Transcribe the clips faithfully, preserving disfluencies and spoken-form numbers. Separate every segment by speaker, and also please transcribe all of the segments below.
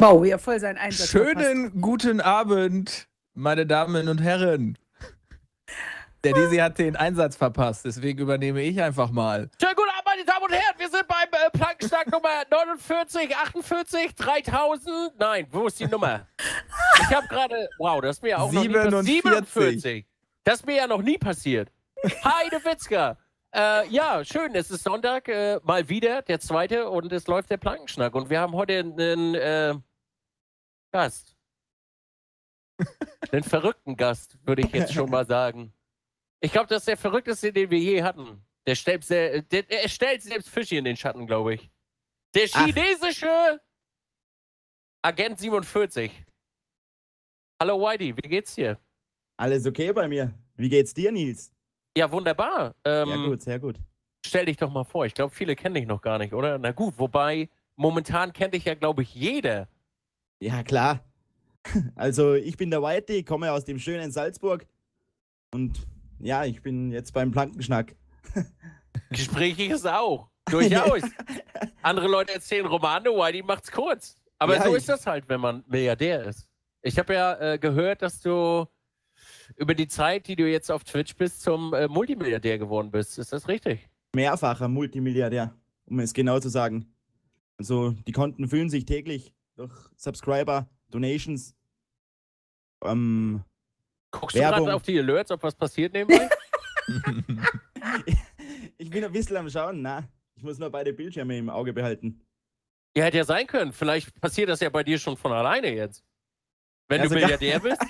Speaker 1: Wow, ja, voll sein Einsatz.
Speaker 2: Schönen verpasst. Guten Abend, meine Damen und Herren. Der Desi hat den Einsatz verpasst, deswegen übernehme ich einfach mal.
Speaker 3: Schönen guten Abend, meine Damen und Herren. Wir sind beim äh, Plankenschnack Nummer neunundvierzig, achtundvierzig, dreitausend. Nein, wo ist die Nummer? Ich habe gerade, wow, das ist mir auch noch nie passiert. siebenundvierzig. Das ist mir ja noch nie passiert. Heide Witzka. Äh, ja, schön, es ist Sonntag, äh, mal wieder, der zweite, und es läuft der Plankenschnack. Und wir haben heute einen äh, Gast. Einen verrückten Gast, würde ich jetzt schon mal sagen. Ich glaube, das ist der verrückteste, den wir je hatten. Der stellt, sehr, der, er stellt selbst Fische in den Schatten, glaube ich. Der chinesische Ach. Agent siebenundvierzig. Hallo Whitey, wie geht's dir?
Speaker 4: Alles okay bei mir. Wie geht's dir, Nils?
Speaker 3: Ja, wunderbar. Ähm,
Speaker 4: sehr gut, sehr gut.
Speaker 3: Stell dich doch mal vor. Ich glaube, viele kennen dich noch gar nicht, oder? Na gut, wobei, momentan kennt dich ja, glaube ich, jeder.
Speaker 4: Ja, klar. Also, ich bin der Whitey, komme aus dem schönen Salzburg. Und ja, ich bin jetzt beim Plankenschnack.
Speaker 3: Gesprächig ist auch. Durchaus. Andere Leute erzählen Romane, Whitey macht's kurz. Aber ja, so ist das halt, wenn man Milliardär ist. Ich habe ja äh, gehört, dass du über die Zeit, die du jetzt auf Twitch bist, zum äh, Multimilliardär geworden bist. Ist das richtig?
Speaker 4: Mehrfacher Multimilliardär, um es genau zu sagen. Also die Konten füllen sich täglich durch Subscriber, Donations. Ähm,
Speaker 3: Guckst
Speaker 4: Werbung.
Speaker 3: du gerade auf die Alerts, ob was passiert nebenbei?
Speaker 4: Ich bin ein bisschen am Schauen. Na, ich muss nur beide Bildschirme im Auge behalten.
Speaker 3: Ja, hätte ja sein können. Vielleicht passiert das ja bei dir schon von alleine jetzt. Wenn
Speaker 4: also
Speaker 3: du Milliardär bist.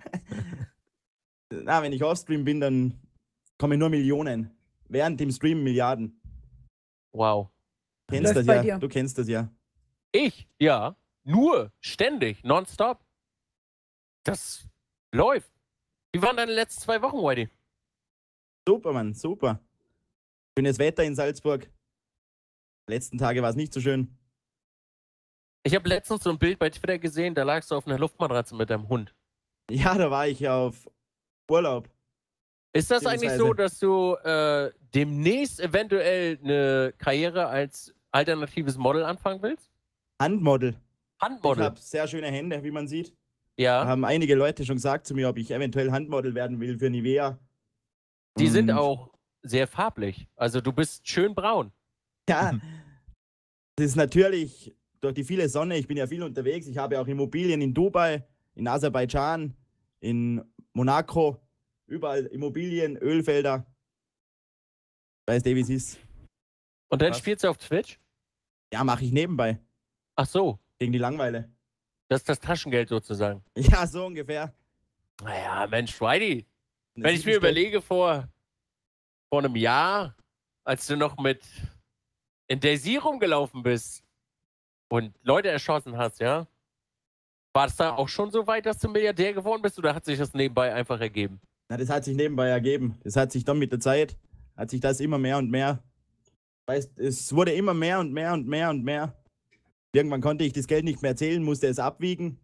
Speaker 4: Na, wenn ich offstream bin, dann kommen nur Millionen. Während dem Stream Milliarden.
Speaker 3: Wow.
Speaker 4: Du kennst das ja. Du kennst das ja.
Speaker 3: Ich? Ja. Nur. Ständig. Nonstop. Das läuft. Wie waren deine letzten zwei Wochen, Whitey?
Speaker 4: Super, Mann. Super. Schönes Wetter in Salzburg. Die letzten Tage war es nicht so schön.
Speaker 3: Ich habe letztens so ein Bild bei Twitter gesehen, da lagst du auf einer Luftmatratze mit deinem Hund.
Speaker 4: Ja, da war ich ja auf Urlaub.
Speaker 3: Ist das eigentlich so, dass du äh, demnächst eventuell eine Karriere als alternatives Model anfangen willst?
Speaker 4: Handmodel.
Speaker 3: Handmodel?
Speaker 4: Ich habe sehr schöne Hände, wie man sieht.
Speaker 3: Ja.
Speaker 4: Da haben einige Leute schon gesagt zu mir, ob ich eventuell Handmodel werden will für Nivea.
Speaker 3: Die
Speaker 4: Und
Speaker 3: sind auch sehr farblich. Also du bist schön braun.
Speaker 4: Ja, das ist natürlich durch die viele Sonne. Ich bin ja viel unterwegs. Ich habe auch Immobilien in Dubai, in Aserbaidschan, in Monaco. Überall Immobilien, Ölfelder. Weißt du, wie es ist.
Speaker 3: Und dann
Speaker 2: Was?
Speaker 3: spielst du auf Twitch?
Speaker 4: Ja, mache ich nebenbei.
Speaker 3: Ach so.
Speaker 4: Gegen die Langeweile.
Speaker 3: Das ist das Taschengeld sozusagen.
Speaker 4: Ja, so ungefähr.
Speaker 3: Naja, Mensch, Whitey.
Speaker 4: Eine
Speaker 3: Wenn ich mir
Speaker 4: Siebenstell-
Speaker 3: überlege, vor, vor einem Jahr, als du noch mit in Daisy rumgelaufen bist und Leute erschossen hast, ja? War es da auch schon so weit, dass du Milliardär geworden bist, oder hat sich das nebenbei einfach ergeben?
Speaker 4: Na, das hat sich nebenbei ergeben. Das hat sich dann mit der Zeit, hat sich das immer mehr und mehr. Weißt, es wurde immer mehr und mehr und mehr und mehr. Irgendwann konnte ich das Geld nicht mehr zählen, musste es abwiegen.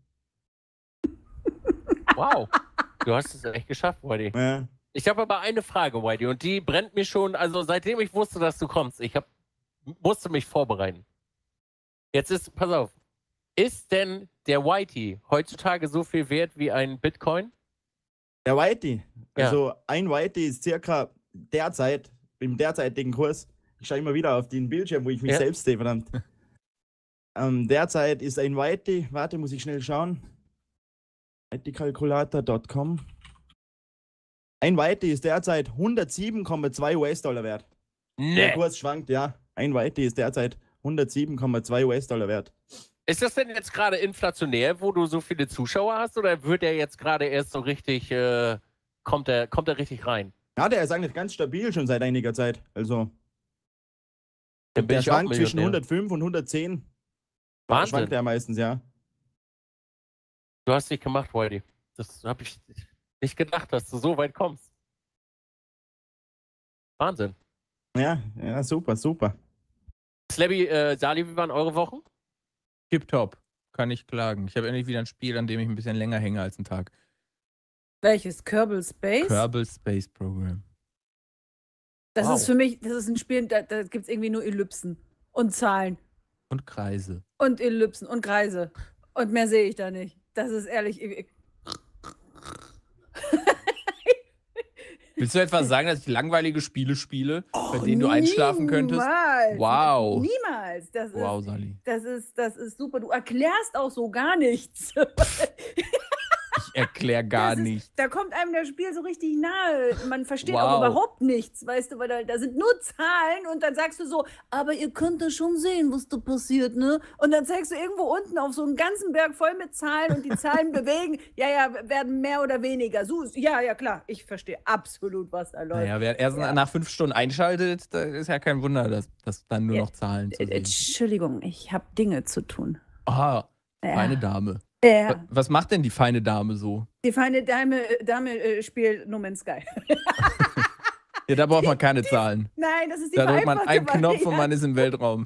Speaker 3: Wow, du hast es echt geschafft, Whitey.
Speaker 4: Ja.
Speaker 3: Ich habe aber eine Frage, Whitey, und die brennt mir schon, also seitdem ich wusste, dass du kommst, ich hab, musste mich vorbereiten. Jetzt ist, pass auf, ist denn der Whitey heutzutage so viel wert wie ein Bitcoin?
Speaker 4: Der Whitey.
Speaker 3: Ja.
Speaker 4: Also ein Whitey ist circa derzeit, im derzeitigen Kurs, ich schaue immer wieder auf den Bildschirm, wo ich mich
Speaker 3: Ja.
Speaker 4: selbst sehe, verdammt. ähm, derzeit ist ein Whitey, warte, muss ich schnell schauen. whitey calculator punkt com. Ein Whitey ist derzeit hundertsieben Komma zwei US-Dollar wert. Der
Speaker 3: Nee.
Speaker 4: Kurs schwankt, ja. Ein Whitey ist derzeit hundertsieben Komma zwei US-Dollar wert.
Speaker 3: Ist das denn jetzt gerade inflationär, wo du so viele Zuschauer hast, oder wird er jetzt gerade erst so richtig, äh, kommt er kommt er richtig rein?
Speaker 4: Ja, der ist eigentlich ganz stabil schon seit einiger Zeit. Also,
Speaker 3: Dann bin
Speaker 4: der
Speaker 3: ich auch
Speaker 4: schwankt zwischen
Speaker 3: Millionär.
Speaker 4: hundertfünf und hundertzehn.
Speaker 3: Wahnsinn.
Speaker 4: Schwankt er meistens, ja.
Speaker 3: Du hast dich gemacht, Whitey. Das habe ich nicht gedacht, dass du so weit kommst. Wahnsinn.
Speaker 4: Ja, ja, super, super.
Speaker 3: Slabby, äh, Sali, wie waren eure Wochen?
Speaker 2: Tipptopp. Kann ich klagen. Ich habe endlich wieder ein Spiel, an dem ich ein bisschen länger hänge als einen Tag.
Speaker 1: Welches? Kerbal Space?
Speaker 2: Kerbal Space Program.
Speaker 1: Das
Speaker 3: Wow.
Speaker 1: ist für mich, das ist ein Spiel, da, da gibt es irgendwie nur Ellipsen und Zahlen
Speaker 2: Und Kreise.
Speaker 1: und Ellipsen und Kreise. Und mehr sehe ich da nicht. Das ist ehrlich. Ich, ich
Speaker 2: Willst du etwa sagen, dass ich langweilige Spiele spiele,
Speaker 1: oh,
Speaker 2: bei denen du einschlafen könntest?
Speaker 1: Niemals.
Speaker 2: Wow.
Speaker 1: Niemals. Das
Speaker 2: Wow,
Speaker 1: ist,
Speaker 2: Sally.
Speaker 1: Das ist, das ist super. Du erklärst auch so gar nichts.
Speaker 2: Ich erkläre gar
Speaker 1: Das ist,
Speaker 2: nichts.
Speaker 1: Da kommt einem das Spiel so richtig nahe. Man versteht
Speaker 2: Wow.
Speaker 1: auch überhaupt nichts, weißt du, weil da, da sind nur Zahlen und dann sagst du so, aber ihr könnt ja schon sehen, was da passiert, ne? Und dann zeigst du irgendwo unten auf so einen ganzen Berg voll mit Zahlen und die Zahlen bewegen, ja, ja, werden mehr oder weniger. So, ja, ja, klar, ich verstehe absolut, was da läuft.
Speaker 2: Naja, wer erst
Speaker 1: Ja.
Speaker 2: nach fünf Stunden einschaltet, da ist ja kein Wunder, dass, dass dann nur
Speaker 1: Ja.
Speaker 2: noch Zahlen zu sehen.
Speaker 1: Entschuldigung, ich habe Dinge zu tun.
Speaker 2: Aha,
Speaker 1: Ja.
Speaker 2: feine Dame.
Speaker 1: Ja.
Speaker 2: Wa- Was macht denn die feine Dame so?
Speaker 1: Die feine Dame, Dame äh, spielt No Man's Sky.
Speaker 2: Ja, da braucht man keine Zahlen.
Speaker 1: Nein, das ist die
Speaker 2: Da drückt man
Speaker 1: vereinfachte
Speaker 2: einen Knopf und
Speaker 1: Variante.
Speaker 2: man ist im Weltraum.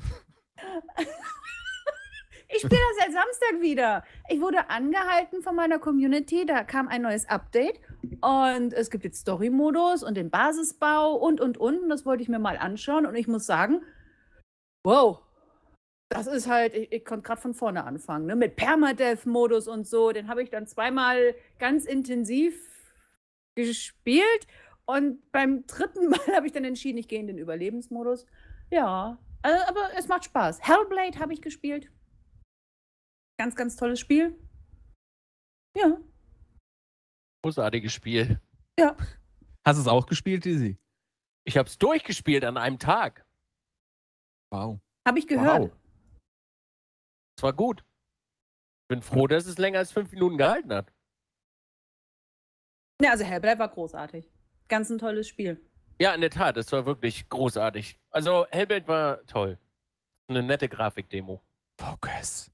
Speaker 1: Ich spiele das seit Samstag wieder. Ich wurde angehalten von meiner Community, da kam ein neues Update und es gibt jetzt Story-Modus und den Basisbau und, und, und. Und das wollte ich mir mal anschauen und ich muss sagen, wow, das ist halt, ich, ich konnte gerade von vorne anfangen, ne? Mit Permadeath-Modus und so. Den habe ich dann zweimal ganz intensiv gespielt und beim dritten Mal habe ich dann entschieden, ich gehe in den Überlebensmodus. Ja, äh, aber es macht Spaß. Hellblade habe ich gespielt. Ganz, ganz tolles Spiel. Ja.
Speaker 3: Großartiges Spiel.
Speaker 1: Ja.
Speaker 2: Hast du es auch gespielt, Dizzy?
Speaker 3: Ich habe es durchgespielt an einem Tag.
Speaker 2: Wow.
Speaker 1: Habe ich gehört.
Speaker 4: Wow.
Speaker 3: Es war gut. Ich bin froh, dass es länger als fünf Minuten gehalten hat.
Speaker 1: Ja, also Hellblade war großartig. Ganz ein tolles Spiel.
Speaker 3: Ja, in der Tat, es war wirklich großartig. Also Hellblade war toll. Eine nette Grafikdemo.
Speaker 2: Focus.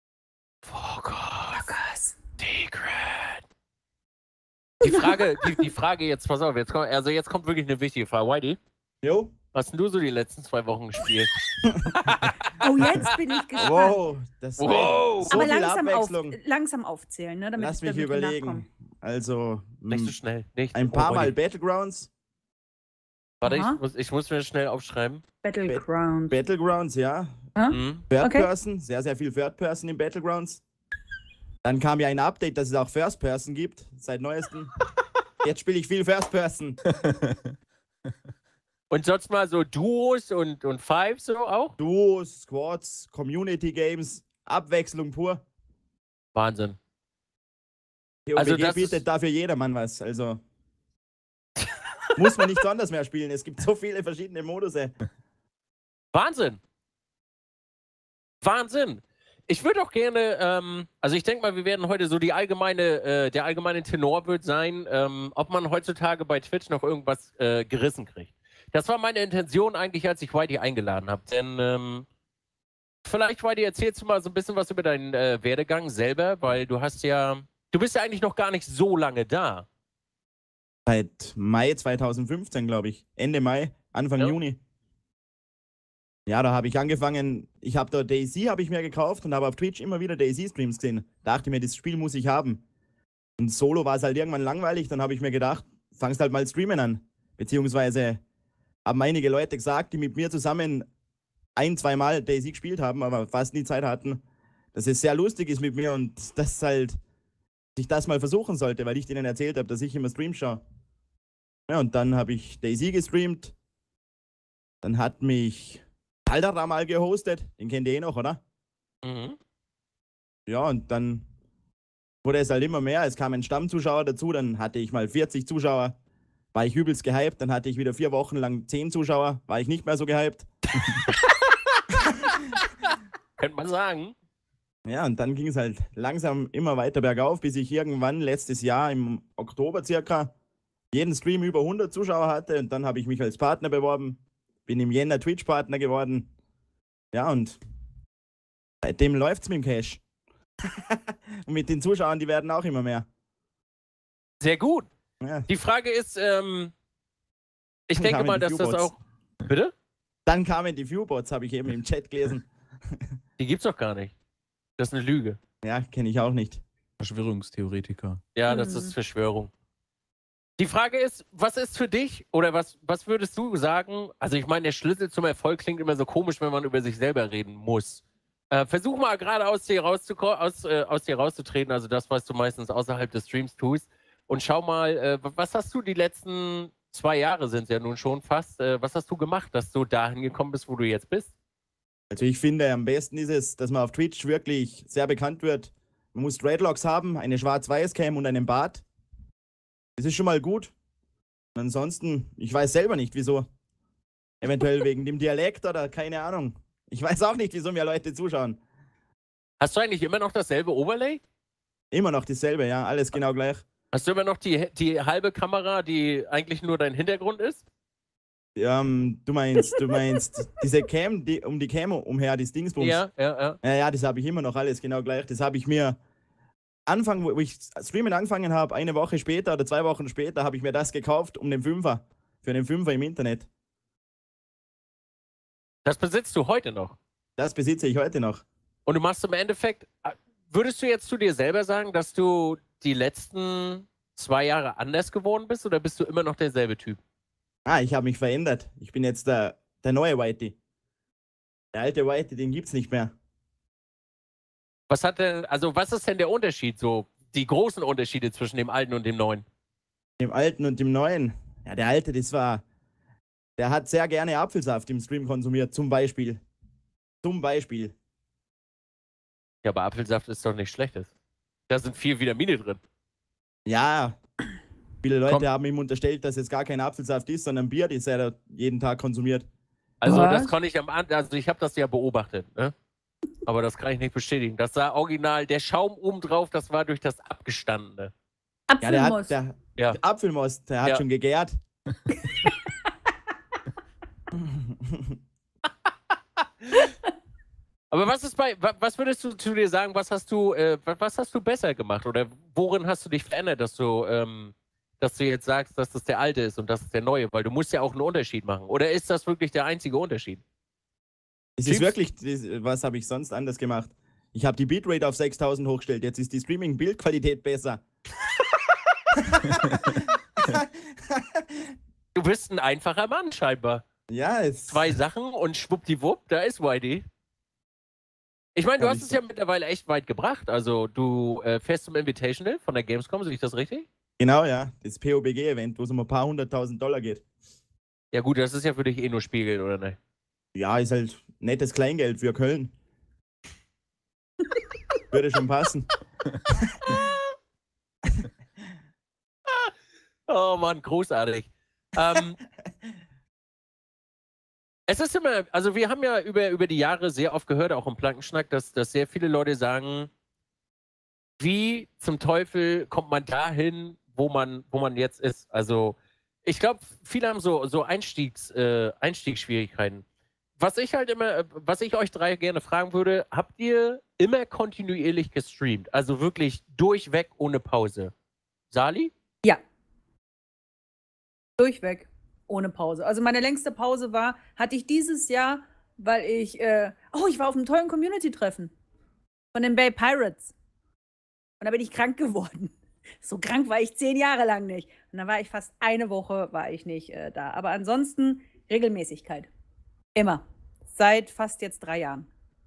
Speaker 3: Focus. Secret. Die Frage, die, die Frage jetzt, pass auf, jetzt kommt, also jetzt kommt wirklich eine wichtige Frage. Whitey,
Speaker 4: Jo.
Speaker 3: was hast denn du so die letzten zwei Wochen gespielt?
Speaker 1: Oh, jetzt bin ich gespannt.
Speaker 4: Wow. Das war
Speaker 3: Wow.
Speaker 4: so
Speaker 1: Aber
Speaker 4: viel
Speaker 1: langsam, auf,
Speaker 4: Abwechslung.
Speaker 1: langsam aufzählen, ne? Damit,
Speaker 4: Lass mich
Speaker 1: damit wir
Speaker 4: überlegen.
Speaker 1: nachkommen.
Speaker 4: Also,
Speaker 3: Nicht so
Speaker 4: mh,
Speaker 3: schnell. Nicht.
Speaker 4: ein paar
Speaker 3: Oh,
Speaker 4: Mal
Speaker 3: Whitey.
Speaker 4: Battlegrounds.
Speaker 3: Warte, ich
Speaker 1: Aha.
Speaker 3: muss, ich muss mir schnell aufschreiben.
Speaker 1: Battleground.
Speaker 4: Battlegrounds, ja.
Speaker 3: Mhm.
Speaker 4: Third
Speaker 1: Okay.
Speaker 4: Person, sehr, sehr viel Third Person in Battlegrounds. Dann kam ja ein Update, dass es auch First Person gibt, seit neuestem. Jetzt spiele ich viel First Person.
Speaker 3: Und sonst mal so Duos und, und Fives so auch?
Speaker 4: Duos, Squads, Community Games, Abwechslung pur.
Speaker 3: Wahnsinn.
Speaker 4: P O B G
Speaker 3: Also das
Speaker 4: bietet
Speaker 3: ist-
Speaker 4: dafür jedermann was. Also muss man nicht anders mehr spielen. Es gibt so viele verschiedene Modus.
Speaker 3: Wahnsinn. Wahnsinn. Ich würde auch gerne, ähm, also ich denke mal, wir werden heute so die allgemeine, äh, der allgemeine Tenor wird sein, ähm, ob man heutzutage bei Twitch noch irgendwas äh, gerissen kriegt. Das war meine Intention eigentlich, als ich Whitey eingeladen habe. Denn ähm, vielleicht, Whitey, erzählst du mal so ein bisschen was über deinen äh, Werdegang selber, weil du hast ja, du bist ja eigentlich noch gar nicht so lange da.
Speaker 4: Seit Mai zweitausendfünfzehn, glaube ich. Ende Mai, Anfang
Speaker 3: Ja.
Speaker 4: Juni. Ja, da habe ich angefangen. Ich habe da DayZ habe ich mir gekauft und habe auf Twitch immer wieder DayZ-Streams gesehen. Dachte mir, das Spiel muss ich haben. Und Solo war es halt irgendwann langweilig. Dann habe ich mir gedacht, fangst halt mal streamen an. Beziehungsweise haben einige Leute gesagt, die mit mir zusammen ein, zweimal DayZ gespielt haben, aber fast nie Zeit hatten, dass es sehr lustig ist mit mir und dass halt ich das mal versuchen sollte, weil ich denen erzählt habe, dass ich immer Stream schaue. Ja, und dann habe ich DayZ gestreamt. Dann hat mich Aldara mal gehostet. Den kennt ihr eh noch, oder?
Speaker 3: Mhm.
Speaker 4: Ja, und dann wurde es halt immer mehr. Es kamen Stammzuschauer dazu. Dann hatte ich mal vierzig Zuschauer. War ich übelst gehypt. Dann hatte ich wieder vier Wochen lang zehn Zuschauer. War ich nicht mehr so gehypt.
Speaker 3: Könnte man sagen.
Speaker 4: Ja, und dann ging es halt langsam immer weiter bergauf, bis ich irgendwann letztes Jahr im Oktober circa jeden Stream über hundert Zuschauer hatte. Und dann habe ich mich als Partner beworben. Bin im Jänner Twitch-Partner geworden. Ja, und seitdem läuft es mit dem Cash. Und mit den Zuschauern, die werden auch immer mehr.
Speaker 3: Sehr gut.
Speaker 4: Ja.
Speaker 3: Die Frage ist, ähm, ich
Speaker 4: Dann
Speaker 3: denke
Speaker 4: kamen
Speaker 3: mal,
Speaker 4: die
Speaker 3: dass das
Speaker 4: Viewbots.
Speaker 3: auch. Bitte?
Speaker 4: Dann kamen die Viewbots, habe ich eben im Chat gelesen.
Speaker 3: Die gibt's doch gar nicht. Das ist eine Lüge.
Speaker 4: Ja, kenne ich auch nicht.
Speaker 2: Verschwörungstheoretiker.
Speaker 3: Ja, das
Speaker 1: Mhm.
Speaker 3: ist Verschwörung. Die Frage ist, was ist für dich oder was, was würdest du sagen? Also ich meine, der Schlüssel zum Erfolg klingt immer so komisch, wenn man über sich selber reden muss. Äh, versuch mal gerade aus dir, aus, äh, aus dir rauszutreten, also das, was du meistens außerhalb des Streams tust. Und schau mal, äh, was hast du die letzten zwei Jahre, sind es ja nun schon fast, äh, was hast du gemacht, dass du dahin gekommen bist, wo du jetzt bist?
Speaker 4: Also ich finde, am besten ist es, dass man auf Twitch wirklich sehr bekannt wird. Man muss Dreadlocks haben, eine Schwarz-Weiß-Cam und einen Bart. Das ist schon mal gut. Und ansonsten, ich weiß selber nicht, wieso. Eventuell wegen dem Dialekt oder keine Ahnung. Ich weiß auch nicht, wieso mir Leute zuschauen.
Speaker 3: Hast du eigentlich immer noch dasselbe Overlay?
Speaker 4: Immer noch dasselbe, ja, alles genau gleich.
Speaker 3: Hast du immer noch die, die halbe Kamera, die eigentlich nur dein Hintergrund ist?
Speaker 4: Ähm, du meinst, du meinst diese Cam, die, um die Cam umher, die Dingsbums.
Speaker 3: Ja, ja, ja.
Speaker 4: Ja, ja, das habe ich immer noch alles genau gleich. Das habe ich mir Anfang, wo ich Streamen angefangen habe, eine Woche später oder zwei Wochen später, habe ich mir das gekauft um den Fünfer. Für den Fünfer im Internet.
Speaker 3: Das besitzt du heute noch?
Speaker 4: Das besitze ich heute noch.
Speaker 3: Und du machst im Endeffekt, würdest du jetzt zu dir selber sagen, dass du die letzten zwei Jahre anders geworden bist oder bist du immer noch derselbe Typ?
Speaker 4: Ah, ich habe mich verändert. Ich bin jetzt der, der neue Whitey. Der alte Whitey, den gibt's nicht mehr.
Speaker 3: Was hat denn, also was ist denn der Unterschied, so die großen Unterschiede zwischen dem Alten und dem Neuen?
Speaker 4: Dem Alten und dem Neuen. Ja, der Alte, das war, der hat sehr gerne Apfelsaft im Stream konsumiert, zum Beispiel. Zum Beispiel.
Speaker 3: Ja, aber Apfelsaft ist doch nichts Schlechtes. Da sind viel Vitamine drin.
Speaker 4: Ja, viele Leute
Speaker 2: Komm.
Speaker 4: haben ihm unterstellt, dass es gar kein Apfelsaft ist, sondern Bier, das er da jeden Tag konsumiert.
Speaker 3: Also
Speaker 1: Was?
Speaker 3: das kann ich am Anfang, also ich habe das ja beobachtet, ne? Aber das kann ich nicht bestätigen. Das sah original, der Schaum oben drauf, das war durch das Abgestandene.
Speaker 4: Ja, der
Speaker 1: Apfelmus.
Speaker 4: hat, der,
Speaker 3: Ja.
Speaker 4: der Apfelmus, der hat
Speaker 3: Ja.
Speaker 4: schon gegärt.
Speaker 3: Aber was ist bei, wa- was würdest du zu dir sagen, was hast du, äh, wa- was hast du besser gemacht oder worin hast du dich verändert, dass du, ähm, dass du jetzt sagst, dass das der alte ist und das ist der neue, weil du musst ja auch einen Unterschied machen. Oder ist das wirklich der einzige Unterschied?
Speaker 4: Es ist
Speaker 3: Typs-
Speaker 4: wirklich, das- was habe ich sonst anders gemacht? Ich habe die Bitrate auf sechstausend hochgestellt, jetzt ist die Streaming-Bildqualität besser.
Speaker 3: Du bist ein einfacher Mann scheinbar.
Speaker 4: Ja, es
Speaker 3: Zwei Sachen und schwuppdiwupp, da ist Whitey. Ich meine, du
Speaker 4: Hab
Speaker 3: hast
Speaker 4: ich
Speaker 3: es
Speaker 4: so-
Speaker 3: ja mittlerweile echt weit gebracht. Also du äh, fährst zum Invitational von der Gamescom, sehe ich das richtig?
Speaker 4: Genau, ja. Das P O B G-Event, wo es um ein paar hunderttausend Dollar geht.
Speaker 3: Ja gut, das ist ja für dich eh nur Spiegel, oder nicht?
Speaker 4: Ja, ist halt nettes Kleingeld für Köln. Würde schon passen.
Speaker 3: Oh Mann, großartig. ähm, es ist immer, also wir haben ja über, über die Jahre sehr oft gehört, auch im Plankenschnack, dass, dass sehr viele Leute sagen, wie zum Teufel kommt man dahin, wo man, wo man jetzt ist? Also ich glaube, viele haben so, so Einstiegs, äh, Einstiegsschwierigkeiten. Was ich halt immer, was ich euch drei gerne fragen würde, habt ihr immer kontinuierlich gestreamt? Also wirklich durchweg ohne Pause? Sali?
Speaker 1: Ja. Durchweg. Ohne Pause. Also meine längste Pause war, hatte ich dieses Jahr, weil ich, äh, oh, ich war auf einem tollen Community-Treffen von den Bay Pirates. Und da bin ich krank geworden. So krank war ich zehn Jahre lang nicht. Und dann war ich fast eine Woche, war ich nicht äh, da. Aber ansonsten Regelmäßigkeit. Immer. Seit fast jetzt drei Jahren.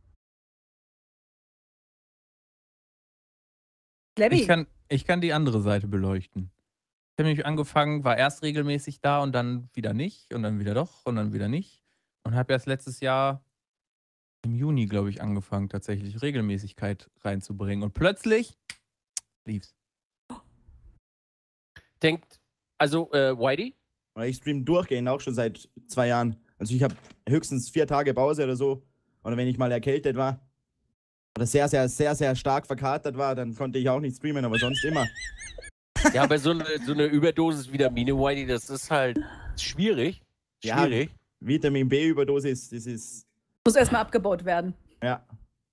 Speaker 1: Lebby.
Speaker 2: Ich kann, ich kann die andere Seite beleuchten. Ich habe nämlich angefangen, war erst regelmäßig da und dann wieder nicht und dann wieder doch und dann wieder nicht. Und habe erst letztes Jahr im Juni, glaube ich, angefangen, tatsächlich Regelmäßigkeit reinzubringen. Und plötzlich lief's.
Speaker 3: Denkt, also äh, Whitey?
Speaker 4: Ich stream durchgehend auch schon seit zwei Jahren. Also ich habe höchstens vier Tage Pause oder so. Oder wenn ich mal erkältet war. Oder sehr, sehr, sehr, sehr stark verkatert war, dann konnte ich auch nicht streamen, aber sonst immer.
Speaker 3: Ja, aber so eine, so eine Überdosis Vitamine, Whitey, das ist halt schwierig.
Speaker 4: Ja.
Speaker 3: Schwierig.
Speaker 4: Vitamin B-Überdosis, das ist.
Speaker 1: Muss erstmal abgebaut werden.
Speaker 4: Ja.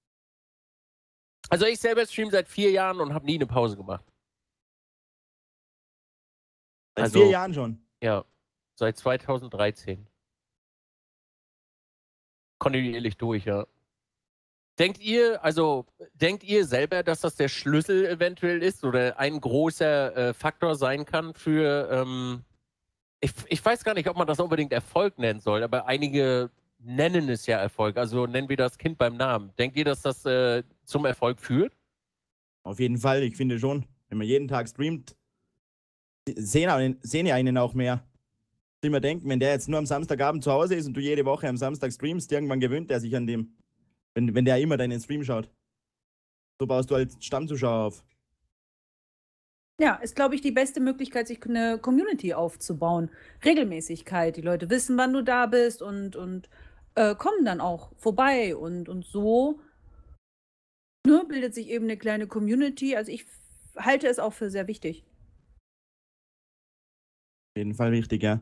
Speaker 3: Also ich selber stream seit vier Jahren und habe nie eine Pause gemacht.
Speaker 4: Seit
Speaker 3: Also-
Speaker 4: vier Jahren schon.
Speaker 3: Ja, seit zweitausenddreizehn. Kontinuierlich durch, ja. Denkt ihr, also denkt ihr selber, dass das der Schlüssel eventuell ist oder ein großer äh, Faktor sein kann für, ähm, ich, ich weiß gar nicht, ob man das unbedingt Erfolg nennen soll, aber einige nennen es ja Erfolg. Also nennen wir das Kind beim Namen. Denkt ihr, dass das äh, zum Erfolg führt?
Speaker 4: Auf jeden Fall, ich finde schon. Wenn man jeden Tag streamt, sehen, einen, sehen ja einen auch mehr. Ich immer denken, wenn der jetzt nur am Samstagabend zu Hause ist und du jede Woche am Samstag streamst, irgendwann gewöhnt er sich an dem. Wenn, wenn der immer deinen Stream schaut. So baust du als Stammzuschauer auf.
Speaker 1: Ja, ist, glaube ich, die beste Möglichkeit, sich eine Community aufzubauen. Regelmäßigkeit. Die Leute wissen, wann du da bist und, und äh, kommen dann auch vorbei. Und, und so ne, bildet sich eben eine kleine Community. Also ich halte es auch für sehr wichtig.
Speaker 4: Auf jeden Fall wichtig, ja.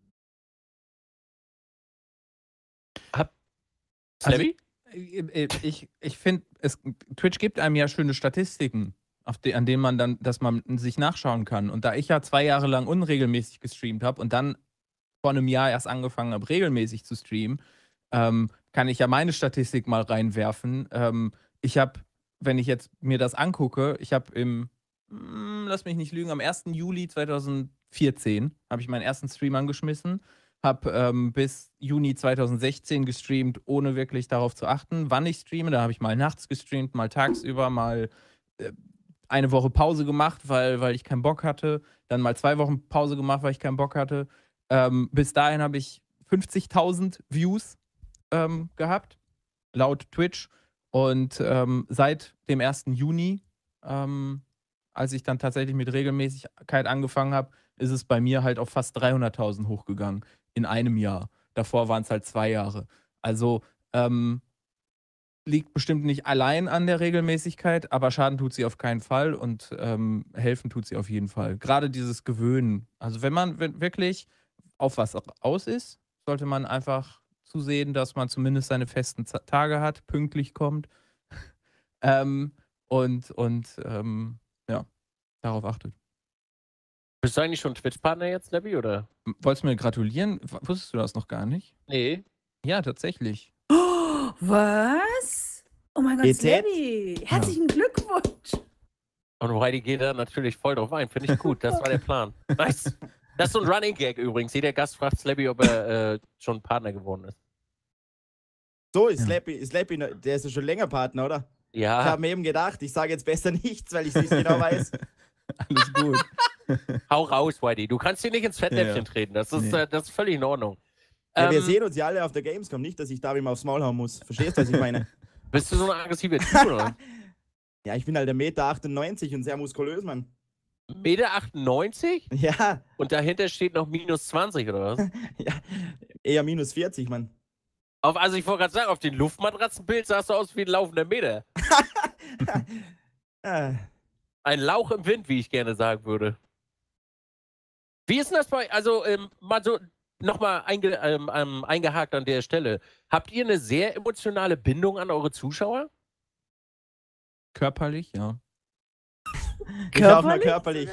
Speaker 2: Also, ich ich finde, Twitch gibt einem ja schöne Statistiken, auf die, an denen man dann, dass man sich nachschauen kann. Und da ich ja zwei Jahre lang unregelmäßig gestreamt habe und dann vor einem Jahr erst angefangen habe, regelmäßig zu streamen, ähm, kann ich ja meine Statistik mal reinwerfen. Ähm, ich habe, wenn ich jetzt mir das angucke, ich habe im, mh, lass mich nicht lügen, am ersten Juli zweitausendvierzehn habe ich meinen ersten Stream angeschmissen. Habe ähm, bis Juni zweitausendsechzehn gestreamt, ohne wirklich darauf zu achten, wann ich streame. Da habe ich mal nachts gestreamt, mal tagsüber, mal äh, eine Woche Pause gemacht, weil, weil ich keinen Bock hatte. Dann mal zwei Wochen Pause gemacht, weil ich keinen Bock hatte. Ähm, bis dahin habe ich fünfzigtausend Views ähm, gehabt, laut Twitch. Und ähm, seit dem ersten Juni, ähm, als ich dann tatsächlich mit Regelmäßigkeit angefangen habe, ist es bei mir halt auf fast dreihunderttausend hochgegangen. In einem Jahr. Davor waren es halt zwei Jahre. Also ähm, liegt bestimmt nicht allein an der Regelmäßigkeit, aber Schaden tut sie auf keinen Fall und ähm, helfen tut sie auf jeden Fall. Gerade dieses Gewöhnen. Also wenn man wirklich auf was aus ist, sollte man einfach zusehen, dass man zumindest seine festen Tage hat, pünktlich kommt ähm, und, und ähm, ja, darauf achtet.
Speaker 3: Bist du eigentlich schon Twitch-Partner jetzt, Lebby, oder?
Speaker 2: Wolltest du mir gratulieren? Wusstest du das noch gar nicht?
Speaker 3: Nee.
Speaker 2: Ja, tatsächlich.
Speaker 1: Oh, was? Oh mein Gott, Lebby. Herzlichen ja. Glückwunsch.
Speaker 3: Und Whitey geht da natürlich voll drauf ein. Finde ich gut. Das war der Plan. Nice. Das ist so ein Running Gag übrigens. Jeder Gast fragt Slappy, ob er äh, schon Partner geworden ist.
Speaker 4: So ist ja. Slappy, Slappy, der ist ja schon länger Partner, oder?
Speaker 3: Ja.
Speaker 4: Ich habe mir eben gedacht, ich sage jetzt besser nichts, weil ich es nicht genau weiß.
Speaker 2: Alles gut.
Speaker 3: Hau raus, Whitey. Du kannst hier nicht ins Fettnäpfchen ja. treten. Das ist, nee. äh, das ist völlig in Ordnung.
Speaker 4: Ja,
Speaker 3: ähm,
Speaker 4: wir sehen uns ja alle auf der Gamescom. Nicht, dass ich da immer aufs Maul hauen muss. Verstehst du, was ich meine?
Speaker 3: Bist du so eine aggressive Typ, oder?
Speaker 4: Ja, ich bin halt der Meter achtundneunzig und sehr muskulös, Mann.
Speaker 3: Meter achtundneunzig?
Speaker 4: Ja.
Speaker 3: Und dahinter steht noch minus zwanzig, oder was?
Speaker 4: Ja, eher minus vierzig, Mann.
Speaker 3: Auf, also ich wollte gerade sagen, auf dem Luftmatratzenbild sahst du aus wie ein laufender Meter. Ein Lauch im Wind, wie ich gerne sagen würde. Wie ist denn das bei, also ähm, mal so nochmal einge, ähm, ähm, eingehakt an der Stelle. Habt ihr eine sehr emotionale Bindung an eure Zuschauer?
Speaker 2: Körperlich, ja.
Speaker 4: Ich auch mal körperlich.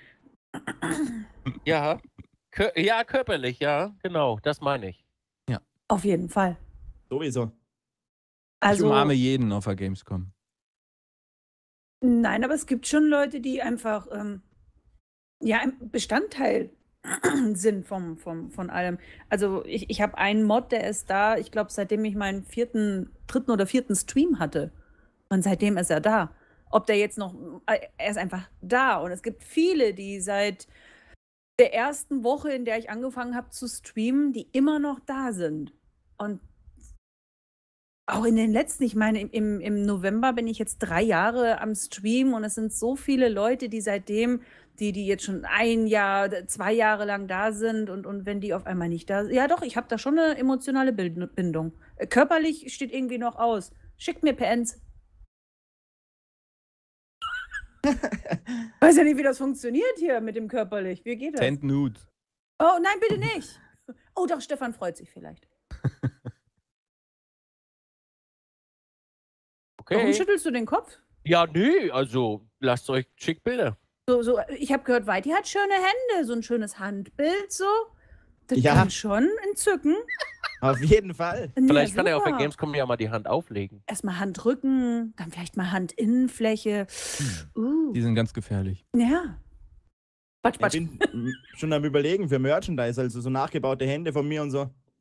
Speaker 3: Ja, Kör ja, körperlich, ja, genau, das meine ich.
Speaker 2: Ja.
Speaker 1: Auf jeden Fall.
Speaker 4: Sowieso.
Speaker 1: Also,
Speaker 2: ich umarme jeden auf der Gamescom.
Speaker 1: Nein, aber es gibt schon Leute, die einfach ähm, ja, ein Bestandteil sind vom, vom, von allem. Also ich, ich habe einen Mod, der ist da, ich glaube, seitdem ich meinen vierten, dritten oder vierten Stream hatte. Und seitdem ist er da. Ob der jetzt noch, er ist einfach da. Und es gibt viele, die seit der ersten Woche, in der ich angefangen habe zu streamen, die immer noch da sind. Und auch in den letzten, ich meine, im, im November bin ich jetzt drei Jahre am Stream und es sind so viele Leute, die seitdem, die, die jetzt schon ein Jahr, zwei Jahre lang da sind und, und wenn die auf einmal nicht da sind, ja doch, ich habe da schon eine emotionale Bindung. Körperlich steht irgendwie noch aus. Schickt mir P Ns. Weiß ja nicht, wie das funktioniert hier mit dem körperlich. Wie geht das?
Speaker 2: Send Nude.
Speaker 1: Oh, nein, bitte nicht. Oh, doch, Stefan freut sich vielleicht.
Speaker 3: Okay.
Speaker 1: Warum schüttelst du den Kopf?
Speaker 3: Ja, nö, also lasst euch schick Bilder.
Speaker 1: So, so, ich habe gehört, Whitey hat schöne Hände, so ein schönes Handbild, so. Das
Speaker 4: ja.
Speaker 1: kann schon entzücken.
Speaker 4: Auf jeden Fall.
Speaker 3: Vielleicht
Speaker 1: ja,
Speaker 3: kann er auf der Gamescom ja mal die Hand auflegen.
Speaker 1: Erstmal Handrücken, dann vielleicht mal Handinnenfläche. Uh.
Speaker 2: Die sind ganz gefährlich.
Speaker 1: Ja. Batsch, batsch.
Speaker 4: Ich bin schon am Überlegen für Merchandise, also so nachgebaute Hände von mir und so.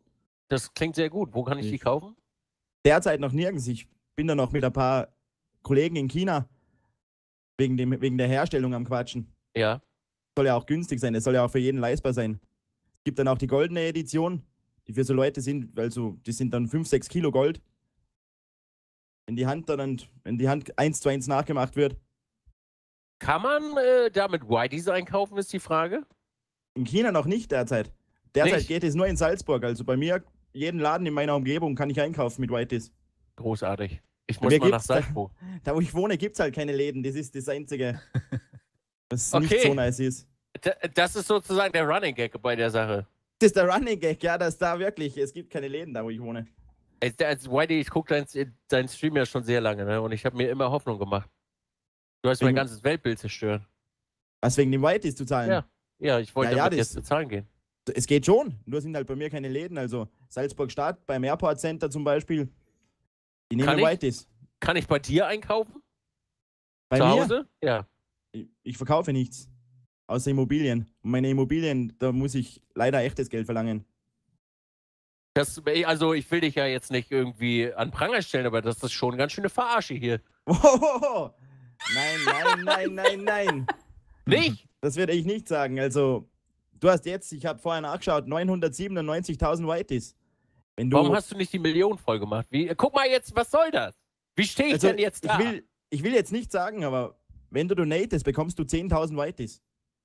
Speaker 3: Das klingt sehr gut. Wo kann ich die kaufen?
Speaker 4: Derzeit noch nirgends. Ich bin da noch mit ein paar Kollegen in China wegen, dem, wegen der Herstellung am Quatschen.
Speaker 3: Ja.
Speaker 4: Soll ja auch günstig sein. Es soll ja auch für jeden leistbar sein. Es gibt dann auch die goldene Edition, die für so Leute sind, also die sind dann fünf, sechs Kilo Gold. Wenn die Hand dann, wenn die Hand eins zu eins nachgemacht wird.
Speaker 3: Kann man äh, damit Whiteys einkaufen, ist die Frage?
Speaker 4: In China noch nicht derzeit. Derzeit
Speaker 3: Nicht?
Speaker 4: geht es nur in Salzburg. Also bei mir, jeden Laden in meiner Umgebung kann ich einkaufen mit Whiteys.
Speaker 3: Großartig. Ich
Speaker 4: Bei
Speaker 3: muss
Speaker 4: mir
Speaker 3: mal nach
Speaker 4: gibt's da-
Speaker 3: Salzburg.
Speaker 4: Da, wo ich wohne, gibt es halt keine Läden. Das ist das Einzige, was
Speaker 3: Okay.
Speaker 4: nicht so nice ist.
Speaker 3: D- Das ist sozusagen der Running Gag bei der Sache.
Speaker 4: Das ist der Running Gag, ja, dass da wirklich, es gibt keine Läden da, wo ich wohne.
Speaker 3: Als, als Whitey, ich gucke deinen dein Stream ja schon sehr lange, ne? Und ich habe mir immer Hoffnung gemacht. Du hast mein
Speaker 4: Wegen-
Speaker 3: ganzes Weltbild zerstört.
Speaker 4: Was wegen dem Whiteys zu zahlen?
Speaker 3: Ja. Ja, ich wollte
Speaker 4: Ja, ja,
Speaker 3: damit
Speaker 4: das-
Speaker 3: jetzt bezahlen gehen.
Speaker 4: Es geht schon, nur sind halt bei mir keine Läden. Also Salzburg-Stadt, beim Airport Center zum Beispiel, die nehmen
Speaker 3: Kann ich?
Speaker 4: Whiteys.
Speaker 3: Kann ich bei dir einkaufen?
Speaker 4: Bei
Speaker 3: Zu
Speaker 4: mir?
Speaker 3: Hause? Ja.
Speaker 4: Ich, ich verkaufe nichts. Außer Immobilien. Und meine Immobilien, da muss ich leider echtes Geld verlangen.
Speaker 3: Das, also ich will dich ja jetzt nicht irgendwie an Pranger stellen, aber das ist schon ganz schöne Verarsche hier.
Speaker 4: Wow. Nein, nein, nein, nein, nein.
Speaker 3: Nicht?
Speaker 4: Das würde ich nicht sagen. Also, du hast jetzt, ich habe vorher nachgeschaut, neunhundertsiebenundneunzigtausend Whiteys. Wenn du,
Speaker 3: Warum hast du nicht die Million voll gemacht? Wie, guck mal jetzt, was soll das? Wie stehe ich
Speaker 4: also,
Speaker 3: denn jetzt da?
Speaker 4: Ich will, ich will jetzt nicht sagen, aber wenn du donatest, bekommst du zehntausend Whiteys.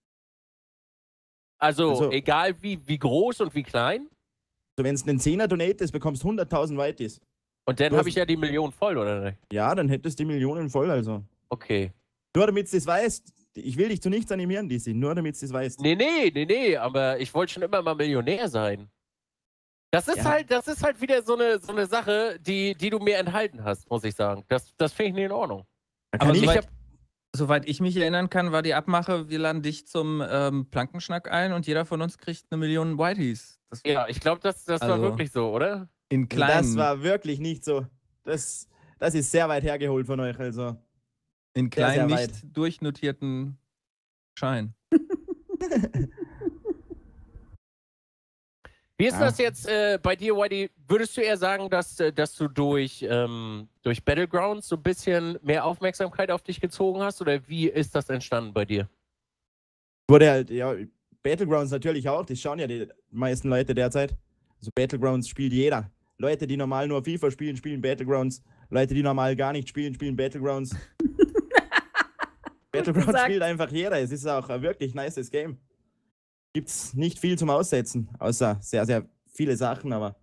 Speaker 3: also,
Speaker 4: also-
Speaker 3: egal wie, wie groß und wie klein.
Speaker 4: Also, wenn es einen Zehner donatest, bekommst du hunderttausend Whiteys.
Speaker 3: Und dann
Speaker 4: Du
Speaker 3: habe
Speaker 4: hast-
Speaker 3: ich ja die Million voll, oder nicht?
Speaker 4: Ja, dann hättest du die Millionen voll, also.
Speaker 3: Okay.
Speaker 4: Nur damit du das weißt. Ich will dich zu nichts animieren, Dizzy. Nur damit du das weißt.
Speaker 3: Nee, nee, nee, nee, aber ich wollte schon immer mal Millionär sein. Das ist
Speaker 4: Ja.
Speaker 3: halt, das ist halt wieder so eine, so eine Sache, die, die du mir enthalten hast, muss ich sagen. Das, das finde ich nicht in Ordnung.
Speaker 4: Da kann
Speaker 2: Aber
Speaker 4: ich,
Speaker 2: soweit,
Speaker 3: hab-
Speaker 2: soweit ich mich erinnern kann, war die Abmache, wir laden dich zum ähm, Plankenschnack ein und jeder von uns kriegt eine Million Whiteys. Das
Speaker 3: Ja, ich glaube, das, das war
Speaker 2: Also-
Speaker 3: wirklich so, oder?
Speaker 2: in kleinen.
Speaker 4: das war wirklich nicht so. Das, das ist sehr weit hergeholt von euch, also.
Speaker 2: in
Speaker 4: sehr,
Speaker 2: kleinen,
Speaker 4: sehr
Speaker 2: nicht durchnotierten Schein.
Speaker 3: Wie ist
Speaker 4: Ja.
Speaker 3: das jetzt äh, bei dir, Whitey? Würdest du eher sagen, dass, äh, dass du durch, ähm, durch Battlegrounds so ein bisschen mehr Aufmerksamkeit auf dich gezogen hast? Oder wie ist das entstanden bei dir?
Speaker 4: Wurde halt, ja, Battlegrounds natürlich auch. Das schauen ja die meisten Leute derzeit. Also Battlegrounds spielt jeder. Leute, die normal nur FIFA spielen, spielen Battlegrounds. Leute, die normal gar nicht spielen, spielen Battlegrounds. Battlegrounds
Speaker 1: gesagt.
Speaker 4: spielt einfach jeder. Es ist auch ein wirklich nices Game. Gibt's nicht viel zum Aussetzen, außer sehr, sehr viele Sachen, aber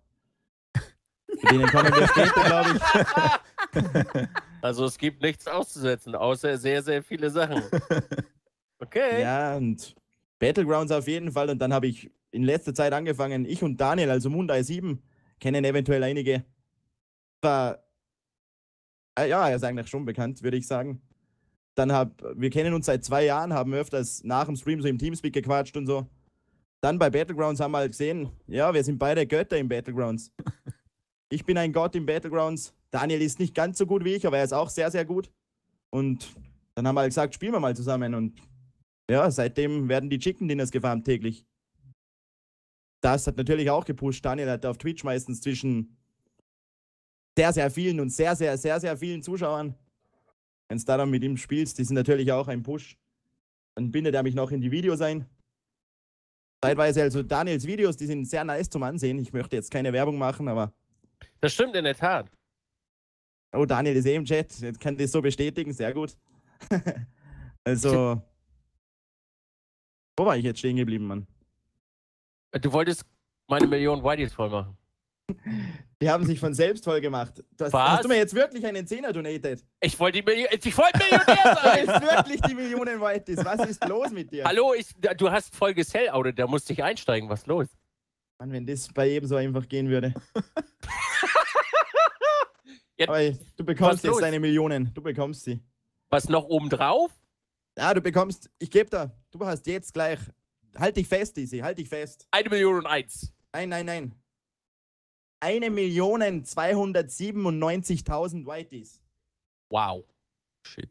Speaker 4: zu denen kommen wir später, glaube ich.
Speaker 3: Also es gibt nichts auszusetzen, außer sehr, sehr viele Sachen. Okay.
Speaker 4: Ja, und Battlegrounds auf jeden Fall. Und dann habe ich in letzter Zeit angefangen, ich und Daniel, also Mundai sieben, kennen eventuell einige. War, äh, ja, er ist eigentlich schon bekannt, würde ich sagen. Dann hab, wir kennen uns seit zwei Jahren, haben öfters nach dem Stream so im Teamspeak gequatscht und so. Dann bei Battlegrounds haben wir halt gesehen, ja, wir sind beide Götter im Battlegrounds. Ich bin ein Gott im Battlegrounds. Daniel ist nicht ganz so gut wie ich, aber er ist auch sehr, sehr gut. Und dann haben wir halt gesagt, spielen wir mal zusammen. Und ja, seitdem werden die Chicken Dinners gefarmt täglich. Das hat natürlich auch gepusht. Daniel hat auf Twitch meistens zwischen sehr, sehr vielen und sehr, sehr, sehr, sehr vielen Zuschauern. Wenn du da dann mit ihm spielst, die sind natürlich auch ein Push. Dann bindet er mich noch in die Videos ein. Zeitweise, also Daniels Videos, die sind sehr nice zum Ansehen. Ich möchte jetzt keine Werbung machen, aber
Speaker 3: Das stimmt in der Tat.
Speaker 4: oh, Daniel ist eh im Chat, jetzt kann das so bestätigen, sehr gut. Also, wo war ich jetzt stehen geblieben, Mann?
Speaker 3: Du wolltest meine Million Whiteys voll machen.
Speaker 4: Die haben sich von selbst voll gemacht. Du hast,
Speaker 3: Was?
Speaker 4: hast du mir jetzt wirklich einen Zehner donated?
Speaker 3: Ich wollte die Million, ich wollte Millionär
Speaker 4: Das
Speaker 3: sein.
Speaker 4: ist wirklich die Millionen Whiteys. Was ist los mit dir?
Speaker 3: Hallo, ich, du hast voll gesell-outet, da musste ich einsteigen. Was ist los?
Speaker 4: Mann, wenn das bei jedem so einfach gehen würde.
Speaker 3: Ja,
Speaker 4: Aber du bekommst
Speaker 3: was
Speaker 4: jetzt
Speaker 3: los?
Speaker 4: deine Millionen. Du bekommst sie.
Speaker 3: Was noch oben drauf?
Speaker 4: Ja, du bekommst, ich gebe da, du hast jetzt gleich, halt dich fest, Easy, halt dich fest.
Speaker 3: Eine Million und eins.
Speaker 4: Nein, nein, nein. Eine Million zweihundertsiebenundneunzigtausend Whiteys.
Speaker 3: Wow.
Speaker 2: Shit.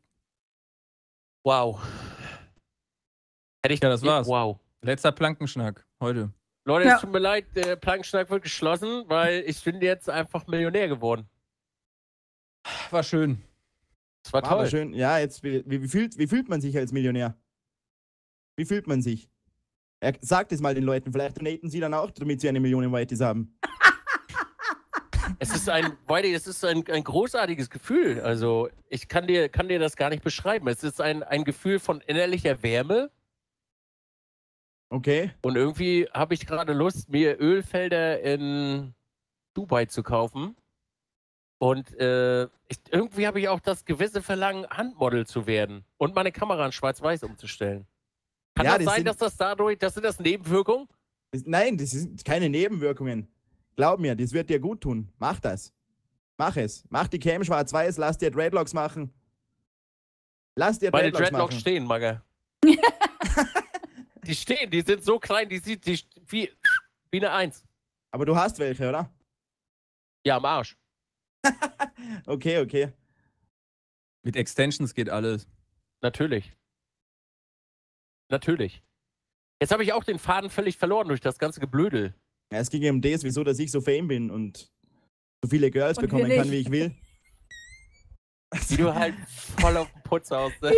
Speaker 3: Wow. Hätte ich
Speaker 2: Ja, das war's.
Speaker 3: Wow.
Speaker 2: Letzter Plankenschnack heute.
Speaker 3: Leute,
Speaker 1: Ja.
Speaker 3: es tut mir leid, der Plankenschnack wird geschlossen, weil ich bin jetzt einfach Millionär geworden.
Speaker 2: War schön.
Speaker 3: Das war,
Speaker 4: War
Speaker 3: toll.
Speaker 4: aber schön. Ja, jetzt, wie, wie, fühlt, wie fühlt man sich als Millionär? Wie fühlt man sich? Er, sagt es mal den Leuten, vielleicht donaten sie dann auch, damit sie eine Million Whiteys haben.
Speaker 3: Es ist ein, Whitey, es ist ein, ein großartiges Gefühl. Also, ich kann dir, kann dir das gar nicht beschreiben. Es ist ein, ein Gefühl von innerlicher Wärme.
Speaker 4: Okay.
Speaker 3: Und irgendwie habe ich gerade Lust, mir Ölfelder in Dubai zu kaufen. Und äh, ich, irgendwie habe ich auch das gewisse Verlangen, Handmodel zu werden und meine Kamera in Schwarz-Weiß umzustellen. Kann
Speaker 4: Ja,
Speaker 3: das
Speaker 4: das
Speaker 3: sein,
Speaker 4: sind-
Speaker 3: dass das dadurch, das sind das Nebenwirkungen?
Speaker 4: Das, nein, das sind keine Nebenwirkungen. Glaub mir, das wird dir gut tun. Mach das. Mach es. Mach die Cam schwarz-weiß, lass dir Dreadlocks machen. Lass dir
Speaker 3: Meine
Speaker 4: Dreadlocks
Speaker 3: Dreadlocks
Speaker 4: machen.
Speaker 3: stehen, Magger. Die stehen, die sind so klein, die sieht die, wie, wie eine Eins.
Speaker 4: Aber du hast welche, oder?
Speaker 3: Ja, am Arsch.
Speaker 4: Okay, okay.
Speaker 2: Mit Extensions geht alles.
Speaker 3: Natürlich. Natürlich. Jetzt habe ich auch den Faden völlig verloren durch das ganze Geblödel.
Speaker 4: Ja, es ging ja um das, wieso, dass ich so fame bin und so viele Girls
Speaker 1: Und
Speaker 4: bekommen
Speaker 1: wir
Speaker 4: kann,
Speaker 1: nicht.
Speaker 4: wie ich will.
Speaker 3: Wie du halt voll auf den Putz haust. Ne?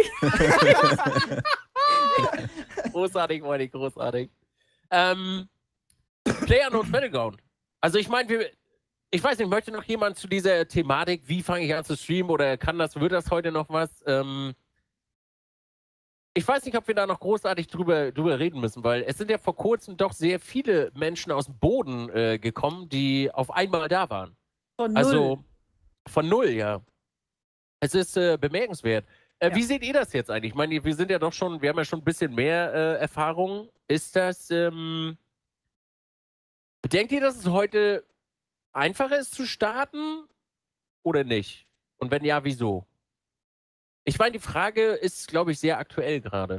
Speaker 3: Großartig, Moini, großartig. Ähm, PlayerUnknown's Battleground. Also ich meine, wir, ich weiß nicht, möchte noch jemand zu dieser Thematik, wie fange ich an zu streamen oder kann das, wird das heute noch was? Ähm, ich weiß nicht, ob wir da noch großartig drüber, drüber reden müssen, weil es sind ja vor kurzem doch sehr viele Menschen aus dem Boden äh, gekommen, die auf einmal da waren.
Speaker 1: Von null.
Speaker 3: Also von null, ja. Es ist äh, bemerkenswert. Äh,
Speaker 1: Ja.
Speaker 3: Wie seht ihr das jetzt eigentlich? Ich meine, wir sind ja doch schon, wir haben ja schon ein bisschen mehr äh, Erfahrung. Ist das, ähm, denkt ihr, dass es heute einfacher ist zu starten oder nicht? Und wenn ja, wieso? Ich meine, die Frage ist, glaube ich, sehr aktuell gerade.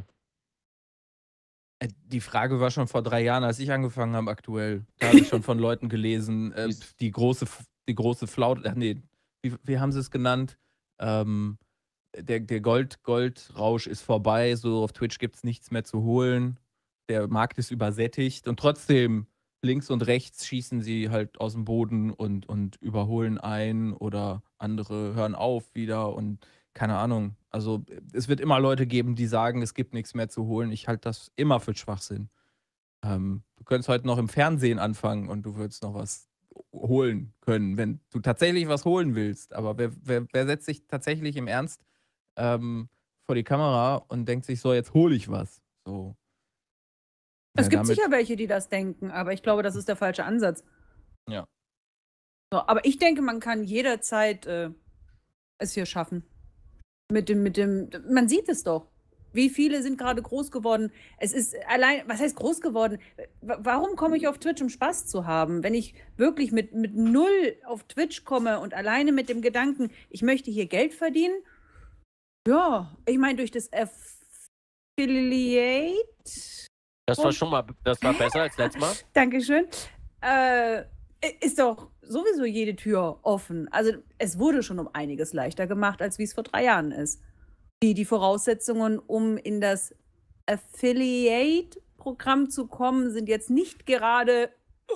Speaker 2: Äh, Die Frage war schon vor drei Jahren, als ich angefangen habe, aktuell. Da habe ich schon von Leuten gelesen, äh, die große, die große Flaute, ach nee, wie, wie haben sie es genannt? Ähm, der der Gold, Goldrausch ist vorbei, so auf Twitch gibt es nichts mehr zu holen. Der Markt ist übersättigt und trotzdem links und rechts schießen sie halt aus dem Boden und, und überholen ein oder andere hören auf wieder und keine Ahnung. Also es wird immer Leute geben, die sagen, es gibt nichts mehr zu holen. Ich halte das immer für Schwachsinn. Ähm, du könntest heute noch im Fernsehen anfangen und du würdest noch was holen können, wenn du tatsächlich was holen willst. Aber wer, wer, wer setzt sich tatsächlich im Ernst ähm, vor die Kamera und denkt sich so, jetzt hole ich was. So.
Speaker 1: Es
Speaker 2: Ja,
Speaker 1: gibt
Speaker 2: damit-
Speaker 1: sicher welche, die das denken, aber ich glaube, das ist der falsche Ansatz.
Speaker 2: Ja.
Speaker 1: So, aber ich denke, man kann jederzeit äh, es hier schaffen. Mit dem, mit dem, man sieht es doch. Wie viele sind gerade groß geworden? Es ist allein, was heißt groß geworden? W- Warum komme ich auf Twitch, um Spaß zu haben? Wenn ich wirklich mit, mit null auf Twitch komme und alleine mit dem Gedanken, ich möchte hier Geld verdienen, ja, ich meine, durch das Affiliate,
Speaker 3: Das war
Speaker 1: Und-
Speaker 3: schon mal, das war besser als letztes Mal.
Speaker 1: Dankeschön, äh, ist doch sowieso jede Tür offen. Also es wurde schon um einiges leichter gemacht, als wie es vor drei Jahren ist. Die, die Voraussetzungen, um in das Affiliate-Programm zu kommen, sind jetzt nicht gerade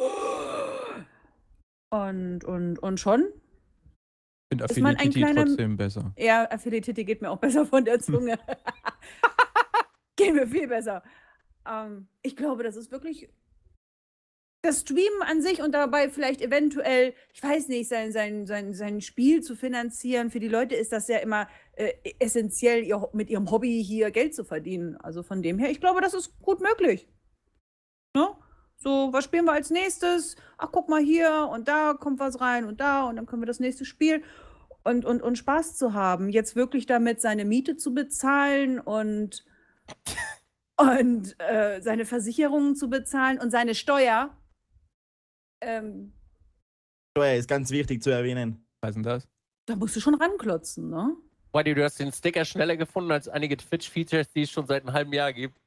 Speaker 1: und, und, und schon.
Speaker 2: Ich finde
Speaker 1: Ist man ein
Speaker 2: Affinity
Speaker 1: kleiner-
Speaker 2: trotzdem besser.
Speaker 1: Ja, Affiliate geht mir auch besser von der Zunge. Geht mir viel besser. Ähm, ich glaube, das ist wirklich das Streamen an sich und dabei vielleicht eventuell, ich weiß nicht, sein, sein, sein, sein Spiel zu finanzieren. Für die Leute ist das ja immer äh, essentiell, ihr, mit ihrem Hobby hier Geld zu verdienen. Also von dem her, ich glaube, das ist gut möglich. Ne? So, was spielen wir als nächstes? Ach, guck mal hier und da kommt was rein und da und dann können wir das nächste Spiel. Und, und, und Spaß zu haben, jetzt wirklich damit seine Miete zu bezahlen und, und äh, seine Versicherungen zu bezahlen und seine Steuer. Ähm,
Speaker 4: Steuer ist ganz wichtig zu erwähnen.
Speaker 2: Was ist denn das?
Speaker 1: da musst du schon ranklotzen, ne?
Speaker 3: Whitey, du hast den Sticker schneller gefunden als einige Twitch-Features, die es schon seit einem halben Jahr gibt.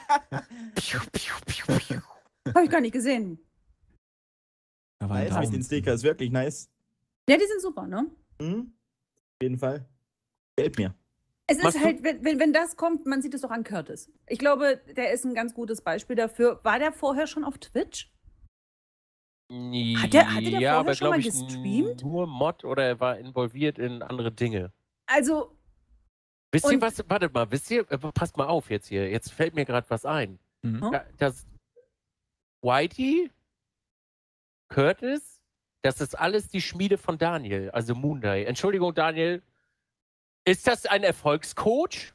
Speaker 1: Habe ich gar nicht gesehen.
Speaker 2: Da war ein
Speaker 4: Nice mit den
Speaker 2: Daumen.
Speaker 4: Stickers, wirklich nice.
Speaker 1: Ja, die sind super, ne?
Speaker 4: Mhm. Auf jeden Fall. Gefällt mir.
Speaker 1: Es
Speaker 3: Machst
Speaker 1: ist
Speaker 3: du-
Speaker 1: halt, wenn, wenn, wenn das kommt, man sieht es doch an Curtis. Ich glaube, der ist ein ganz gutes Beispiel dafür. War der vorher schon auf Twitch? Hat der- hatte der
Speaker 3: ja,
Speaker 1: vorher
Speaker 3: aber
Speaker 1: schon mal
Speaker 3: glaub ich,
Speaker 1: gestreamt?
Speaker 3: nur Mod oder er war involviert in andere Dinge.
Speaker 1: Also,
Speaker 3: Wisst ihr
Speaker 1: Und-
Speaker 3: was? Warte mal, wisst ihr, äh, passt mal auf jetzt hier. Jetzt fällt mir gerade was ein.
Speaker 2: Mhm.
Speaker 1: Hm?
Speaker 3: Ja, das Whitey, Curtis, das ist alles die Schmiede von Daniel, also Moonday. Entschuldigung, Daniel. Ist das ein Erfolgscoach?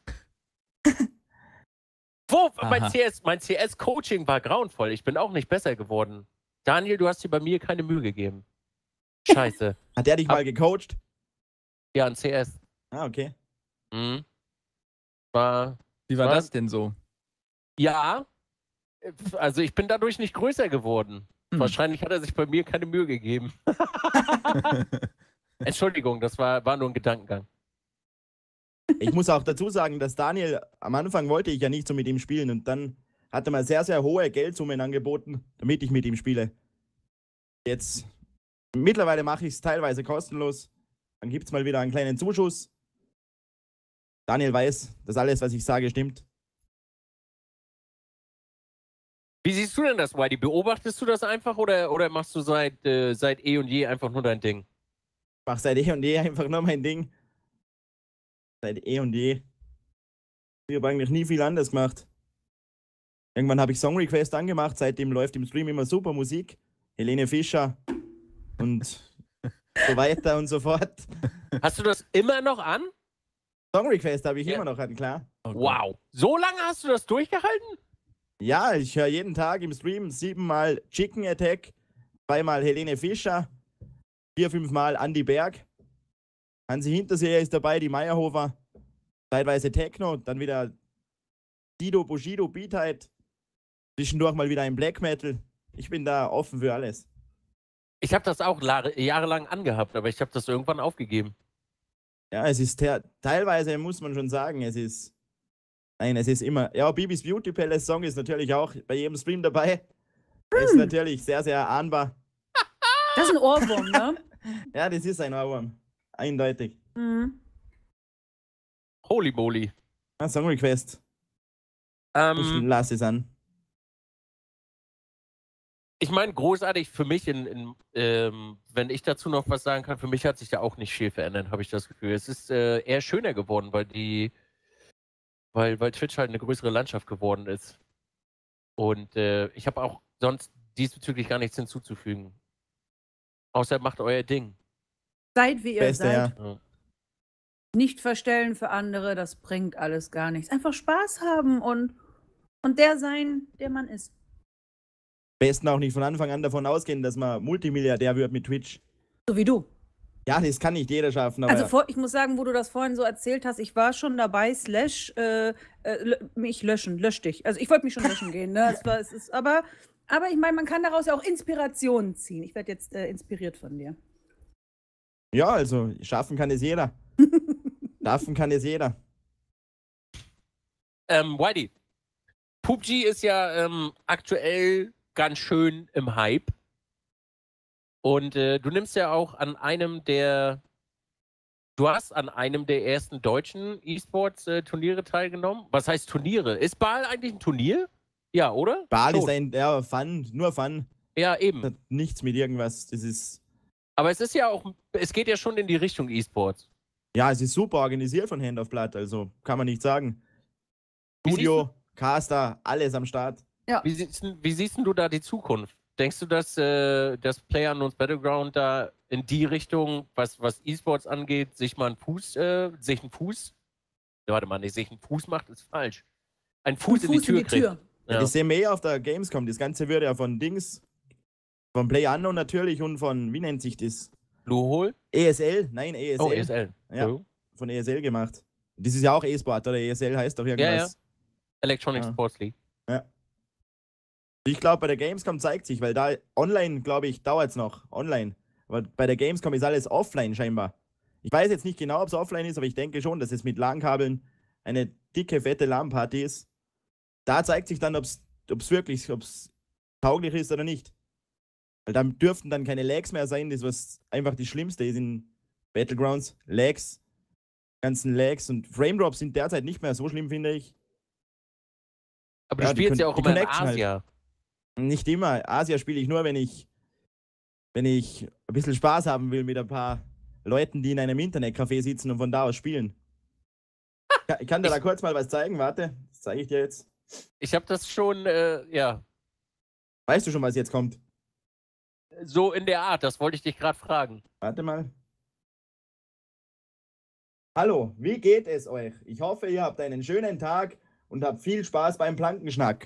Speaker 3: Wo? Mein
Speaker 2: Aha.
Speaker 3: C S, mein C S-Coaching war grauenvoll. Ich bin auch nicht besser geworden. Daniel, du hast dir bei mir keine Mühe gegeben. Scheiße.
Speaker 4: Hat der dich
Speaker 3: Ab-
Speaker 4: mal gecoacht?
Speaker 3: Ja, ein C S.
Speaker 4: Ah, okay.
Speaker 3: Mhm. War.
Speaker 2: Wie war
Speaker 3: war-
Speaker 2: das denn so?
Speaker 3: Ja. Also ich bin dadurch nicht größer geworden.
Speaker 2: Hm.
Speaker 3: Wahrscheinlich hat er sich bei mir keine Mühe gegeben. Entschuldigung, das war, war nur ein Gedankengang.
Speaker 4: Ich muss auch dazu sagen, dass Daniel, am Anfang wollte ich ja nicht so mit ihm spielen und dann hat er mal sehr, sehr hohe Geldsummen angeboten, damit ich mit ihm spiele. Jetzt, mittlerweile mache ich es teilweise kostenlos. Dann gibt es mal wieder einen kleinen Zuschuss. Daniel weiß, dass alles, was ich sage, stimmt.
Speaker 3: Wie siehst du denn das, Whitey? Beobachtest du das einfach oder, oder machst du seit, äh, seit eh und je einfach nur dein Ding?
Speaker 4: Ich mache seit eh und je einfach nur mein Ding. Seit eh und je. Ich habe eigentlich nie viel anders gemacht. Irgendwann habe ich Song Request angemacht, seitdem läuft im Stream immer super Musik. Helene Fischer und so weiter und so fort.
Speaker 3: Hast du das immer noch an?
Speaker 4: Song Request habe ich
Speaker 3: Ja.
Speaker 4: immer noch an, klar.
Speaker 2: Oh Gott.
Speaker 3: Wow. So lange hast du das durchgehalten?
Speaker 4: Ja, ich höre jeden Tag im Stream siebenmal Chicken Attack, zweimal Helene Fischer, vier, fünfmal Andy Berg. Hansi Hinterseher ist dabei, die Meyerhofer, zeitweise Techno, dann wieder Sido, Bushido, Beatheit, zwischendurch mal wieder ein Black Metal. Ich bin da offen für alles.
Speaker 3: Ich habe das auch la- jahrelang angehabt, aber ich habe das irgendwann aufgegeben.
Speaker 4: Ja, es ist te teilweise, muss man schon sagen, es ist, nein, es ist immer, ja, Bibis Beauty Palace Song ist natürlich auch bei jedem Stream dabei. Ist natürlich sehr, sehr ahnbar.
Speaker 1: das ist ein Ohrwurm, ne?
Speaker 4: Ja, das ist ein Ohrwurm. Eindeutig.
Speaker 1: Mhm.
Speaker 3: Holy moly.
Speaker 4: Ah, Song Request. Ich
Speaker 3: Ähm,
Speaker 4: lasse es an.
Speaker 3: ich meine, großartig für mich, in, in, ähm, wenn ich dazu noch was sagen kann, für mich hat sich da auch nicht viel verändert, habe ich das Gefühl. Es ist äh, eher schöner geworden, weil die, weil, weil Twitch halt eine größere Landschaft geworden ist. Und äh, ich habe auch sonst diesbezüglich gar nichts hinzuzufügen. Außer macht euer Ding.
Speaker 1: Seid wie ihr
Speaker 4: Beste,
Speaker 1: seid.
Speaker 4: ja.
Speaker 3: Ja.
Speaker 1: Nicht verstellen für andere, das bringt alles gar nichts. Einfach Spaß haben und, und der sein, der man ist.
Speaker 4: Besten auch nicht von Anfang an davon ausgehen, dass man Multimilliardär wird mit Twitch.
Speaker 1: So wie du.
Speaker 4: Ja, das kann nicht jeder schaffen, aber
Speaker 1: Also vor, ich muss sagen, wo du das vorhin so erzählt hast, ich war schon dabei, slash, äh, äh, lö- mich löschen, lösch dich. Also ich wollte mich schon löschen gehen, ne? Es war, es ist, aber, aber ich meine, man kann daraus ja auch Inspirationen ziehen. Ich werde jetzt äh, inspiriert von dir.
Speaker 4: ja, also schaffen kann es jeder. Schaffen kann es jeder.
Speaker 3: Ähm, Whitey, P U B G ist ja ähm, aktuell ganz schön im Hype. Und äh, du nimmst ja auch an einem der, du hast an einem der ersten deutschen E-Sports-Turniere teilgenommen. Was heißt Turniere? Ist Baal eigentlich ein Turnier? Ja, oder?
Speaker 4: Ball ist
Speaker 3: Schon.
Speaker 4: ein, ja, Fun, nur Fun.
Speaker 3: Ja, eben.
Speaker 4: Hat nichts mit irgendwas. Das ist,
Speaker 3: Aber es ist ja auch, es geht ja schon in die Richtung E-Sports.
Speaker 4: ja, es ist super organisiert von Hand auf Blatt, also kann man nicht sagen.
Speaker 3: Wie
Speaker 4: Studio, Caster, alles am Start.
Speaker 3: Wie siehst, denn- wie siehst denn du da die Zukunft? Denkst du, dass äh, das PlayerUnknown's Battleground da in die Richtung, was, was E-Sports angeht, sich mal einen Fuß, äh, sich einen Fuß, ja, warte mal, nicht sich einen Fuß macht, ist falsch. Einen Fuß, in die Tür kriegt.
Speaker 4: Ja.
Speaker 3: Ja.
Speaker 4: Das sehen wir eh auf der Gamescom. Das Ganze wird ja von Dings, von PlayerUnknown natürlich und von, wie nennt sich das?
Speaker 3: Bluehole?
Speaker 4: E S L? Nein, E S L.
Speaker 3: Oh, E S L.
Speaker 4: Ja.
Speaker 3: Oh.
Speaker 4: Von E S L gemacht. Das ist ja auch E-Sport, oder? E S L heißt doch irgendwas.
Speaker 3: Electronic
Speaker 4: Ja.
Speaker 3: Sports League.
Speaker 4: Ich glaube, bei der Gamescom zeigt sich, weil da online, glaube ich, dauert es noch. Online. Aber bei der Gamescom ist alles offline scheinbar. Ich weiß jetzt nicht genau, ob es offline ist, aber ich denke schon, dass es mit LAN-Kabeln eine dicke, fette LAN-Party ist. Da zeigt sich dann, ob es wirklich ob's tauglich ist oder nicht. Weil dann dürften dann keine Lags mehr sein, das was einfach das Schlimmste ist in Battlegrounds. Lags. ganzen Lags und Frame Drops sind derzeit nicht mehr so schlimm, finde ich.
Speaker 3: Aber
Speaker 4: Ja,
Speaker 3: du
Speaker 4: die
Speaker 3: spielst
Speaker 4: Con-
Speaker 3: ja auch
Speaker 4: die
Speaker 3: immer in
Speaker 4: Connection halt.
Speaker 3: Asia.
Speaker 4: Nicht immer. Asia spiele ich nur, wenn ich, wenn ich ein bisschen Spaß haben will mit ein paar Leuten, die in einem Internetcafé sitzen und von da aus spielen. Ich kann- Ich kann dir da
Speaker 3: Ich-
Speaker 4: kurz mal was zeigen. Warte, das zeige ich dir jetzt.
Speaker 3: Ich habe das schon, äh, ja,
Speaker 4: Weißt du schon, was jetzt kommt?
Speaker 3: so in der Art. Das wollte ich dich gerade fragen.
Speaker 4: Warte mal. Hallo, wie geht es euch? Ich hoffe, ihr habt einen schönen Tag und habt viel Spaß beim Plankenschnack.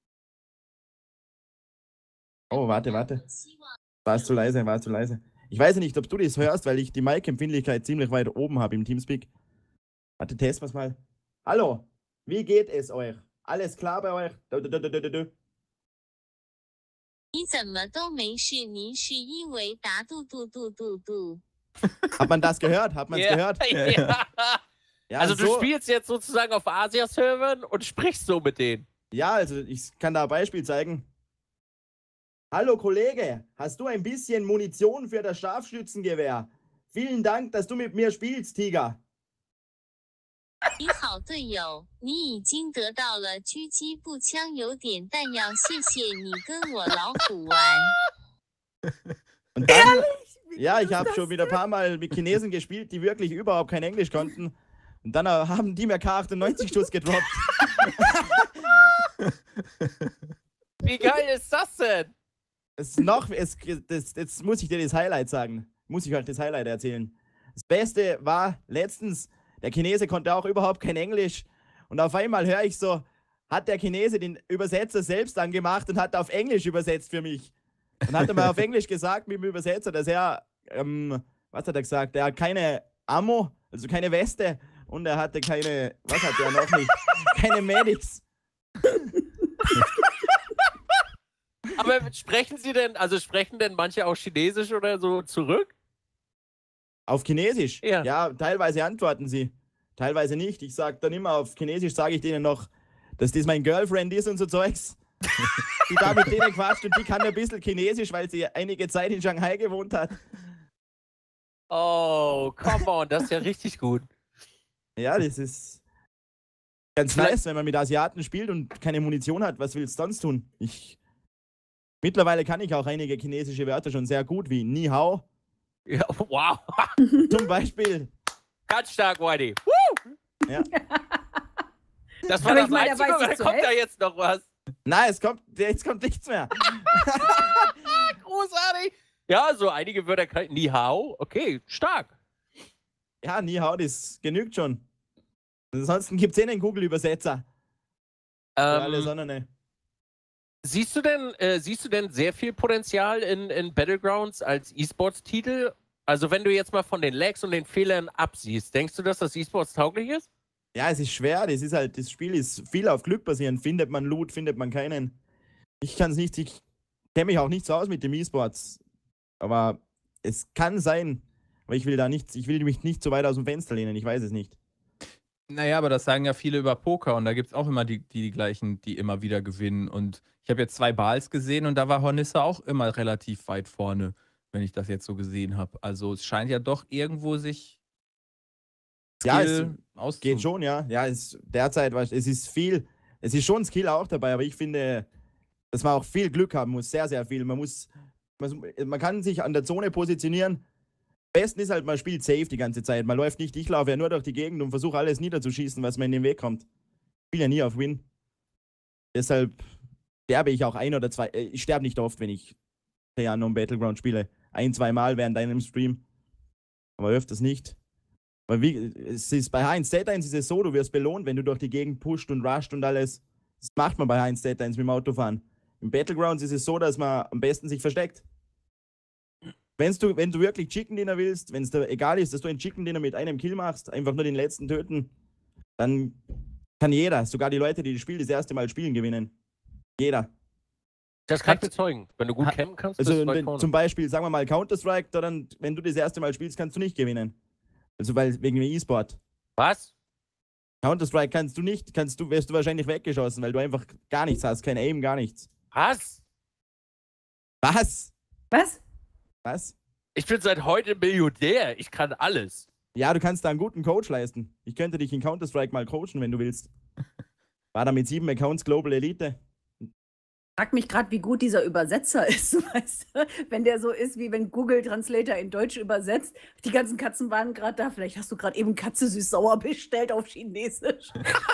Speaker 4: Oh, warte, warte. War es zu leise, war es zu leise. Ich weiß nicht, ob du das hörst, weil ich die Mic-Empfindlichkeit ziemlich weit oben habe im Teamspeak. Warte, testen wir es mal. Hallo, wie geht es euch? Alles klar bei euch? Du, du, du, du, du, du.
Speaker 5: 你怎么都没事？您是因为答嘟嘟嘟嘟嘟。
Speaker 4: Hat man das gehört? Hat man es
Speaker 3: Ja,
Speaker 4: gehört?
Speaker 3: ja.
Speaker 4: Ja,
Speaker 3: Also du
Speaker 4: so-
Speaker 3: spielst jetzt sozusagen auf Asia-Servern und sprichst so mit denen.
Speaker 4: Ja, also ich kann da ein Beispiel zeigen. Hallo Kollege, hast du ein bisschen Munition für das Scharfschützengewehr? Vielen Dank, dass du mit mir spielst, Tiger.
Speaker 5: 你好，队友，你已经得到了狙击步枪，有点弹药，谢谢你跟我老虎玩。
Speaker 4: Und dann, ja, ich habe schon wieder ein paar Mal mit Chinesen gespielt, die wirklich überhaupt kein Englisch konnten. Und dann äh, haben die mir K achtundneunzig Schuss gedroppt.
Speaker 3: Wie geil ist das denn?
Speaker 4: Es ist noch, es, das, jetzt muss ich dir das Highlight sagen. Muss ich halt das Highlight erzählen. Das Beste war letztens, der Chinese konnte auch überhaupt kein Englisch. Und auf einmal höre ich so, hat der Chinese den Übersetzer selbst angemacht und hat auf Englisch übersetzt für mich. Und hat er mal auf Englisch gesagt mit dem Übersetzer, dass er, ähm, was hat er gesagt? Er hat keine Ammo, also keine Weste. Und er hatte keine, was hat er noch nicht? Keine Medics.
Speaker 3: Aber sprechen sie denn, also sprechen denn manche auch Chinesisch oder so zurück?
Speaker 4: Auf Chinesisch?
Speaker 3: Ja.
Speaker 4: Ja, teilweise antworten sie. Teilweise nicht. Ich sag dann immer auf Chinesisch, sage ich denen noch, dass das mein Girlfriend ist und so Zeugs. Die da mit denen quatscht und die kann ein bisschen Chinesisch, weil sie einige Zeit in Shanghai gewohnt hat.
Speaker 3: Oh, come on, das ist ja richtig gut.
Speaker 4: Ja, das ist ganz
Speaker 3: Vielleicht-
Speaker 4: nice, wenn man mit Asiaten spielt und keine Munition hat. Was willst du sonst tun? Ich. Mittlerweile kann ich auch einige chinesische Wörter schon sehr gut, wie Ni Hao
Speaker 3: Ja, wow.
Speaker 4: zum Beispiel.
Speaker 3: Ganz stark, Whitey. Woo!
Speaker 4: Ja.
Speaker 3: Das war
Speaker 1: Aber
Speaker 3: das
Speaker 1: ich meine, er
Speaker 3: Einzige,
Speaker 1: weiß
Speaker 3: oder
Speaker 1: sich zu
Speaker 3: kommt da
Speaker 1: helfen.
Speaker 3: jetzt noch was?
Speaker 4: Nein, es kommt, jetzt kommt nichts mehr.
Speaker 3: Großartig. Ja, so einige Wörter kann Ni Hao. Okay, stark.
Speaker 4: Ja, Ni Hao, das genügt schon. Ansonsten gibt es eh einen Google-Übersetzer. Für alle
Speaker 3: Ähm,
Speaker 4: Sonnene.
Speaker 3: siehst, du denn, äh, siehst du denn sehr viel Potenzial in, in Battlegrounds als E-Sports-Titel? Also wenn du jetzt mal von den Lags und den Fehlern absiehst, denkst du, dass das E-Sports tauglich ist?
Speaker 4: Ja, es ist schwer. Das ist halt, das Spiel ist viel auf Glück basierend. Findet man Loot, findet man keinen. Ich kann es nicht, ich kenne mich auch nicht so aus mit dem E-Sports. Aber es kann sein. Aber ich will da nicht, ich will mich nicht so weit aus dem Fenster lehnen. Ich weiß es nicht.
Speaker 2: Naja, aber das sagen ja viele über Poker und da gibt es auch immer die, die, die gleichen, die immer wieder gewinnen. Und ich habe jetzt zwei Bals gesehen und da war Hornisse auch immer relativ weit vorne, wenn ich das jetzt so gesehen habe. Also es scheint ja doch irgendwo sich
Speaker 4: Ja, es
Speaker 2: Skill auszu-
Speaker 4: geht schon, ja. Ja, es, derzeit, weißt, es ist viel, es ist schon Skill auch dabei, aber ich finde, dass man auch viel Glück haben muss, sehr, sehr viel. Man muss, man, man kann sich an der Zone positionieren. Am besten ist halt, man spielt safe die ganze Zeit. Man läuft nicht, ich laufe ja nur durch die Gegend und versuche alles niederzuschießen, was mir in den Weg kommt. Ich spiele ja nie auf Win. Deshalb sterbe ich auch ein oder zwei, äh, ich sterbe nicht oft, wenn ich Unknown Battleground spiele. Ein, zwei Mal während einem Stream. Aber öfters nicht. Weil wie, es ist bei H eins Z eins ist es so, du wirst belohnt, wenn du durch die Gegend pusht und rusht und alles. Das macht man bei H eins Z eins mit dem Autofahren. Im Battlegrounds ist es so, dass man am besten sich versteckt. Wenn's du, wenn du wirklich Chicken Dinner willst, wenn es dir egal ist, dass du einen Chicken Dinner mit einem Kill machst, einfach nur den letzten töten, dann kann jeder, sogar die Leute, die das Spiel das erste Mal spielen, gewinnen. Jeder.
Speaker 3: Das kann ich
Speaker 2: Hat-
Speaker 3: bezeugen. Wenn du gut
Speaker 2: hat-
Speaker 3: campen kannst,
Speaker 4: Also
Speaker 3: bist du weit
Speaker 4: wenn,
Speaker 3: vorne.
Speaker 4: zum Beispiel, sagen wir mal Counter-Strike, dann, wenn du das erste Mal spielst, kannst du nicht gewinnen. Also weil wegen dem E-Sport.
Speaker 3: Was?
Speaker 4: Counter-Strike kannst du nicht, kannst du, wirst du wahrscheinlich weggeschossen, weil du einfach gar nichts hast, kein Aim, gar nichts.
Speaker 3: Was?
Speaker 4: Was?
Speaker 1: Was?
Speaker 4: Was?
Speaker 3: Ich bin seit heute Millionär. Ich kann alles.
Speaker 4: Ja, du kannst da einen guten Coach leisten. Ich könnte dich in Counter-Strike mal coachen, wenn du willst. War da mit sieben Accounts Global Elite.
Speaker 1: Ich frag mich gerade, wie gut dieser Übersetzer ist, weißt du? Wenn der so ist, wie wenn Google Translator in Deutsch übersetzt. Die ganzen Katzen waren gerade da. Vielleicht hast du gerade eben Katze süß-sauer bestellt auf Chinesisch.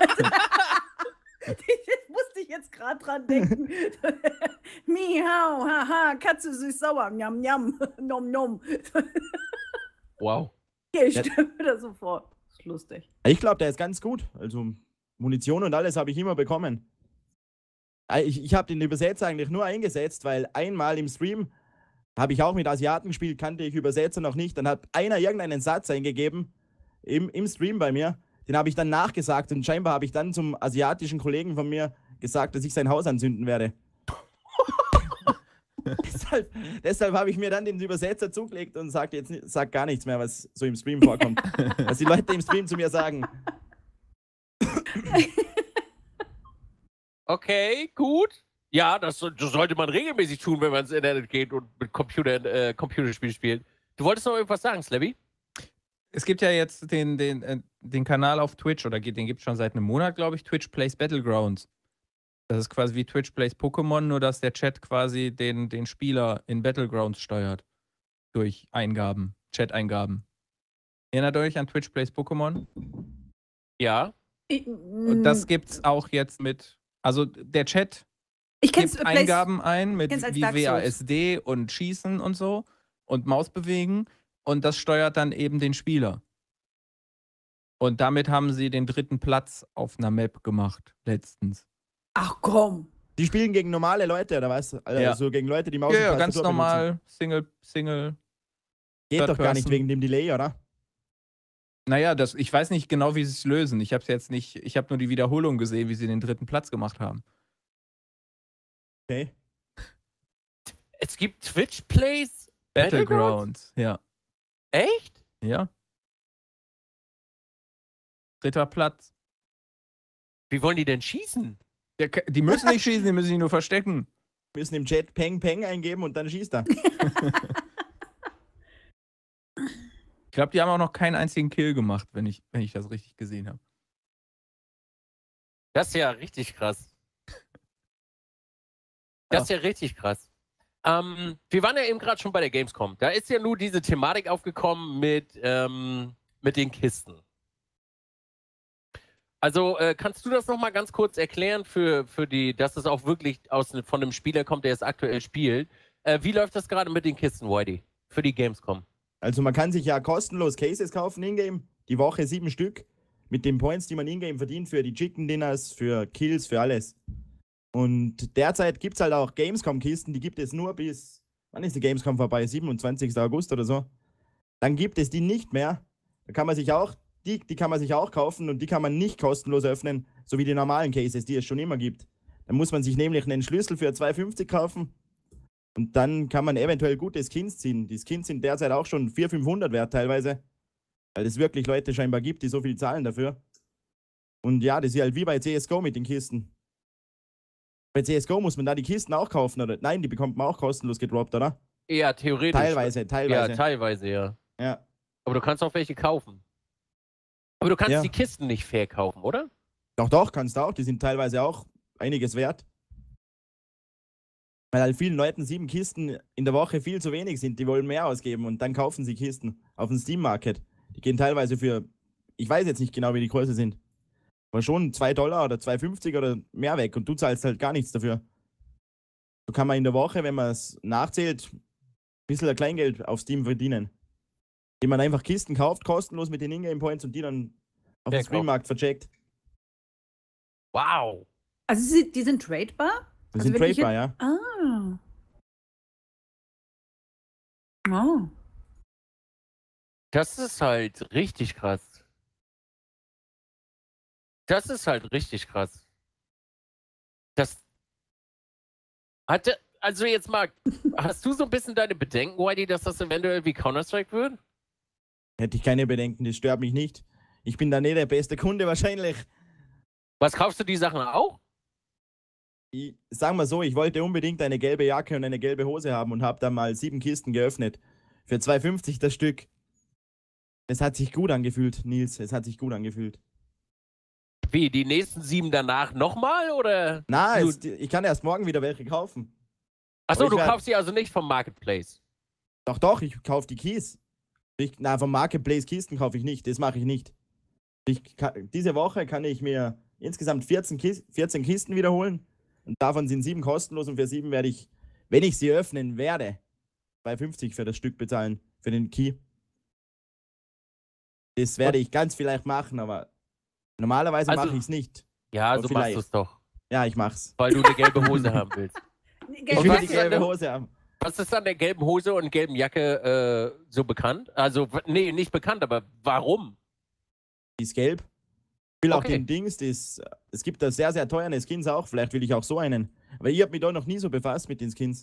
Speaker 1: Das musste ich jetzt gerade dran denken. Miau, haha, Katze süß-sauer, njam, njam, nom, nom.
Speaker 3: Wow.
Speaker 1: Okay, ich stelle mir das so vor. Das ist lustig.
Speaker 4: Ich glaube, der ist ganz gut. Also Munition und alles habe ich immer bekommen. Ich, ich habe den Übersetzer eigentlich nur eingesetzt, weil einmal im Stream habe ich auch mit Asiaten gespielt, kannte ich Übersetzer noch nicht. Dann hat einer irgendeinen Satz eingegeben im, im Stream bei mir. Den habe ich dann nachgesagt und scheinbar habe ich dann zum asiatischen Kollegen von mir gesagt, dass ich sein Haus anzünden werde. deshalb deshalb habe ich mir dann den Übersetzer zugelegt und sage jetzt sag gar nichts mehr, was so im Stream vorkommt. Was die Leute im Stream zu mir sagen.
Speaker 3: Okay, gut. Ja, das, das sollte man regelmäßig tun, wenn man ins Internet geht und mit Computer, äh, Computerspiel spielt. Du wolltest noch irgendwas sagen, Slabby?
Speaker 2: Es gibt ja jetzt den, den, äh, den Kanal auf Twitch, oder den gibt es schon seit einem Monat, glaube ich, Twitch Plays Battlegrounds. Das ist quasi wie Twitch Plays Pokémon, nur dass der Chat quasi den, den Spieler in Battlegrounds steuert. Durch Eingaben, Chat-Eingaben. Erinnert euch an Twitch Plays Pokémon?
Speaker 3: Ja.
Speaker 2: Und das gibt's auch jetzt mit, also der Chat
Speaker 1: ich
Speaker 2: gibt Eingaben ein mit wie W A S D und Schießen und so und Maus bewegen und das steuert dann eben den Spieler. Und damit haben sie den dritten Platz auf einer Map gemacht, letztens.
Speaker 1: Ach komm.
Speaker 4: Die spielen gegen normale Leute, oder was? Also
Speaker 2: ja.
Speaker 4: gegen Leute, die Maus
Speaker 2: Ja, ja, ganz normal, benutzen. Single, Single.
Speaker 4: Geht doch gar nicht wegen dem Delay, oder?
Speaker 2: Naja, das, ich weiß nicht genau, wie sie es lösen. Ich habe jetzt nicht, ich habe nur die Wiederholung gesehen, wie sie den dritten Platz gemacht haben.
Speaker 4: Okay.
Speaker 3: Es gibt Twitch Plays
Speaker 2: Battlegrounds, ja.
Speaker 3: Echt?
Speaker 2: Ja. Dritter Platz.
Speaker 3: Wie wollen die denn schießen?
Speaker 2: Ja, die müssen nicht schießen, die müssen sich nur verstecken.
Speaker 4: Die müssen im Chat Peng Peng eingeben und dann schießt er.
Speaker 2: Ich glaube, die haben auch noch keinen einzigen Kill gemacht, wenn ich, wenn ich das richtig gesehen habe.
Speaker 3: Das ist ja richtig krass. Das ist ja richtig krass. Ähm, wir waren ja eben gerade schon bei der Gamescom. Da ist ja nur diese Thematik aufgekommen mit, ähm, mit den Kisten. Also äh, kannst du das nochmal ganz kurz erklären, für, für die, dass es auch wirklich aus, von einem Spieler kommt, der es aktuell spielt. Äh, wie läuft das gerade mit den Kisten, Whitey? Für die Gamescom?
Speaker 4: Also man kann sich ja kostenlos Cases kaufen in-game, die Woche sieben Stück, mit den Points, die man in-game verdient für die Chicken Dinners, für Kills, für alles. Und derzeit gibt es halt auch Gamescom-Kisten, die gibt es nur bis, wann ist die Gamescom vorbei? siebenundzwanzigsten August oder so. Dann gibt es die nicht mehr. Da kann man sich auch, die, die kann man sich auch kaufen und die kann man nicht kostenlos öffnen, so wie die normalen Cases, die es schon immer gibt. Dann muss man sich nämlich einen Schlüssel für zwei fünfzig kaufen. Und dann kann man eventuell gute Skins ziehen. Die Skins sind derzeit auch schon vierhundert, fünfhundert wert teilweise. Weil es wirklich Leute scheinbar gibt, die so viel zahlen dafür. Und ja, das ist halt wie bei C S G O mit den Kisten. Bei C S G O muss man da die Kisten auch kaufen, oder? Nein, die bekommt man auch kostenlos gedroppt, oder?
Speaker 3: Ja, theoretisch.
Speaker 4: Teilweise, teilweise.
Speaker 3: Ja, teilweise, ja.
Speaker 4: Ja.
Speaker 3: Aber du kannst auch welche kaufen. Aber du kannst
Speaker 4: ja.
Speaker 3: die Kisten nicht verkaufen, oder?
Speaker 4: Doch, doch, kannst du auch. Die sind teilweise auch einiges wert. Weil halt vielen Leuten sieben Kisten in der Woche viel zu wenig sind. Die wollen mehr ausgeben und dann kaufen sie Kisten auf dem Steam Market. Die gehen teilweise für, ich weiß jetzt nicht genau, wie die Kurse sind, aber schon zwei Dollar oder zwei fünfzig oder mehr weg und du zahlst halt gar nichts dafür. So kann man in der Woche, wenn man es nachzählt, ein bisschen Kleingeld auf Steam verdienen. Indem man einfach Kisten kauft, kostenlos mit den Ingame-Points und die dann auf dem Streammarkt vercheckt.
Speaker 3: Wow.
Speaker 1: Also die sind tradebar?
Speaker 4: Die
Speaker 1: Also
Speaker 4: sind tradebar, ja.
Speaker 1: Ah. Oh.
Speaker 3: Das ist halt richtig krass. Das ist halt richtig krass. Das hatte, also jetzt mal, hast du so ein bisschen deine Bedenken, Whitey, dass das eventuell wie Counter-Strike wird?
Speaker 4: Hätte ich keine Bedenken, das stört mich nicht. Ich bin da nicht der beste Kunde wahrscheinlich.
Speaker 3: Was, kaufst du die Sachen auch?
Speaker 4: Ich, sagen wir so, ich wollte unbedingt eine gelbe Jacke und eine gelbe Hose haben und habe da mal sieben Kisten geöffnet. Für zwei fünfzig das Stück. Es hat sich gut angefühlt, Nils. Es hat sich gut angefühlt.
Speaker 3: Wie, die nächsten sieben danach nochmal, oder?
Speaker 4: Na, es, ich kann erst morgen wieder welche kaufen.
Speaker 3: Achso, du kaufst sie also nicht vom Marketplace?
Speaker 4: Doch, doch, ich kaufe die Keys. Ich, na, vom Marketplace Kisten kaufe ich nicht. Das mache ich nicht. Ich, diese Woche kann ich mir insgesamt vierzehn, Kis, vierzehn Kisten wiederholen. Und davon sind sieben kostenlos. Und für sieben werde ich, wenn ich sie öffnen werde, zwei fünfzig für das Stück bezahlen. Für den Key. Das werde ich ganz vielleicht machen, aber normalerweise
Speaker 3: also,
Speaker 4: mache ich es nicht.
Speaker 3: Ja, so machst du es doch.
Speaker 4: Ja, ich mach's.
Speaker 3: Weil du eine gelbe Hose haben willst.
Speaker 4: Ich will die gelbe Hose haben.
Speaker 3: Was ist an der gelben Hose und gelben Jacke äh, so bekannt? Also, nee, nicht bekannt, aber warum?
Speaker 4: Die ist gelb. Ich will
Speaker 3: okay.
Speaker 4: auch den Dings, das, es gibt da sehr, sehr teure Skins auch. Vielleicht will ich auch so einen. Aber ich habe mich da noch nie so befasst mit den Skins.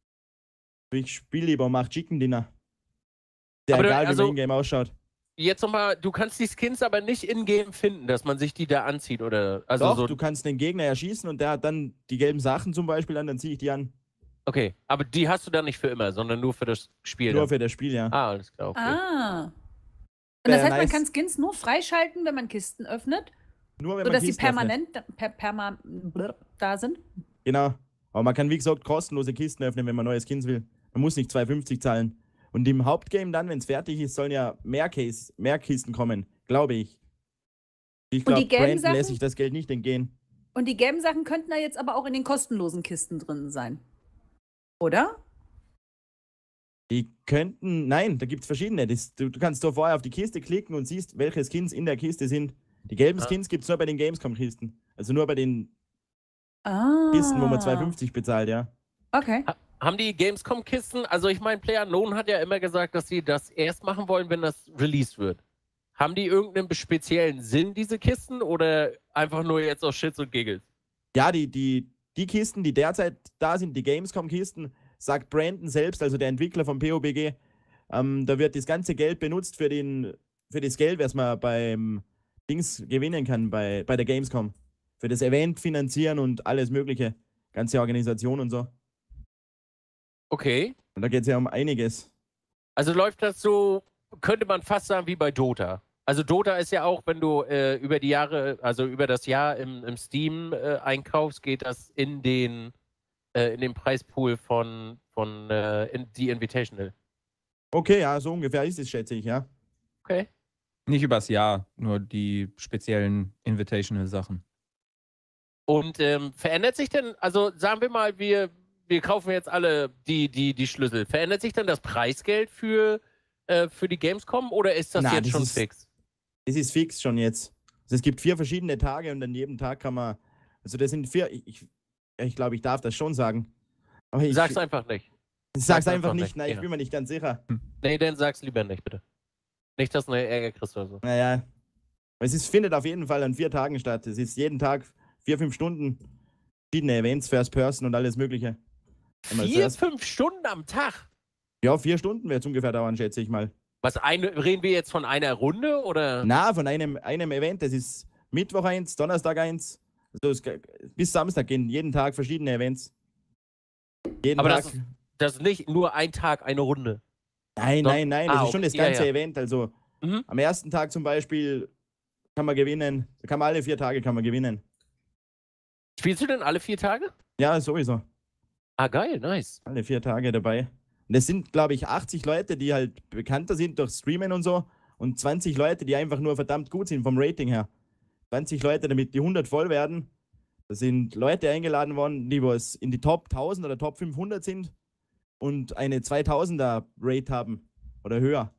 Speaker 4: Ich spiele lieber und mache Chicken Dinner. Sehr
Speaker 3: aber
Speaker 4: egal,
Speaker 3: also,
Speaker 4: wie mein Ingame ausschaut.
Speaker 3: Jetzt nochmal, du kannst die Skins aber nicht in-game finden, dass man sich die da anzieht, oder? Also
Speaker 4: Doch,
Speaker 3: so
Speaker 4: du kannst den Gegner erschießen und der hat dann die gelben Sachen zum Beispiel an, dann ziehe ich die an.
Speaker 3: Okay, aber die hast du dann nicht für immer, sondern nur für das Spiel.
Speaker 4: Nur
Speaker 3: dann.
Speaker 4: für das Spiel, ja.
Speaker 3: Ah, alles klar, okay.
Speaker 1: Ah. Und das
Speaker 4: Äh,
Speaker 1: heißt,
Speaker 4: nice.
Speaker 1: man kann Skins nur freischalten, wenn man Kisten öffnet?
Speaker 4: Nur wenn
Speaker 1: sodass
Speaker 4: man
Speaker 1: sie
Speaker 4: Kisten öffnet.
Speaker 1: permanent per, perma, da sind?
Speaker 4: Genau. Aber man kann, wie gesagt, kostenlose Kisten öffnen, wenn man neue Skins will. Man muss nicht zwei fünfzig zahlen. Und im Hauptgame dann, wenn es fertig ist, sollen ja mehr, Case, mehr Kisten kommen. Glaube ich. Ich glaube, Brandon lässt sich das Geld nicht entgehen.
Speaker 1: Und die gelben Sachen könnten da jetzt aber auch in den kostenlosen Kisten drin sein. Oder?
Speaker 4: Die könnten, nein, da gibt es verschiedene. Das, du, du kannst da vorher auf die Kiste klicken und siehst, welche Skins in der Kiste sind. Die gelben
Speaker 3: ah.
Speaker 4: Skins gibt es nur bei den Gamescom-Kisten. Also nur bei den
Speaker 1: ah.
Speaker 4: Kisten, wo man zwei fünfzig bezahlt, ja.
Speaker 1: Okay.
Speaker 3: Ha haben die Gamescom-Kisten, also ich meine, PlayerUnknown hat ja immer gesagt, dass sie das erst machen wollen, wenn das released wird. Haben die irgendeinen speziellen Sinn, diese Kisten, oder einfach nur jetzt aus Shits und Giggles?
Speaker 4: Ja, die, die, die Kisten, die derzeit da sind, die Gamescom-Kisten, sagt Brandon selbst, also der Entwickler von P U B G, ähm, da wird das ganze Geld benutzt für, den, für das Geld, was man beim Dings gewinnen kann, bei, bei der Gamescom. Für das Event finanzieren und alles mögliche. Ganze Organisation und so.
Speaker 3: Okay.
Speaker 4: Und da geht es ja um einiges.
Speaker 3: Also läuft das so, könnte man fast sagen, wie bei Dota. Also Dota ist ja auch, wenn du äh, über die Jahre, also über das Jahr im, im Steam äh, einkaufst, geht das in den, äh, in den Preispool von, von äh, in die Invitational.
Speaker 4: Okay, ja, so ungefähr ist es, schätze ich, ja.
Speaker 3: Okay.
Speaker 2: Nicht übers Jahr, nur die speziellen Invitational-Sachen.
Speaker 3: Und ähm, verändert sich denn, also sagen wir mal, wir, wir kaufen jetzt alle die, die, die Schlüssel. Verändert sich dann das Preisgeld für, äh, für die Gamescom oder ist das
Speaker 4: Na,
Speaker 3: jetzt
Speaker 4: das
Speaker 3: schon
Speaker 4: ist,
Speaker 3: fix?
Speaker 4: Das ist fix schon jetzt. Also es gibt vier verschiedene Tage und an jedem Tag kann man, also das sind vier, ich, ich, ich glaube, ich darf das schon sagen. Aber ich,
Speaker 3: Sag's einfach nicht.
Speaker 4: Ich sag's
Speaker 3: sag's
Speaker 4: einfach
Speaker 3: einfach
Speaker 4: nicht,
Speaker 3: nicht,
Speaker 4: nein, ich
Speaker 3: ja.
Speaker 4: bin mir nicht ganz sicher.
Speaker 3: Nee, dann sag's lieber nicht, bitte. Nicht, dass du eine Ärger kriegst oder so.
Speaker 4: Naja, es ist, findet auf jeden Fall an vier Tagen statt. Es ist jeden Tag vier, fünf Stunden, verschiedene Events, First Person und alles mögliche.
Speaker 3: Vier, fünf Stunden am Tag?
Speaker 4: Ja, vier Stunden wird es ungefähr dauern, schätze ich mal.
Speaker 3: Was, eine, reden wir jetzt von einer Runde, oder?
Speaker 4: Na, von einem, einem Event. Das ist Mittwoch eins, Donnerstag eins. Also es, bis Samstag gehen jeden Tag verschiedene Events. Jeden
Speaker 3: Aber
Speaker 4: Tag.
Speaker 3: Das, ist, das ist nicht nur ein Tag, eine Runde.
Speaker 4: Nein,
Speaker 3: Doch.
Speaker 4: nein, nein. Das
Speaker 3: Ah,
Speaker 4: ist schon
Speaker 3: okay.
Speaker 4: das ganze
Speaker 3: Ja, ja.
Speaker 4: Event. Also
Speaker 3: Mhm.
Speaker 4: am ersten Tag zum Beispiel kann man gewinnen. Da kann man alle vier Tage kann man gewinnen.
Speaker 3: Spielst du denn alle vier Tage?
Speaker 4: Ja, sowieso.
Speaker 3: Ah, geil, nice.
Speaker 4: Alle vier Tage dabei. Und es sind, glaube ich, achtzig Leute, die halt bekannter sind durch Streamen und so. Und zwanzig Leute, die einfach nur verdammt gut sind vom Rating her. zwanzig Leute, damit die hundert voll werden. Da sind Leute eingeladen worden, die was in die Top tausend oder Top fünfhundert sind und eine zweitausender Rate haben. Oder höher.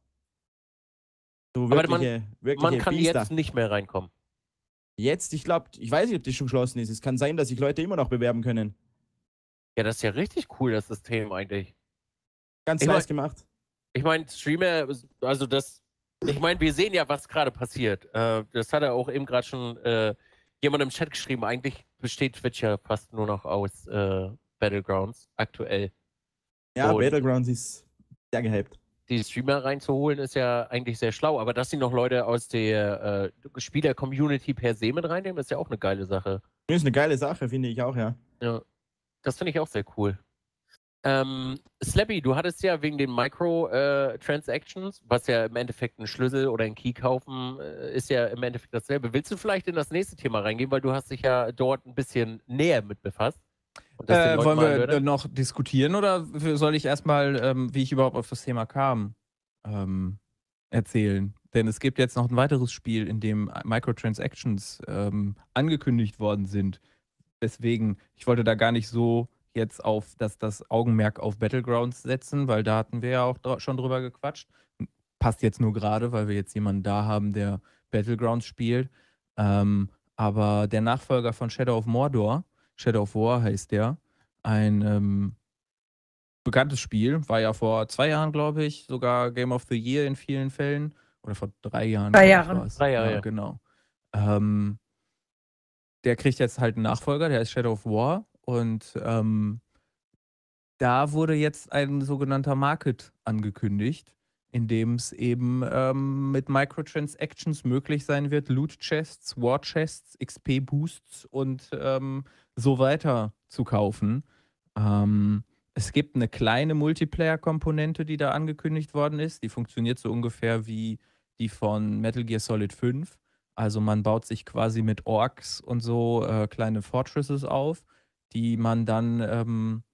Speaker 4: So
Speaker 3: Aber
Speaker 4: wirkliche,
Speaker 3: man,
Speaker 4: wirkliche
Speaker 3: man kann
Speaker 4: Biester.
Speaker 3: jetzt nicht mehr reinkommen.
Speaker 4: Jetzt, ich glaube, ich weiß nicht, ob das schon geschlossen ist. Es kann sein, dass sich Leute immer noch bewerben können.
Speaker 3: Ja, das ist ja richtig cool, das System eigentlich.
Speaker 4: Ganz
Speaker 3: Ich
Speaker 4: nice
Speaker 3: mein-
Speaker 4: gemacht.
Speaker 3: Ich meine, Streamer, also das, ich meine, wir sehen ja, was gerade passiert. Äh, das hat er auch eben gerade schon äh, jemand im Chat geschrieben. Eigentlich besteht Twitch ja fast nur noch aus äh, Battlegrounds aktuell.
Speaker 4: Ja,
Speaker 3: Und-
Speaker 4: Battlegrounds ist sehr gehypt.
Speaker 3: Die Streamer reinzuholen ist ja eigentlich sehr schlau, aber dass sie noch Leute aus der äh, Spieler-Community per se mit reinnehmen, ist ja auch eine geile Sache.
Speaker 4: Das ist eine geile Sache, finde ich auch, ja.
Speaker 3: Ja, das finde ich auch sehr cool. Ähm, Slappy, du hattest ja wegen den Micro-Transactions, äh, was ja im Endeffekt ein Schlüssel oder ein Key kaufen, äh, ist ja im Endeffekt dasselbe. Willst du vielleicht in das nächste Thema reingehen, weil du hast dich ja dort ein bisschen näher mit befasst?
Speaker 2: Und das äh, wollen wir äh, noch diskutieren oder soll ich erstmal, ähm, wie ich überhaupt auf das Thema kam, ähm, erzählen? Denn es gibt jetzt noch ein weiteres Spiel, in dem Microtransactions ähm, angekündigt worden sind. Deswegen, ich wollte da gar nicht so jetzt auf das, das Augenmerk auf Battlegrounds setzen, weil da hatten wir ja auch dr- schon drüber gequatscht. Passt jetzt nur gerade, weil wir jetzt jemanden da haben, der Battlegrounds spielt. Ähm, aber der Nachfolger von Shadow of Mordor, Shadow of War heißt der, ein ähm, bekanntes Spiel, war ja vor zwei Jahren, glaube ich, sogar Game of the Year in vielen Fällen. Oder vor drei Jahren.
Speaker 1: Drei Jahre.
Speaker 3: Drei Jahre,
Speaker 2: ja,
Speaker 3: ja.
Speaker 2: Genau. Ähm, der kriegt jetzt halt einen Nachfolger, der ist Shadow of War. Und ähm, da wurde jetzt ein sogenannter Market angekündigt, in dem es eben ähm, mit Microtransactions möglich sein wird, Loot-Chests, War-Chests, X P-Boosts und ähm, so weiter zu kaufen. Ähm, es gibt eine kleine Multiplayer-Komponente, die da angekündigt worden ist. Die funktioniert so ungefähr wie die von Metal Gear Solid fünf. Also man baut sich quasi mit Orks und so äh, kleine Fortresses auf, die man dann, ähm,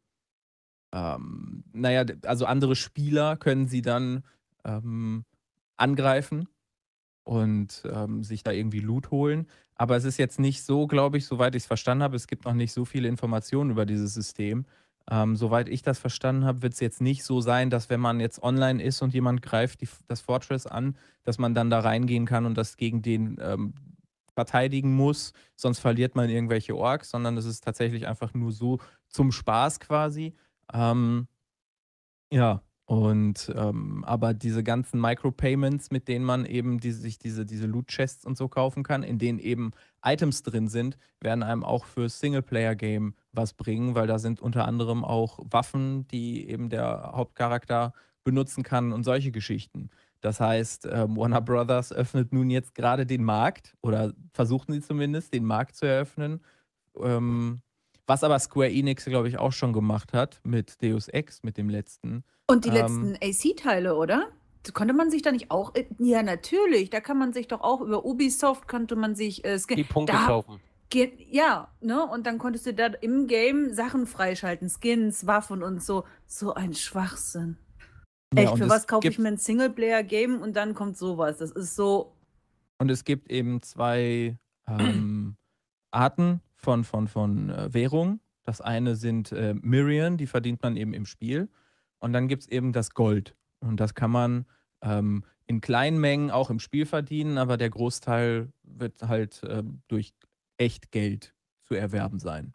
Speaker 2: ähm, naja, also andere Spieler können sie dann ähm, angreifen und ähm, sich da irgendwie Loot holen. Aber es ist jetzt nicht so, glaube ich, soweit ich es verstanden habe, es gibt noch nicht so viele Informationen über dieses System. Ähm, soweit ich das verstanden habe, wird es jetzt nicht so sein, dass wenn man jetzt online ist und jemand greift die, das Fortress an, dass man dann da reingehen kann und das gegen den ähm, verteidigen muss, sonst verliert man irgendwelche Orks, sondern es ist tatsächlich einfach nur so zum Spaß quasi. Ähm, ja, und ähm, aber diese ganzen Micropayments, mit denen man eben die, sich diese, diese Loot-Chests und so kaufen kann, in denen eben Items drin sind, werden einem auch für Singleplayer-Game was bringen, weil da sind unter anderem auch Waffen, die eben der Hauptcharakter benutzen kann und solche Geschichten. Das heißt, ähm, Warner Brothers öffnet nun jetzt gerade den Markt oder versuchen sie zumindest, den Markt zu eröffnen. Ähm, was aber Square Enix, glaube ich, auch schon gemacht hat mit Deus Ex, mit dem letzten.
Speaker 1: Und die
Speaker 2: Ähm,
Speaker 1: letzten A C-Teile, oder? Konnte man sich da nicht auch. äh, Ja, natürlich. Da kann man sich doch auch über Ubisoft konnte man sich äh, Skin.
Speaker 3: Die Punkte
Speaker 1: da,
Speaker 3: kaufen.
Speaker 1: ge- Ja, ne? Und dann konntest du da im Game Sachen freischalten, Skins, Waffen und so. So ein Schwachsinn.
Speaker 2: ja,
Speaker 1: Echt,
Speaker 2: und
Speaker 1: für
Speaker 2: es
Speaker 1: was kaufe ich
Speaker 2: gibt,
Speaker 1: mir ein Singleplayer-Game und dann kommt sowas? Das ist so.
Speaker 2: und es gibt eben zwei ähm, Arten von, von, von äh, Währung. Das eine sind äh, Mirian, die verdient man eben im Spiel. Und dann gibt es eben das Gold. Und das kann man ähm, in kleinen Mengen auch im Spiel verdienen, aber der Großteil wird halt ähm, durch Echtgeld zu erwerben sein.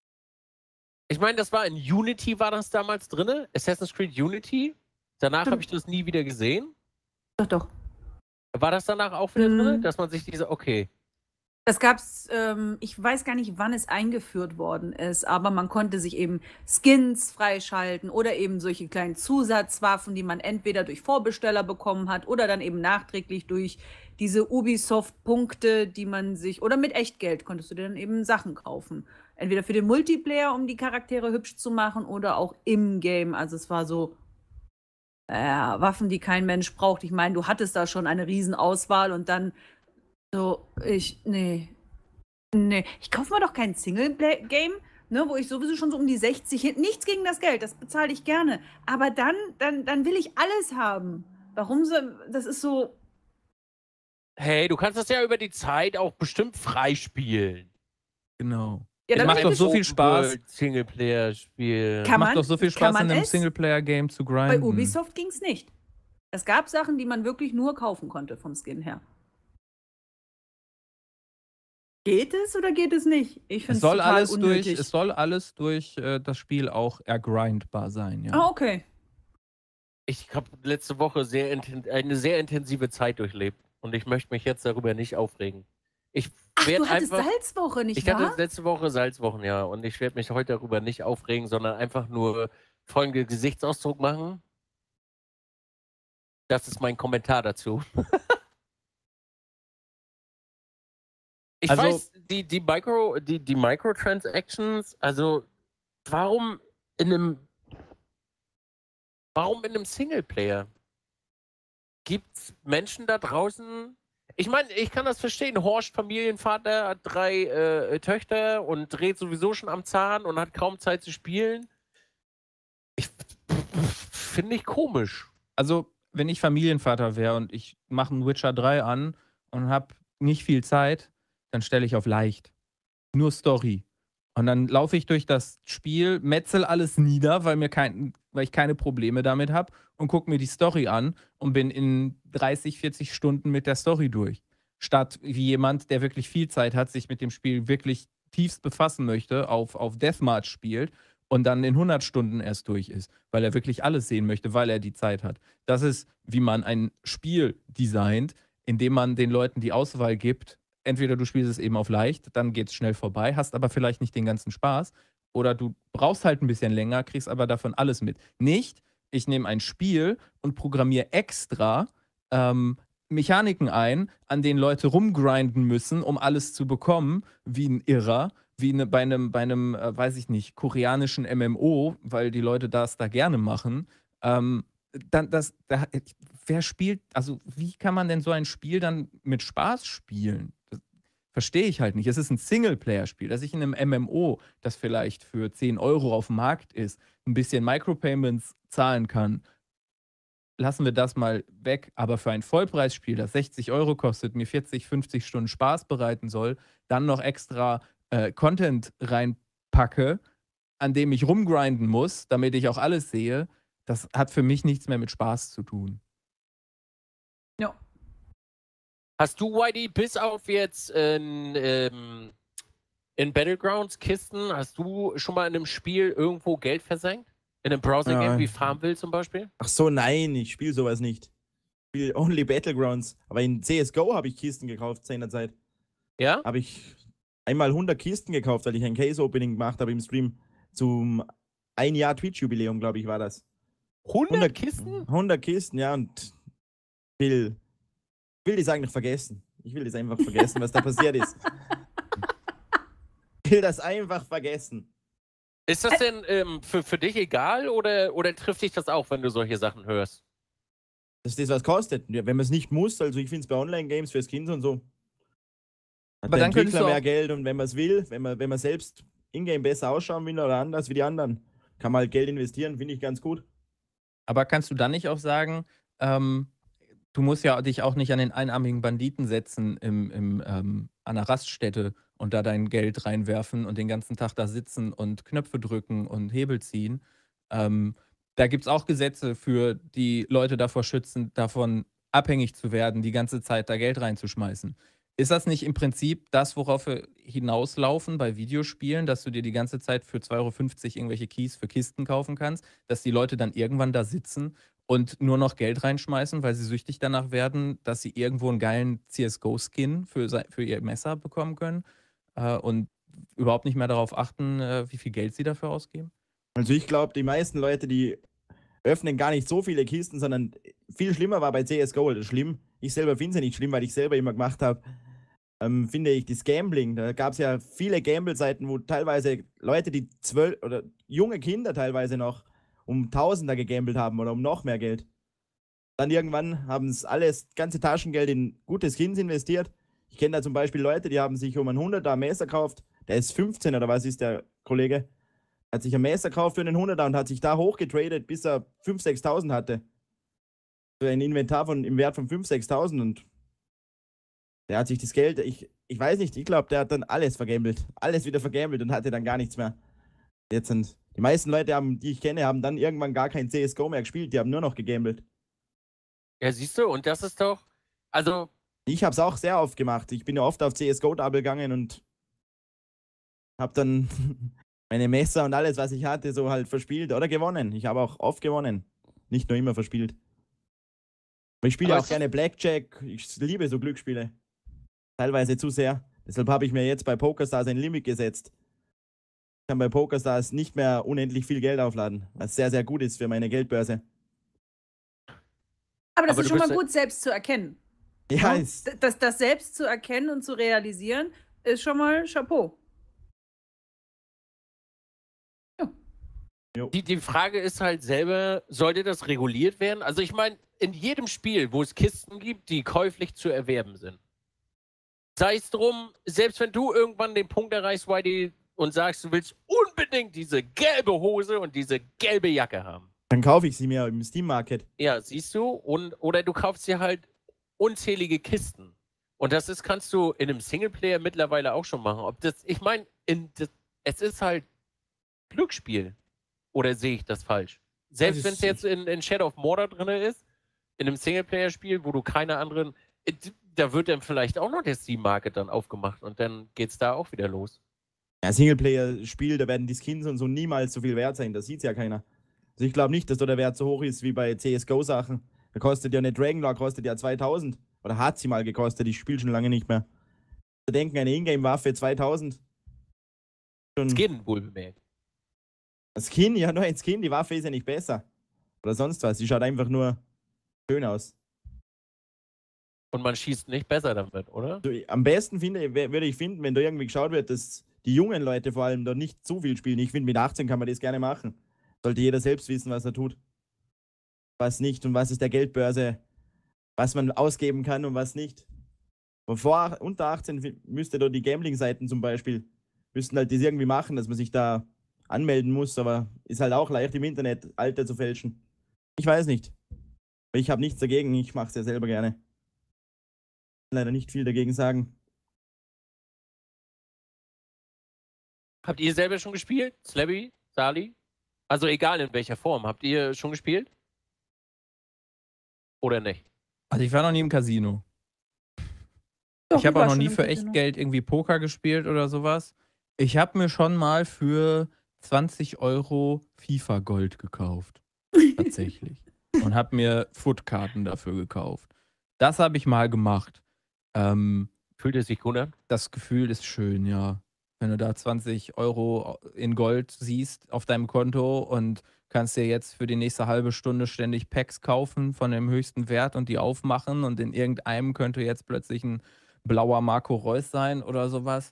Speaker 3: Ich meine, das war in Unity, war das damals drin? Assassin's Creed Unity? Danach
Speaker 1: Stimmt.
Speaker 3: habe ich das nie wieder gesehen.
Speaker 1: Doch, doch.
Speaker 3: War das danach auch wieder
Speaker 1: Mhm.
Speaker 3: drin? Dass man sich diese, okay.
Speaker 1: Das gab's, ähm, ich weiß gar nicht, wann es eingeführt worden ist, aber man konnte sich eben Skins freischalten oder eben solche kleinen Zusatzwaffen, die man entweder durch Vorbesteller bekommen hat oder dann eben nachträglich durch diese Ubisoft-Punkte, die man sich, oder mit Echtgeld konntest du dir dann eben Sachen kaufen. Entweder für den Multiplayer, um die Charaktere hübsch zu machen, oder auch im Game. Also es war so, ja, Waffen, die kein Mensch braucht. Ich meine, du hattest da schon eine Riesenauswahl und dann so, ich, nee. Nee, ich kaufe mir doch kein Single-Game, ne, wo ich sowieso schon so um die sechzig hin. Nichts gegen das Geld, das bezahle ich gerne. Aber dann, dann, dann will ich alles haben. Warum so? Das ist so.
Speaker 3: Hey, du kannst das ja über die Zeit auch bestimmt freispielen.
Speaker 2: Genau.
Speaker 1: Ja,
Speaker 2: Es
Speaker 1: dann
Speaker 2: macht
Speaker 1: will
Speaker 2: doch
Speaker 1: ich
Speaker 2: so viel Spaß.
Speaker 3: Singleplayer-Spiel.
Speaker 1: Kann
Speaker 2: Macht
Speaker 1: man-
Speaker 2: doch so viel
Speaker 1: kann
Speaker 2: Spaß, in
Speaker 1: man
Speaker 2: einem
Speaker 1: es?
Speaker 2: Singleplayer-Game zu
Speaker 1: Bei
Speaker 2: grinden.
Speaker 1: Ubisoft ging es nicht. Es gab Sachen, die man wirklich nur kaufen konnte vom Skin her. Geht es oder geht es nicht? Ich finde
Speaker 2: Es
Speaker 1: es
Speaker 2: soll
Speaker 1: total
Speaker 2: alles
Speaker 1: unnötig.
Speaker 2: durch, es soll alles durch äh, das Spiel auch ergrindbar sein, ja.
Speaker 1: Ah, okay.
Speaker 3: Ich habe letzte Woche sehr inten- eine sehr intensive Zeit durchlebt und ich möchte mich jetzt darüber nicht aufregen. Ich
Speaker 1: Ach,
Speaker 3: werd
Speaker 1: du hattest
Speaker 3: einfach,
Speaker 1: Salzwoche, nicht
Speaker 3: ich
Speaker 1: wahr?
Speaker 3: hatte letzte Woche Salzwochen, ja, und ich werde mich heute darüber nicht aufregen, sondern einfach nur folgenden Gesichtsausdruck machen. Das ist mein Kommentar dazu. Ich
Speaker 2: Also-
Speaker 3: weiß, die, die, Micro, die, die Microtransactions, also warum in einem Warum in einem Singleplayer? Gibt es Menschen da draußen? Ich meine, ich kann das verstehen. Horst, Familienvater, hat drei äh, Töchter und dreht sowieso schon am Zahn und hat kaum Zeit zu spielen. Ich finde ich komisch.
Speaker 2: Also, wenn ich Familienvater wäre und ich mache einen Witcher drei an und habe nicht viel Zeit, dann stelle ich auf leicht. Nur Story. Und dann laufe ich durch das Spiel, metzel alles nieder, weil, mir kein, weil ich keine Probleme damit habe und gucke mir die Story an und bin in dreißig, vierzig Stunden mit der Story durch. Statt wie jemand, der wirklich viel Zeit hat, sich mit dem Spiel wirklich tiefst befassen möchte, auf, auf Deathmarch spielt und dann in hundert Stunden erst durch ist, weil er wirklich alles sehen möchte, weil er die Zeit hat. Das ist, wie man ein Spiel designt, indem man den Leuten die Auswahl gibt. Entweder du spielst es eben auf leicht, dann geht es schnell vorbei, hast aber vielleicht nicht den ganzen Spaß. Oder du brauchst halt ein bisschen länger, kriegst aber davon alles mit. Nicht, ich nehme ein Spiel und programmiere extra ähm, Mechaniken ein, an denen Leute rumgrinden müssen, um alles zu bekommen, wie ein Irrer, wie eine, bei einem, bei einem äh, weiß ich nicht, koreanischen M M O, weil die Leute das da gerne machen. Ähm, dann das, da, wer spielt, also wie kann man denn so ein Spiel dann mit Spaß spielen? Das verstehe ich halt nicht. Es ist ein Singleplayer-Spiel, dass ich in einem M M O, das vielleicht für zehn Euro auf dem Markt ist, ein bisschen Micropayments zahlen kann. Lassen wir das mal weg, aber für ein Vollpreisspiel, das sechzig Euro kostet, mir vierzig, fünfzig Stunden Spaß bereiten soll, dann noch extra äh, Content reinpacke, an dem ich rumgrinden muss, damit ich auch alles sehe, das hat für mich nichts mehr mit Spaß zu tun.
Speaker 1: Ja.
Speaker 3: Hast du, Whitey, bis auf jetzt in, ähm, in Battlegrounds Kisten, hast du schon mal in einem Spiel irgendwo Geld versenkt? In einem Browser-Game
Speaker 4: Ja.
Speaker 3: wie Farmville zum Beispiel?
Speaker 4: Ach so, nein, ich spiele sowas nicht. Ich spiele only Battlegrounds. Aber in C S G O habe ich Kisten gekauft seinerzeit.
Speaker 3: Ja?
Speaker 4: Habe ich einmal hundert Kisten gekauft, weil ich ein Case-Opening gemacht habe im Stream zum ein Jahr Twitch-Jubiläum, glaube ich, war das.
Speaker 3: hundert Kisten?
Speaker 4: hundert Kisten, ja, und ich will, will das eigentlich vergessen. Ich will das einfach vergessen, was da passiert ist. Ich will das einfach vergessen.
Speaker 3: Ist das denn ähm, für, für dich egal oder, oder trifft dich das auch, wenn du solche Sachen hörst?
Speaker 4: Dass das was kostet. Ja, wenn man es nicht muss, also ich finde es bei Online-Games fürs Kind und so. Hat
Speaker 2: Aber
Speaker 4: der
Speaker 2: dann könntest
Speaker 4: Entwickler
Speaker 2: du
Speaker 4: mehr
Speaker 2: auch-
Speaker 4: Geld und wenn man es will, wenn man, wenn man selbst in-game besser ausschauen will oder anders wie die anderen, kann man halt Geld investieren, finde ich ganz gut.
Speaker 2: Aber kannst du dann nicht auch sagen, ähm, du musst ja dich auch nicht an den einarmigen Banditen setzen im, im, ähm, an der Raststätte und da dein Geld reinwerfen und den ganzen Tag da sitzen und Knöpfe drücken und Hebel ziehen. Ähm, da gibt es auch Gesetze für die Leute davor schützen, davon abhängig zu werden, die ganze Zeit da Geld reinzuschmeißen. Ist das nicht im Prinzip das, worauf wir hinauslaufen bei Videospielen, dass du dir die ganze Zeit für zwei Euro fünfzig irgendwelche Keys für Kisten kaufen kannst, dass die Leute dann irgendwann da sitzen und nur noch Geld reinschmeißen, weil sie süchtig danach werden, dass sie irgendwo einen geilen C S G O-Skin für, se- für ihr Messer bekommen können äh, und überhaupt nicht mehr darauf achten, äh, wie viel Geld sie dafür ausgeben?
Speaker 4: Also ich glaube, die meisten Leute, die öffnen gar nicht so viele Kisten, sondern viel schlimmer war bei C S G O. Oder schlimm, ich selber finde es ja nicht schlimm, weil ich selber immer gemacht habe, ähm, finde ich das Gambling. Da gab es ja viele Gamble-Seiten, wo teilweise Leute, die zwölf oder junge Kinder teilweise noch um Tausender gegambelt haben oder um noch mehr Geld. Dann irgendwann haben es alles, ganze Taschengeld in gute Skins investiert. Ich kenne da zum Beispiel Leute, die haben sich um einen hunderter am Messer gekauft. Der ist fünfzehn oder was ist der Kollege? Hat sich ein Messer gekauft für einen hunderter und hat sich da hochgetradet, bis er fünftausend, sechstausend hatte. Für ein Inventar von, im Wert von fünftausend, sechstausend und der hat sich das Geld, ich, ich weiß nicht, ich glaube, der hat dann alles vergambelt. Alles wieder vergambelt und hatte dann gar nichts mehr. Jetzt sind die meisten Leute, haben, die ich kenne, haben dann irgendwann gar kein C S G O mehr gespielt, die haben nur noch gegambelt.
Speaker 3: Ja, siehst du, und das ist doch, also,
Speaker 4: Ich habe es auch sehr oft gemacht. Ich bin ja oft auf C S G O-Double gegangen und habe dann meine Messer und alles, was ich hatte, so halt verspielt oder gewonnen. Ich habe auch oft gewonnen. Nicht nur immer verspielt. Aber ich spiele
Speaker 3: Aber
Speaker 4: auch
Speaker 3: es-
Speaker 4: gerne Blackjack. Ich liebe so Glücksspiele. Teilweise zu sehr. Deshalb habe ich mir jetzt bei PokerStars ein Limit gesetzt. Ich kann bei PokerStars nicht mehr unendlich viel Geld aufladen, was sehr, sehr gut ist für meine Geldbörse.
Speaker 1: Aber das
Speaker 3: Aber
Speaker 1: ist
Speaker 3: du
Speaker 1: schon mal
Speaker 3: bist ja-
Speaker 1: gut, selbst zu erkennen.
Speaker 4: Ja,
Speaker 1: Ne?
Speaker 4: ist,
Speaker 1: D- Das, das selbst zu erkennen und zu realisieren, ist schon mal Chapeau.
Speaker 3: Die, die Frage ist halt selber, sollte das reguliert werden? Also ich meine, in jedem Spiel, wo es Kisten gibt, die käuflich zu erwerben sind, sei es drum, selbst wenn du irgendwann den Punkt erreichst, Whitey, und sagst, du willst unbedingt diese gelbe Hose und diese gelbe Jacke haben.
Speaker 4: Dann kaufe ich sie mir im Steam Market.
Speaker 3: Ja, siehst du? Und, oder du kaufst dir halt unzählige Kisten. Und das ist, kannst du in einem Singleplayer mittlerweile auch schon machen. Ob das, ich meine, es ist halt Glücksspiel. Oder sehe ich das falsch? Selbst wenn es jetzt in, in Shadow of Mordor drin ist, in einem Singleplayer-Spiel, wo du keine anderen, da wird dann vielleicht auch noch der Steam Market dann aufgemacht und dann geht's da auch wieder los.
Speaker 4: Ja, Singleplayer-Spiel, da werden die Skins und so niemals so viel wert sein, das sieht's ja keiner. Also ich glaube nicht, dass da der Wert so hoch ist wie bei C S G O-Sachen. Da kostet ja eine Dragonlore, kostet ja zweitausend. Oder hat sie mal gekostet, ich spiele schon lange nicht mehr. Wir denken, eine Ingame-Waffe zweitausend. Schon
Speaker 3: Skin, wohl bemerkt.
Speaker 4: Skin, ja, nur ein Skin, die Waffe ist ja nicht besser. Oder sonst was, die schaut einfach nur schön aus.
Speaker 3: Und man schießt nicht besser damit, oder?
Speaker 4: Also, am besten finde, würde ich finden, wenn da irgendwie geschaut wird, dass die jungen Leute vor allem da nicht zu viel spielen. Ich finde, mit achtzehn kann man das gerne machen. Sollte jeder selbst wissen, was er tut. Was nicht und was ist der Geldbörse, was man ausgeben kann und was nicht. Und vor, unter achtzehn müsste da die Gambling-Seiten zum Beispiel, müssten halt das irgendwie machen, dass man sich da anmelden muss, aber ist halt auch leicht im Internet, Alter zu fälschen. Ich weiß nicht. Ich habe nichts dagegen, ich mache es ja selber gerne. Leider nicht viel dagegen sagen.
Speaker 3: Habt ihr selber schon gespielt? Slabby? Sali? Also egal in welcher Form. Habt ihr schon gespielt? Oder nicht?
Speaker 2: Also ich war noch nie im Casino.
Speaker 1: Doch,
Speaker 2: ich habe
Speaker 1: war
Speaker 2: auch noch
Speaker 1: schon
Speaker 2: nie
Speaker 1: im
Speaker 2: für
Speaker 1: Casino.
Speaker 2: echt Geld irgendwie Poker gespielt oder sowas. Ich habe mir schon mal für zwanzig Euro FIFA Gold gekauft. Tatsächlich. Und habe mir Footkarten dafür gekauft. Das habe ich mal gemacht. Ähm,
Speaker 3: Fühlt es sich gut an?
Speaker 2: das Gefühl ist schön, ja. Wenn du da zwanzig Euro in Gold siehst auf deinem Konto und kannst dir jetzt für die nächste halbe Stunde ständig Packs kaufen von dem höchsten Wert und die aufmachen und in irgendeinem könnte jetzt plötzlich ein blauer Marco Reus sein oder sowas.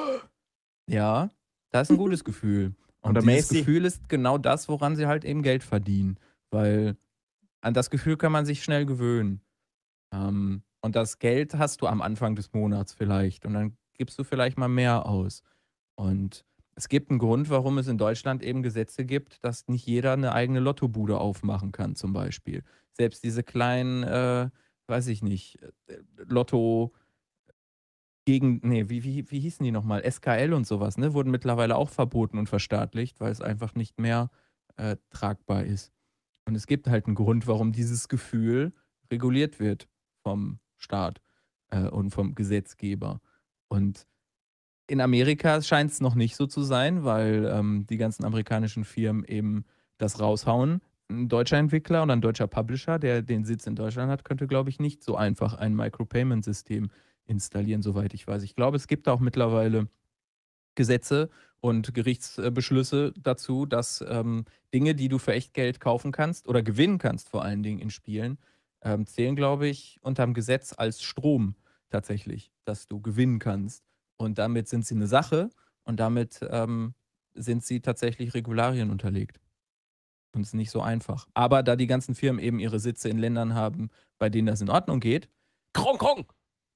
Speaker 2: Ja, das ist ein gutes Gefühl. Und
Speaker 4: Oder
Speaker 2: dieses
Speaker 4: Messi.
Speaker 2: Gefühl ist genau das, woran sie halt eben Geld verdienen. Weil an das Gefühl kann man sich schnell gewöhnen. Ähm, und das Geld hast du am Anfang des Monats vielleicht. Und dann gibst du vielleicht mal mehr aus. Und es gibt einen Grund, warum es in Deutschland eben Gesetze gibt, dass nicht jeder eine eigene Lottobude aufmachen kann, zum Beispiel. Selbst diese kleinen, äh, weiß ich nicht, äh, Lotto gegen, nee, wie, wie, wie hießen die nochmal? S K L und sowas, ne? Wurden mittlerweile auch verboten und verstaatlicht, weil es einfach nicht mehr äh, tragbar ist. Und es gibt halt einen Grund, warum dieses Gefühl reguliert wird vom Staat äh, und vom Gesetzgeber. Und in Amerika scheint es noch nicht so zu sein, weil ähm, die ganzen amerikanischen Firmen eben das raushauen. Ein deutscher Entwickler oder ein deutscher Publisher, der den Sitz in Deutschland hat, könnte, glaube ich, nicht so einfach ein Micropayment-System installieren, soweit ich weiß. Ich glaube, es gibt auch mittlerweile Gesetze und Gerichtsbeschlüsse dazu, dass ähm, Dinge, die du für echt Geld kaufen kannst oder gewinnen kannst, vor allen Dingen in Spielen, ähm, zählen, glaube ich, unterm Gesetz als Strom tatsächlich, dass du gewinnen kannst. Und damit sind sie eine Sache und damit ähm, sind sie tatsächlich Regularien unterlegt. Und es ist nicht so einfach. Aber da die ganzen Firmen eben ihre Sitze in Ländern haben, bei denen das in Ordnung geht.
Speaker 3: Krong, krong!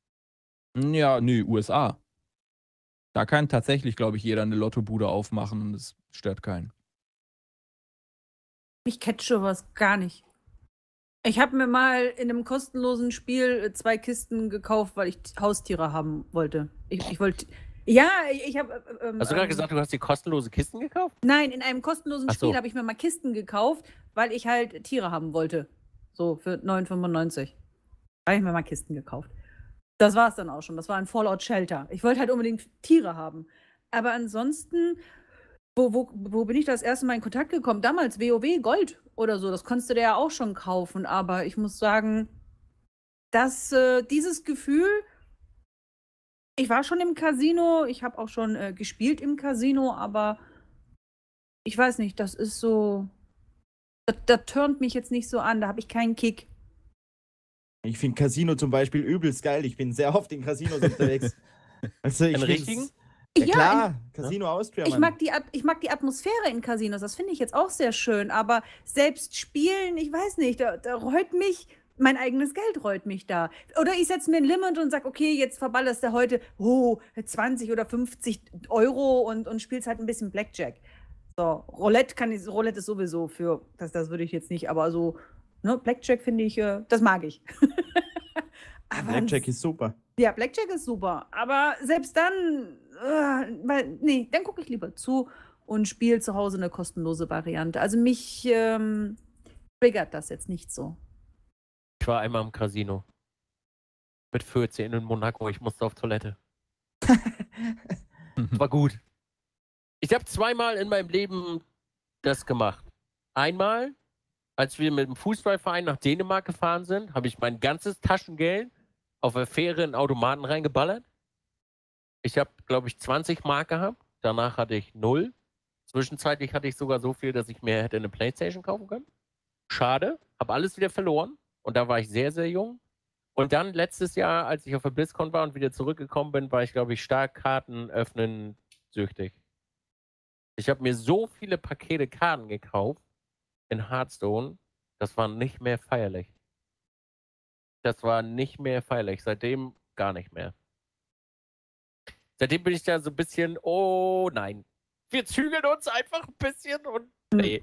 Speaker 2: Ja, nö, U S A. Da kann tatsächlich, glaube ich, jeder eine Lottobude aufmachen und es stört keinen.
Speaker 1: Ich catch sowas gar nicht. Ich habe mir mal in einem kostenlosen Spiel zwei Kisten gekauft, weil ich Haustiere haben wollte. Ich, ich wollte. Ja, ich, ich habe. Ähm,
Speaker 3: Hast du gerade
Speaker 1: ähm,
Speaker 3: gesagt, du hast dir kostenlose Kisten gekauft?
Speaker 1: Nein, in einem kostenlosen
Speaker 3: Ach so.
Speaker 1: Spiel habe ich mir mal Kisten gekauft, weil ich halt Tiere haben wollte. So, für neun fünfundneunzig. Da habe ich mir mal Kisten gekauft. Das war es dann auch schon. Das war ein Fallout Shelter. Ich wollte halt unbedingt Tiere haben. Aber ansonsten, wo, wo, wo bin ich das erste Mal in Kontakt gekommen? Damals WoW Gold oder so. Das konntest du dir ja auch schon kaufen. Aber ich muss sagen, dass äh, dieses Gefühl, ich war schon im Casino, ich habe auch schon äh, gespielt im Casino, aber ich weiß nicht, das ist so, das, das turnt mich jetzt nicht so an, da habe ich keinen Kick.
Speaker 4: Ich finde Casino zum Beispiel übelst geil. Ich bin sehr oft in Casinos unterwegs. Also ich
Speaker 3: Einen
Speaker 4: find's-
Speaker 3: richtigen?
Speaker 4: Ja,
Speaker 1: Ja,
Speaker 4: klar,
Speaker 1: in,
Speaker 4: Casino Austria,
Speaker 1: ich
Speaker 4: Mann.
Speaker 1: mag die, At- ich mag die Atmosphäre in Casinos, das finde ich jetzt auch sehr schön. Aber selbst spielen, ich weiß nicht, da, da reut mich, mein eigenes Geld reut mich da. Oder ich setze mir ein Limit und sage, okay, jetzt verballerst du heute oh, zwanzig oder fünfzig Euro und, und spielst halt ein bisschen Blackjack. So, Roulette kann ich, Roulette ist sowieso für, das, das würde ich jetzt nicht, aber so, ne, Blackjack finde ich, äh, das mag ich. Aber
Speaker 4: Blackjack ist super.
Speaker 1: ja, Blackjack ist super, aber selbst dann, äh, weil, nee, dann gucke ich lieber zu und spiele zu Hause eine kostenlose Variante. Also mich ähm, triggert das jetzt nicht so.
Speaker 3: Ich war einmal im Casino. Mit vierzehn in Monaco. Ich musste auf Toilette. War gut. Ich habe zweimal in meinem Leben das gemacht. Einmal, als wir mit dem Fußballverein nach Dänemark gefahren sind, habe ich mein ganzes Taschengeld auf der Fähre in Automaten reingeballert. Ich habe, glaube ich, zwanzig Mark gehabt. Danach hatte ich null. Zwischenzeitlich hatte ich sogar so viel, dass ich mir hätte eine Playstation kaufen können. Schade. Habe alles wieder verloren. Und da war ich sehr, sehr jung. Und dann letztes Jahr, als ich auf der BlizzCon war und wieder zurückgekommen bin, war ich, glaube ich, stark Karten öffnen süchtig. Ich habe mir so viele Pakete Karten gekauft in Hearthstone, das war nicht mehr feierlich. Das war nicht mehr feierlich. Seitdem gar nicht mehr. Seitdem bin ich da so ein bisschen, oh nein. Wir zügeln uns einfach ein bisschen und nee.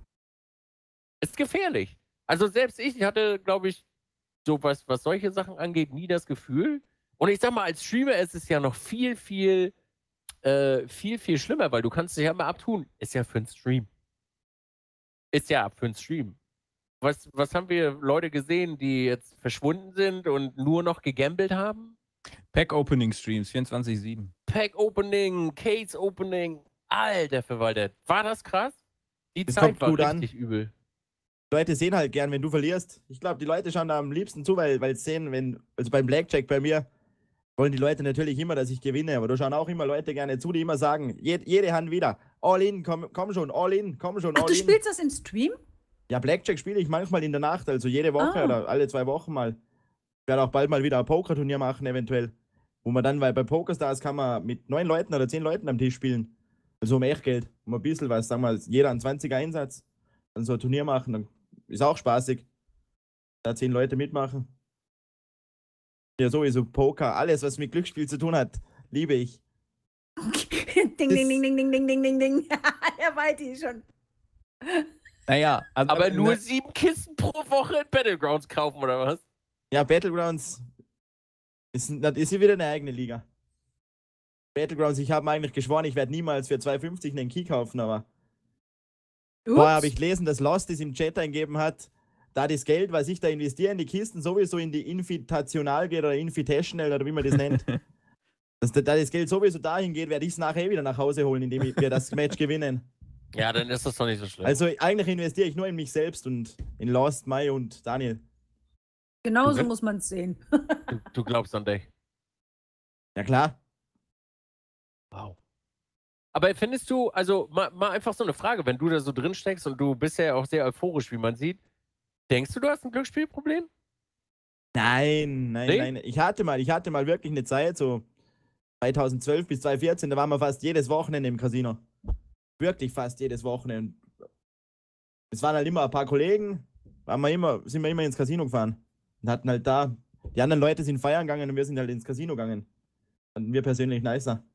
Speaker 3: Ist gefährlich. Also selbst ich hatte, glaube ich, so was, was solche Sachen angeht, nie das Gefühl. Und ich sag mal, als Streamer ist es ja noch viel, viel, äh, viel, viel schlimmer, weil du kannst dich ja immer abtun. Ist ja für einen Stream. Ist ja für einen Stream. Was, was haben wir Leute gesehen, die jetzt verschwunden sind und nur noch gegambelt haben?
Speaker 2: Pack-Opening-Streams, vierundzwanzig sieben.
Speaker 3: Pack-Opening, Case-Opening. Alter Verwalter. War das krass? Die
Speaker 4: Das
Speaker 3: Zeit
Speaker 4: kommt
Speaker 3: war
Speaker 4: gut an.
Speaker 3: richtig übel.
Speaker 4: Die Leute sehen halt gern, wenn du verlierst. Ich glaube, die Leute schauen da am liebsten zu, weil weil sie sehen, wenn, also beim Blackjack bei mir, wollen die Leute natürlich immer, dass ich gewinne, aber da schauen auch immer Leute gerne zu, die immer sagen, jed, jede Hand wieder, all in, komm, komm schon, all in, komm schon,
Speaker 1: Ach,
Speaker 4: all
Speaker 1: du
Speaker 4: in.
Speaker 1: spielst das im Stream?
Speaker 4: Ja, Blackjack spiele ich manchmal in der Nacht, also jede Woche
Speaker 1: Ah.
Speaker 4: oder alle zwei Wochen mal. Ich werde auch bald mal wieder ein Pokerturnier machen, eventuell. Wo man dann, weil bei PokerStars kann man mit neun Leuten oder zehn Leuten am Tisch spielen. Also um Echtgeld, um ein bisschen was, sagen wir, jeder einen zwanziger Einsatz. Dann so ein Turnier machen, dann ist auch spaßig. Da zehn Leute mitmachen. Ja, sowieso Poker, alles, was mit Glücksspiel zu tun hat, liebe ich.
Speaker 1: ding, ding, ding, ding, ding, ding, ding, ding, ding. Der Weiti schon.
Speaker 2: Naja, also,
Speaker 3: Aber
Speaker 2: ne-
Speaker 3: nur sieben Kisten pro Woche in Battlegrounds kaufen, oder was?
Speaker 4: Ja, Battlegrounds ist, das ist ja wieder eine eigene Liga. Battlegrounds, ich habe mir eigentlich geschworen, ich werde niemals für zwei fünfzig einen Key kaufen, aber vorher habe ich gelesen, dass Lost es im Chat eingegeben hat, da das Geld, was ich da investiere in die Kisten, sowieso in die Invitational geht oder Invitational oder wie man das nennt, dass da das Geld sowieso dahin geht, werde ich es nachher wieder nach Hause holen, indem wir das Match gewinnen.
Speaker 3: Ja, dann ist das doch nicht so schlimm.
Speaker 4: Also eigentlich investiere ich nur in mich selbst und in Lost, Mai und Daniel.
Speaker 1: Genauso
Speaker 3: Okay.
Speaker 1: muss man es sehen.
Speaker 3: du, du glaubst an dich.
Speaker 4: Ja klar.
Speaker 3: Wow. Aber findest du, also mal, mal einfach so eine Frage, wenn du da so drin steckst und du bist ja auch sehr euphorisch, wie man sieht, denkst du, du hast ein Glücksspielproblem?
Speaker 4: Nein, nein,
Speaker 3: Nee?
Speaker 4: nein. Ich hatte mal, ich hatte mal wirklich eine Zeit, so zweitausendzwölf bis zweitausendvierzehn, da waren wir fast jedes Wochenende im Casino. Wirklich fast jedes Wochenende. Es waren halt immer ein paar Kollegen, waren wir immer, sind wir immer ins Casino gefahren. Und hatten halt da, die anderen Leute sind feiern gegangen und wir sind halt ins Casino gegangen. Fanden wir persönlich nicer.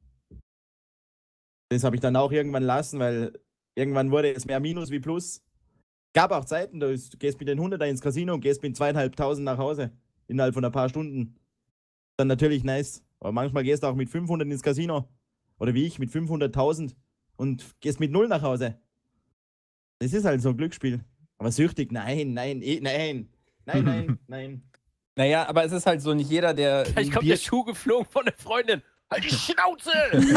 Speaker 4: Das habe ich dann auch irgendwann lassen, weil irgendwann wurde es mehr Minus wie Plus. Gab auch Zeiten, du gehst mit den hunderter ins Casino und gehst mit zweieinhalbtausend nach Hause. Innerhalb von ein paar Stunden. Dann natürlich nice. Aber manchmal gehst du auch mit fünfhundert ins Casino. Oder wie ich, mit fünfhunderttausend. Und gehst mit null nach Hause. Das ist halt so ein Glücksspiel. Aber süchtig, nein, nein, eh, nein. Nein, nein, nein.
Speaker 2: naja, aber es ist halt so, nicht jeder, der.
Speaker 3: Vielleicht
Speaker 2: ein
Speaker 3: kommt
Speaker 2: Bier-
Speaker 3: der Schuh geflogen von der Freundin. Halt die Schnauze!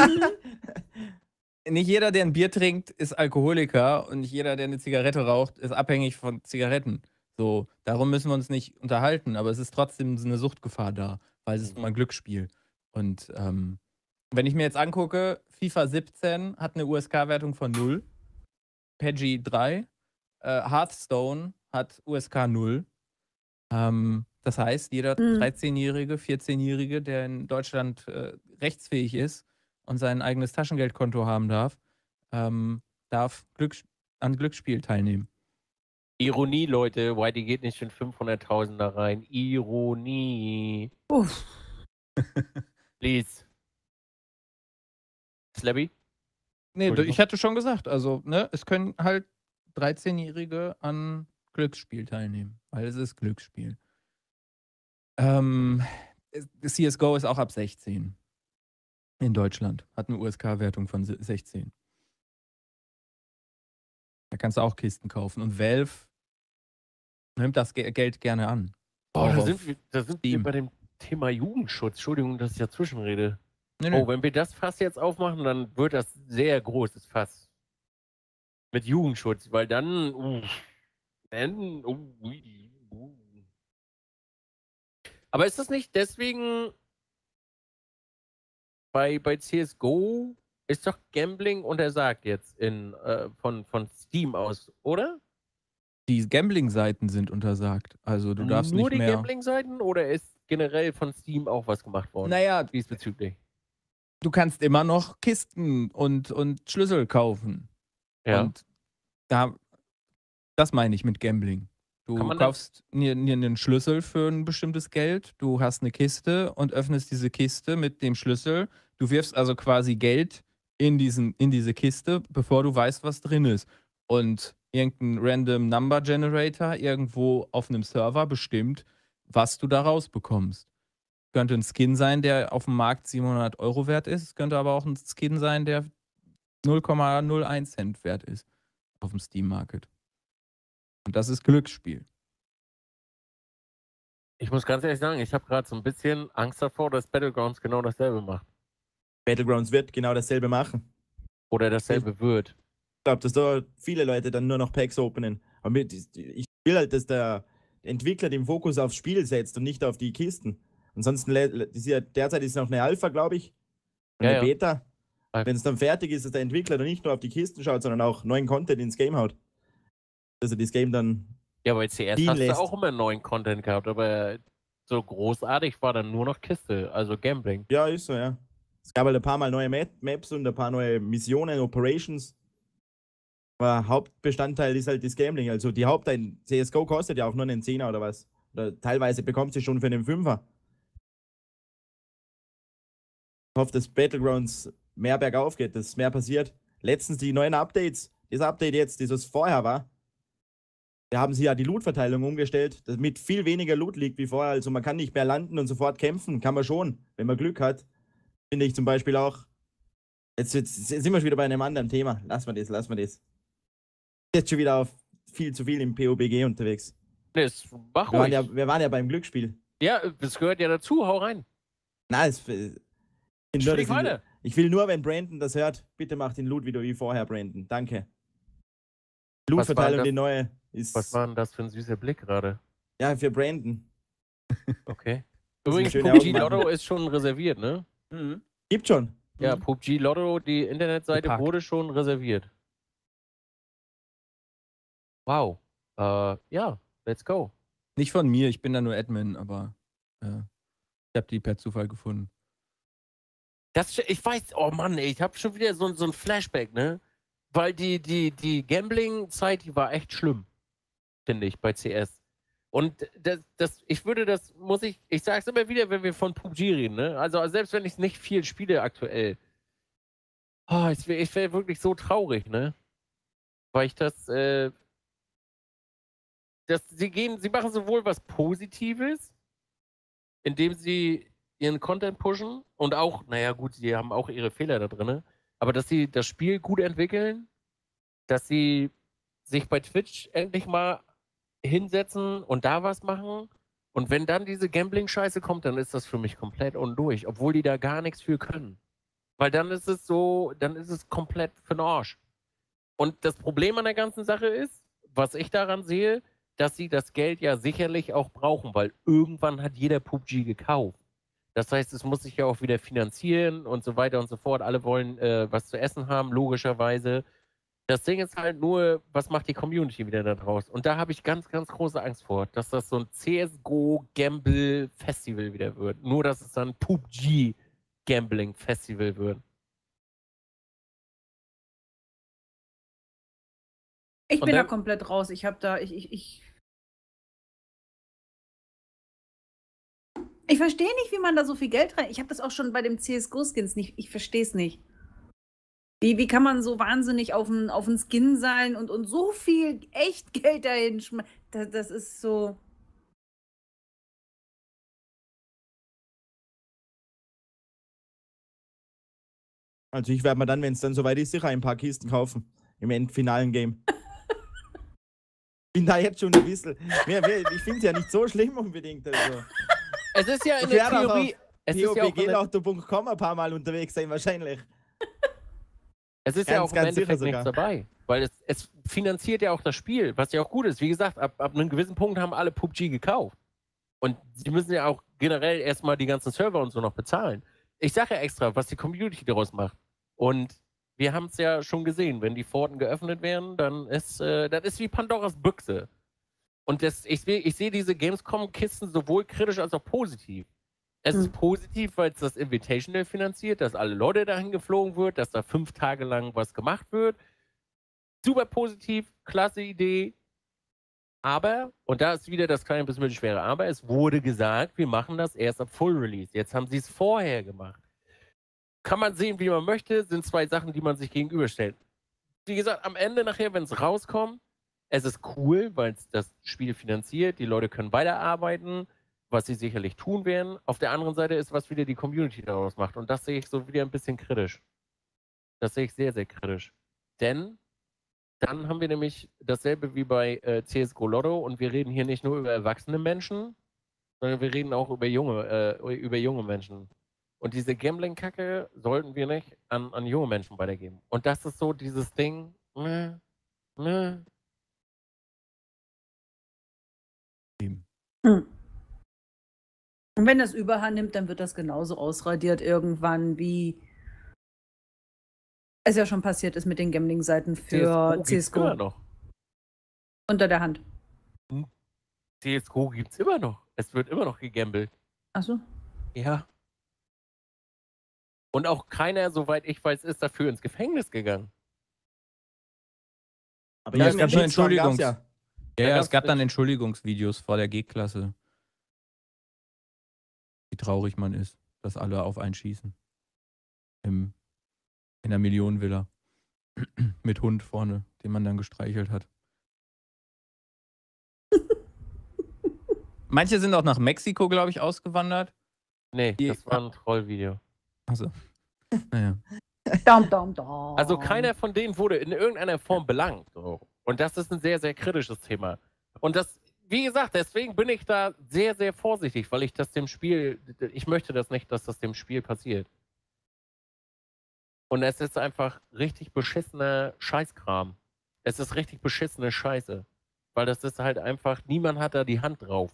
Speaker 2: nicht jeder, der ein Bier trinkt, ist Alkoholiker und nicht jeder, der eine Zigarette raucht, ist abhängig von Zigaretten. So, darum müssen wir uns nicht unterhalten, aber es ist trotzdem so eine Suchtgefahr da, weil es ist nun mal ein Glücksspiel. Und ähm, wenn ich mir jetzt angucke, FIFA siebzehn hat eine U S K-Wertung von null, P E G I drei, äh, Hearthstone hat U S K null. Ähm, das heißt, jeder
Speaker 1: Mhm.
Speaker 2: dreizehnjährige, vierzehnjährige, der in Deutschland äh, rechtsfähig ist, und sein eigenes Taschengeldkonto haben darf, ähm, darf Glücks an Glücksspiel teilnehmen.
Speaker 3: Ironie, Leute. Whitey geht nicht in fünfhunderttausend da rein. Ironie.
Speaker 1: Uff.
Speaker 3: Please. Slabby?
Speaker 2: Nee, ich hatte schon gesagt, also, ne, es können halt dreizehnjährige an Glücksspiel teilnehmen, weil es ist Glücksspiel. Ähm, C S G O ist auch ab sechzehn in Deutschland, hat eine U S K-Wertung von sechzehn. Da kannst du auch Kisten kaufen und Valve nimmt das Ge Geld gerne an.
Speaker 3: Oh, da sind, wir, da sind wir bei dem Thema Jugendschutz. Entschuldigung, dass ich dazwischen rede. Nee, nee. Oh, wenn wir das Fass jetzt aufmachen, dann wird das sehr großes Fass. Mit Jugendschutz, weil dann... Uh, dann uh, uh. Aber ist das nicht deswegen... Bei, bei C S G O ist doch Gambling untersagt jetzt in, äh, von, von Steam aus, oder?
Speaker 2: Die Gambling-Seiten sind untersagt. Also du darfst
Speaker 3: Nur
Speaker 2: nicht
Speaker 3: die
Speaker 2: mehr...
Speaker 3: Gambling-Seiten oder ist generell von Steam auch was gemacht worden?
Speaker 2: Naja,
Speaker 3: diesbezüglich.
Speaker 2: Du kannst immer noch Kisten und, und Schlüssel kaufen.
Speaker 3: Ja.
Speaker 2: Und da, das meine ich mit Gambling. Du kaufst dir einen Schlüssel für ein bestimmtes Geld, du hast eine Kiste und öffnest diese Kiste mit dem Schlüssel. Du wirfst also quasi Geld in, diesen, in diese Kiste, bevor du weißt, was drin ist. Und irgendein Random Number Generator irgendwo auf einem Server bestimmt, was du da rausbekommst. Könnte ein Skin sein, der auf dem Markt siebenhundert Euro wert ist. Es könnte aber auch ein Skin sein, der null Komma null eins Cent wert ist auf dem Steam Market. Und das ist Glücksspiel.
Speaker 3: Ich muss ganz ehrlich sagen, ich habe gerade so ein bisschen Angst davor, dass Battlegrounds genau dasselbe macht.
Speaker 4: Battlegrounds wird genau dasselbe machen.
Speaker 3: Oder dasselbe ich wird.
Speaker 4: Ich glaube, dass da viele Leute dann nur noch Packs openen. Aber ich will halt, dass der Entwickler den Fokus aufs Spiel setzt und nicht auf die Kisten. Ansonsten, ist ja, derzeit ist noch eine Alpha, glaube ich. Eine ja, ja. Beta. Wenn es dann fertig ist, dass der Entwickler dann nicht nur auf die Kisten schaut, sondern auch neuen Content ins Game haut. Dass er das Game dann.
Speaker 3: Ja, bei C S hast lässt. Du auch immer neuen Content gehabt, aber so großartig war dann nur noch Kiste, also Gambling.
Speaker 4: Ja, ist so, ja. Es gab halt ein paar Mal neue Maps und ein paar neue Missionen, Operations. Aber Hauptbestandteil ist halt das Gambling. Also die Haupt C S G O kostet ja auch nur einen Zehner oder was. Oder teilweise bekommt sie schon für einen Fünfer. Ich hoffe, dass Battlegrounds mehr bergauf geht, dass mehr passiert. Letztens die neuen Updates, das Update jetzt, das was vorher war, da haben sie ja die Loot-Verteilung umgestellt, damit viel weniger Loot liegt wie vorher. Also man kann nicht mehr landen und sofort kämpfen, kann man schon, wenn man Glück hat. Finde ich zum Beispiel auch. Jetzt, jetzt sind wir schon wieder bei einem anderen Thema. Lass mal das, lass mal das. Jetzt schon wieder auf viel zu viel im P U B G unterwegs.
Speaker 3: Das mach
Speaker 4: wir, waren ja, wir waren ja beim Glücksspiel.
Speaker 3: Ja, das gehört ja dazu, hau rein.
Speaker 4: Nein, es... Ich, nur, ich, ich will nur, wenn Brandon das hört, bitte mach den Loot wieder wie vorher, Brandon. Danke. Loot-Verteilung, die neue, ist...
Speaker 3: Was war denn das für ein süßer Blick gerade?
Speaker 4: Ja, für Brandon.
Speaker 3: Okay. Übrigens, P U B G Lotto ist schon reserviert, ne?
Speaker 4: Mhm. Gibt schon.
Speaker 3: Ja, P U B G Lotto, die Internetseite Geparkt. Wurde schon reserviert. Wow. Uh, ja, let's go.
Speaker 2: Nicht von mir, ich bin da nur Admin, aber äh, ich habe die per Zufall gefunden.
Speaker 3: Das, ich weiß, oh Mann, ey, ich habe schon wieder so, so ein Flashback, ne? Weil die, die, die Gambling-Zeit, die war echt schlimm, finde ich, bei C S. Und das, das, ich würde das, muss ich, ich sag's immer wieder, wenn wir von P U B G reden, ne? Also selbst wenn ich nicht viel spiele aktuell, oh, ich wäre ich wär wirklich so traurig, ne? Weil ich das, äh, das, sie gehen, sie machen sowohl was Positives, indem sie ihren Content pushen und auch, naja gut, sie haben auch ihre Fehler da drin, aber dass sie das Spiel gut entwickeln, dass sie sich bei Twitch endlich mal hinsetzen und da was machen und wenn dann diese Gambling-Scheiße kommt, dann ist das für mich komplett undurch, obwohl die da gar nichts für können. Weil dann ist es so, dann ist es komplett für den Arsch. Und das Problem an der ganzen Sache ist, was ich daran sehe, dass sie das Geld ja sicherlich auch brauchen, weil irgendwann hat jeder P U B G gekauft. Das heißt, es muss sich ja auch wieder finanzieren und so weiter und so fort. Alle wollen äh, was zu essen haben, logischerweise. Das Ding ist halt nur, was macht die Community wieder da draus? Und da habe ich ganz, ganz große Angst vor, dass das so ein C S G O-Gamble-Festival wieder wird. Nur, dass es dann P U B G-Gambling-Festival wird.
Speaker 1: Ich
Speaker 3: Und
Speaker 1: bin da
Speaker 3: dann-
Speaker 1: komplett raus. Ich habe da, ich, ich, ich. Ich verstehe nicht, wie man da so viel Geld rein. Ich habe das auch schon bei dem C S G O-Skins nicht. Ich verstehe es nicht. Wie, wie kann man so wahnsinnig auf einen auf Skin sein und, und so viel echt Geld dahin schmeißen? Das, das ist so.
Speaker 4: Also ich werde mir dann, wenn es dann soweit ist, sicher ein paar Kisten kaufen. Im endfinalen Game. Bin da jetzt schon ein bisschen. Mehr, mehr, ich finde es ja nicht so schlimm unbedingt. Also.
Speaker 3: Es ist ja in
Speaker 4: Ich
Speaker 3: der
Speaker 4: werde auch
Speaker 3: Theorie. Es ist ja auch in der,
Speaker 4: POBGlotto punkt com ein paar Mal unterwegs sein, wahrscheinlich.
Speaker 3: es ist ja
Speaker 4: Ganz,
Speaker 3: auch im
Speaker 4: ganz sicher
Speaker 3: Endeffekt nichts
Speaker 4: sogar.
Speaker 3: dabei. Weil es, es finanziert ja auch das Spiel, was ja auch gut ist. Wie gesagt, ab, ab einem gewissen Punkt haben alle P U B G gekauft. Und sie müssen ja auch generell erstmal die ganzen Server und so noch bezahlen. Ich sage ja extra, was die Community daraus macht. Und wir haben es ja schon gesehen, wenn die Pforten geöffnet werden, dann ist äh, das ist wie Pandoras Büchse. Und das, ich, seh- ich sehe diese Gamescom-Kisten sowohl kritisch als auch positiv. Es ist
Speaker 1: Hm.
Speaker 3: positiv, weil es das Invitational finanziert, dass alle Leute dahin geflogen wird, dass da fünf Tage lang was gemacht wird. Super positiv, klasse Idee. Aber, und da ist wieder das kleine bisschen schwere Aber, es wurde gesagt, wir machen das erst ab Full Release. Jetzt haben sie es vorher gemacht. Kann man sehen, wie man möchte, sind zwei Sachen, die man sich gegenüberstellt. Wie gesagt, am Ende nachher, wenn es rauskommt, es ist cool, weil es das Spiel finanziert, die Leute können weiterarbeiten, was sie sicherlich tun werden. Auf der anderen Seite ist, was wieder die Community daraus macht. Und das sehe ich so wieder ein bisschen kritisch. Das sehe ich sehr, sehr kritisch. Denn dann haben wir nämlich dasselbe wie bei äh, C S G O Lotto und wir reden hier nicht nur über erwachsene Menschen, sondern wir reden auch über junge, äh, über junge Menschen. Und diese Gambling-Kacke sollten wir nicht an, an junge Menschen weitergeben. Und das ist so dieses Ding, meh, meh.
Speaker 1: Hm. Und wenn das Überhand nimmt, dann wird das genauso ausradiert irgendwann, wie es ja schon passiert ist mit den Gambling-Seiten für C S G O.
Speaker 3: Immer noch.
Speaker 1: Unter der Hand.
Speaker 3: C S G O gibt's immer noch. Es wird immer noch gegambelt.
Speaker 1: Achso.
Speaker 3: Ja. Und auch keiner, soweit ich weiß, ist dafür ins Gefängnis gegangen.
Speaker 4: Aber
Speaker 2: Ja, es
Speaker 4: irgendeinen
Speaker 2: gab schon
Speaker 4: Shitstorm gab's
Speaker 2: Entschuldigungs-
Speaker 4: ja.
Speaker 2: Ja,
Speaker 3: Da
Speaker 2: ja,
Speaker 3: gab's
Speaker 2: es gab dann
Speaker 3: nicht-
Speaker 2: Entschuldigungsvideos vor der G-Klasse. Wie traurig man ist, dass alle auf einen schießen. Im, in der Millionenvilla. Mit Hund vorne, den man dann gestreichelt hat. Manche sind auch nach Mexiko, glaube ich, ausgewandert.
Speaker 3: Nee,
Speaker 2: Die-
Speaker 3: das war ein Trollvideo.
Speaker 2: Also, naja.
Speaker 1: Dam, dam, dam.
Speaker 3: Also keiner von denen wurde in irgendeiner Form belangt. So. Und das ist ein sehr, sehr kritisches Thema. Und das, wie gesagt, deswegen bin ich da sehr, sehr vorsichtig, weil ich das dem Spiel, ich möchte das nicht, dass das dem Spiel passiert. Und es ist einfach richtig beschissener Scheißkram. Es ist richtig beschissene Scheiße. Weil das ist halt einfach, niemand hat da die Hand drauf.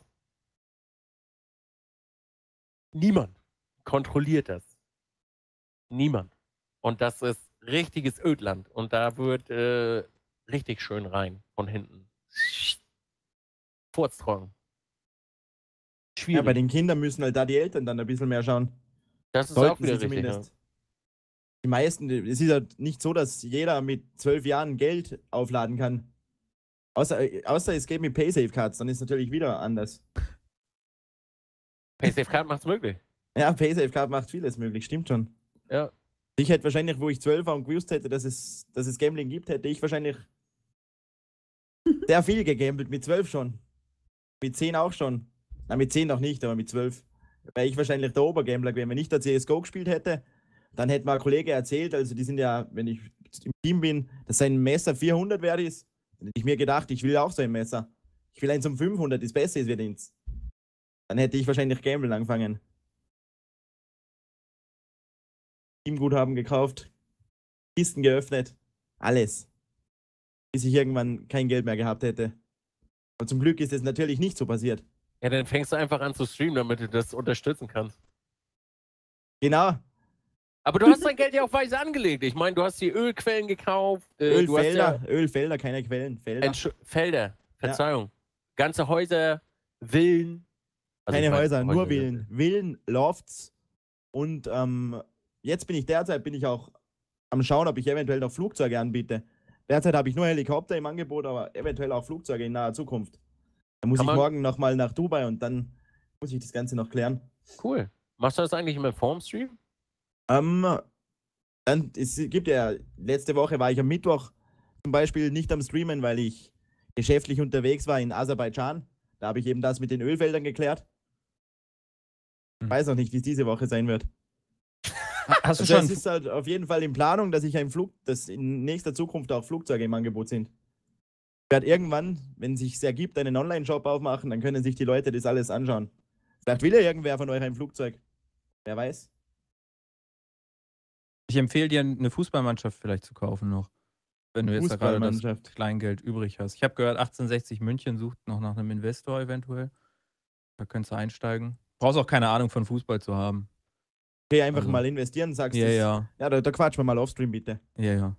Speaker 3: Niemand kontrolliert das. Niemand. Und das ist richtiges Ödland. Und da wird äh, richtig schön rein von hinten. Furztrocken.
Speaker 4: Ja,
Speaker 3: Schwierig.
Speaker 4: bei den Kindern müssen halt da die Eltern dann ein bisschen mehr schauen.
Speaker 3: das ist auch
Speaker 4: Sollten
Speaker 3: wieder
Speaker 4: sie
Speaker 3: richtig. Ja.
Speaker 4: zumindest. Die meisten, es ist ja nicht so, dass jeder mit zwölf Jahren Geld aufladen kann. Außer, außer es geht mit Paysafe-Cards, dann ist es natürlich wieder anders.
Speaker 3: PaySafeCard macht's möglich.
Speaker 4: Ja, Paysafe-Card macht vieles möglich, stimmt schon.
Speaker 3: Ja.
Speaker 4: Ich hätte wahrscheinlich, wo ich zwölf war und gewusst hätte, dass es, dass es Gambling gibt, hätte ich wahrscheinlich sehr viel gegambelt, mit zwölf schon. Mit zehn auch schon. Na, mit zehn noch nicht, aber mit zwölf. Weil ich wahrscheinlich der Obergambler gewesen. Wenn ich da C S G O gespielt hätte, dann hätte mir ein Kollege erzählt, also die sind ja, wenn ich im Team bin, dass sein Messer vierhundert wert ist. Dann hätte ich mir gedacht, ich will auch so ein Messer. Ich will eins um fünfhundert, das besser ist wie eins. Dann hätte ich wahrscheinlich Gamblen angefangen. Teamguthaben gekauft, Kisten geöffnet, alles. Bis ich irgendwann kein Geld mehr gehabt hätte. Und zum Glück ist es natürlich nicht so passiert.
Speaker 3: Ja, dann fängst du einfach an zu streamen, damit du das unterstützen kannst.
Speaker 4: Genau,
Speaker 3: Aber du hast dein Geld ja auch weise angelegt. Ich meine, du hast die Ölquellen gekauft. Äh, du hast
Speaker 4: Ölfelder,
Speaker 3: ja
Speaker 4: Ölfelder, keine Quellen, Felder.
Speaker 3: Entsch Felder, Verzeihung. Ganze Häuser, Villen. Also
Speaker 4: Keine
Speaker 3: ich weiß,
Speaker 4: Häuser, nur
Speaker 3: Häuser
Speaker 4: Villen. Villen, Lofts. Und ähm, jetzt bin ich derzeit bin ich auch am Schauen, ob ich eventuell noch Flugzeuge anbiete. Derzeit habe ich nur Helikopter im Angebot, aber eventuell auch Flugzeuge in naher Zukunft. Da muss
Speaker 3: Kann
Speaker 4: ich
Speaker 3: man-
Speaker 4: morgen nochmal nach Dubai und dann muss ich das Ganze noch klären.
Speaker 3: Cool. Machst du das eigentlich immer vorm Stream?
Speaker 4: Ähm, dann, es gibt ja, letzte Woche war ich am Mittwoch zum Beispiel nicht am Streamen, weil ich geschäftlich unterwegs war in Aserbaidschan. Da habe ich eben das mit den Ölfeldern geklärt. Ich
Speaker 2: Hm.
Speaker 4: weiß noch nicht, wie es diese Woche sein wird.
Speaker 2: Hast du
Speaker 4: Also
Speaker 2: schon.
Speaker 4: es ist halt auf jeden Fall in Planung, dass ich ein Flug, dass in nächster Zukunft auch Flugzeuge im Angebot sind. Ich werde irgendwann, wenn es sich ergibt, einen Online-Shop aufmachen, dann können sich die Leute das alles anschauen. Vielleicht will ja irgendwer von euch ein Flugzeug. Wer weiß.
Speaker 2: Ich empfehle dir, eine Fußballmannschaft vielleicht zu kaufen noch. Wenn du jetzt da gerade das
Speaker 4: Fußballmannschaft.
Speaker 2: Kleingeld übrig hast. Ich habe gehört, achtzehnhundertsechzig München sucht noch nach einem Investor eventuell. Da könntest du einsteigen. Brauchst auch keine Ahnung von Fußball zu haben.
Speaker 4: Okay, einfach
Speaker 2: Also-
Speaker 4: mal investieren, sagst du.
Speaker 2: Ja, ja.
Speaker 4: Ja, da, da quatschen wir mal offstream, bitte.
Speaker 2: Ja, ja.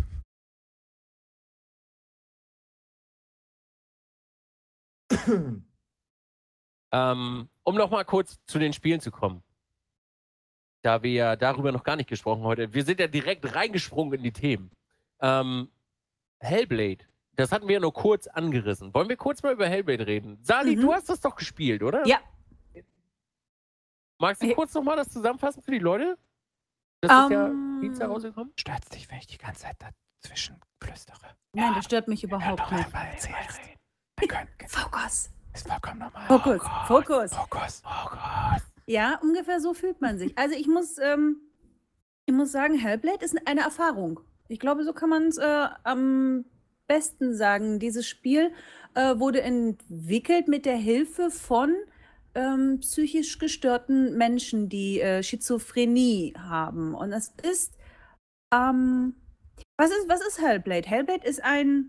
Speaker 3: Ähm, um nochmal kurz zu den Spielen zu kommen. Da wir ja darüber noch gar nicht gesprochen heute. Wir sind ja direkt reingesprungen in die Themen. Ähm, Hellblade, das hatten wir ja nur kurz angerissen. Wollen wir kurz mal über Hellblade reden? Sali,
Speaker 1: Mhm.
Speaker 3: du hast das doch gespielt, oder?
Speaker 1: Ja.
Speaker 3: Magst du
Speaker 1: Hey.
Speaker 3: kurz nochmal das zusammenfassen für die Leute? Das ist ja
Speaker 1: Ähm,
Speaker 3: Dienstag rausgekommen.
Speaker 2: Stört dich, wenn ich die ganze Zeit dazwischen flüstere.
Speaker 1: Nein, das stört mich überhaupt nicht.
Speaker 2: erzählst. Wir können,
Speaker 1: Fokus.
Speaker 2: ist vollkommen normal.
Speaker 1: Fokus, Fokus.
Speaker 2: Fokus.
Speaker 1: Ja, ungefähr so fühlt man sich. Also ich muss, ähm, ich muss sagen, Hellblade ist eine Erfahrung. Ich glaube, so kann man es äh, am besten sagen. Dieses Spiel äh, wurde entwickelt mit der Hilfe von ähm, psychisch gestörten Menschen, die äh, Schizophrenie haben. Und es ist, ähm, was ist, was ist Hellblade? Hellblade ist ein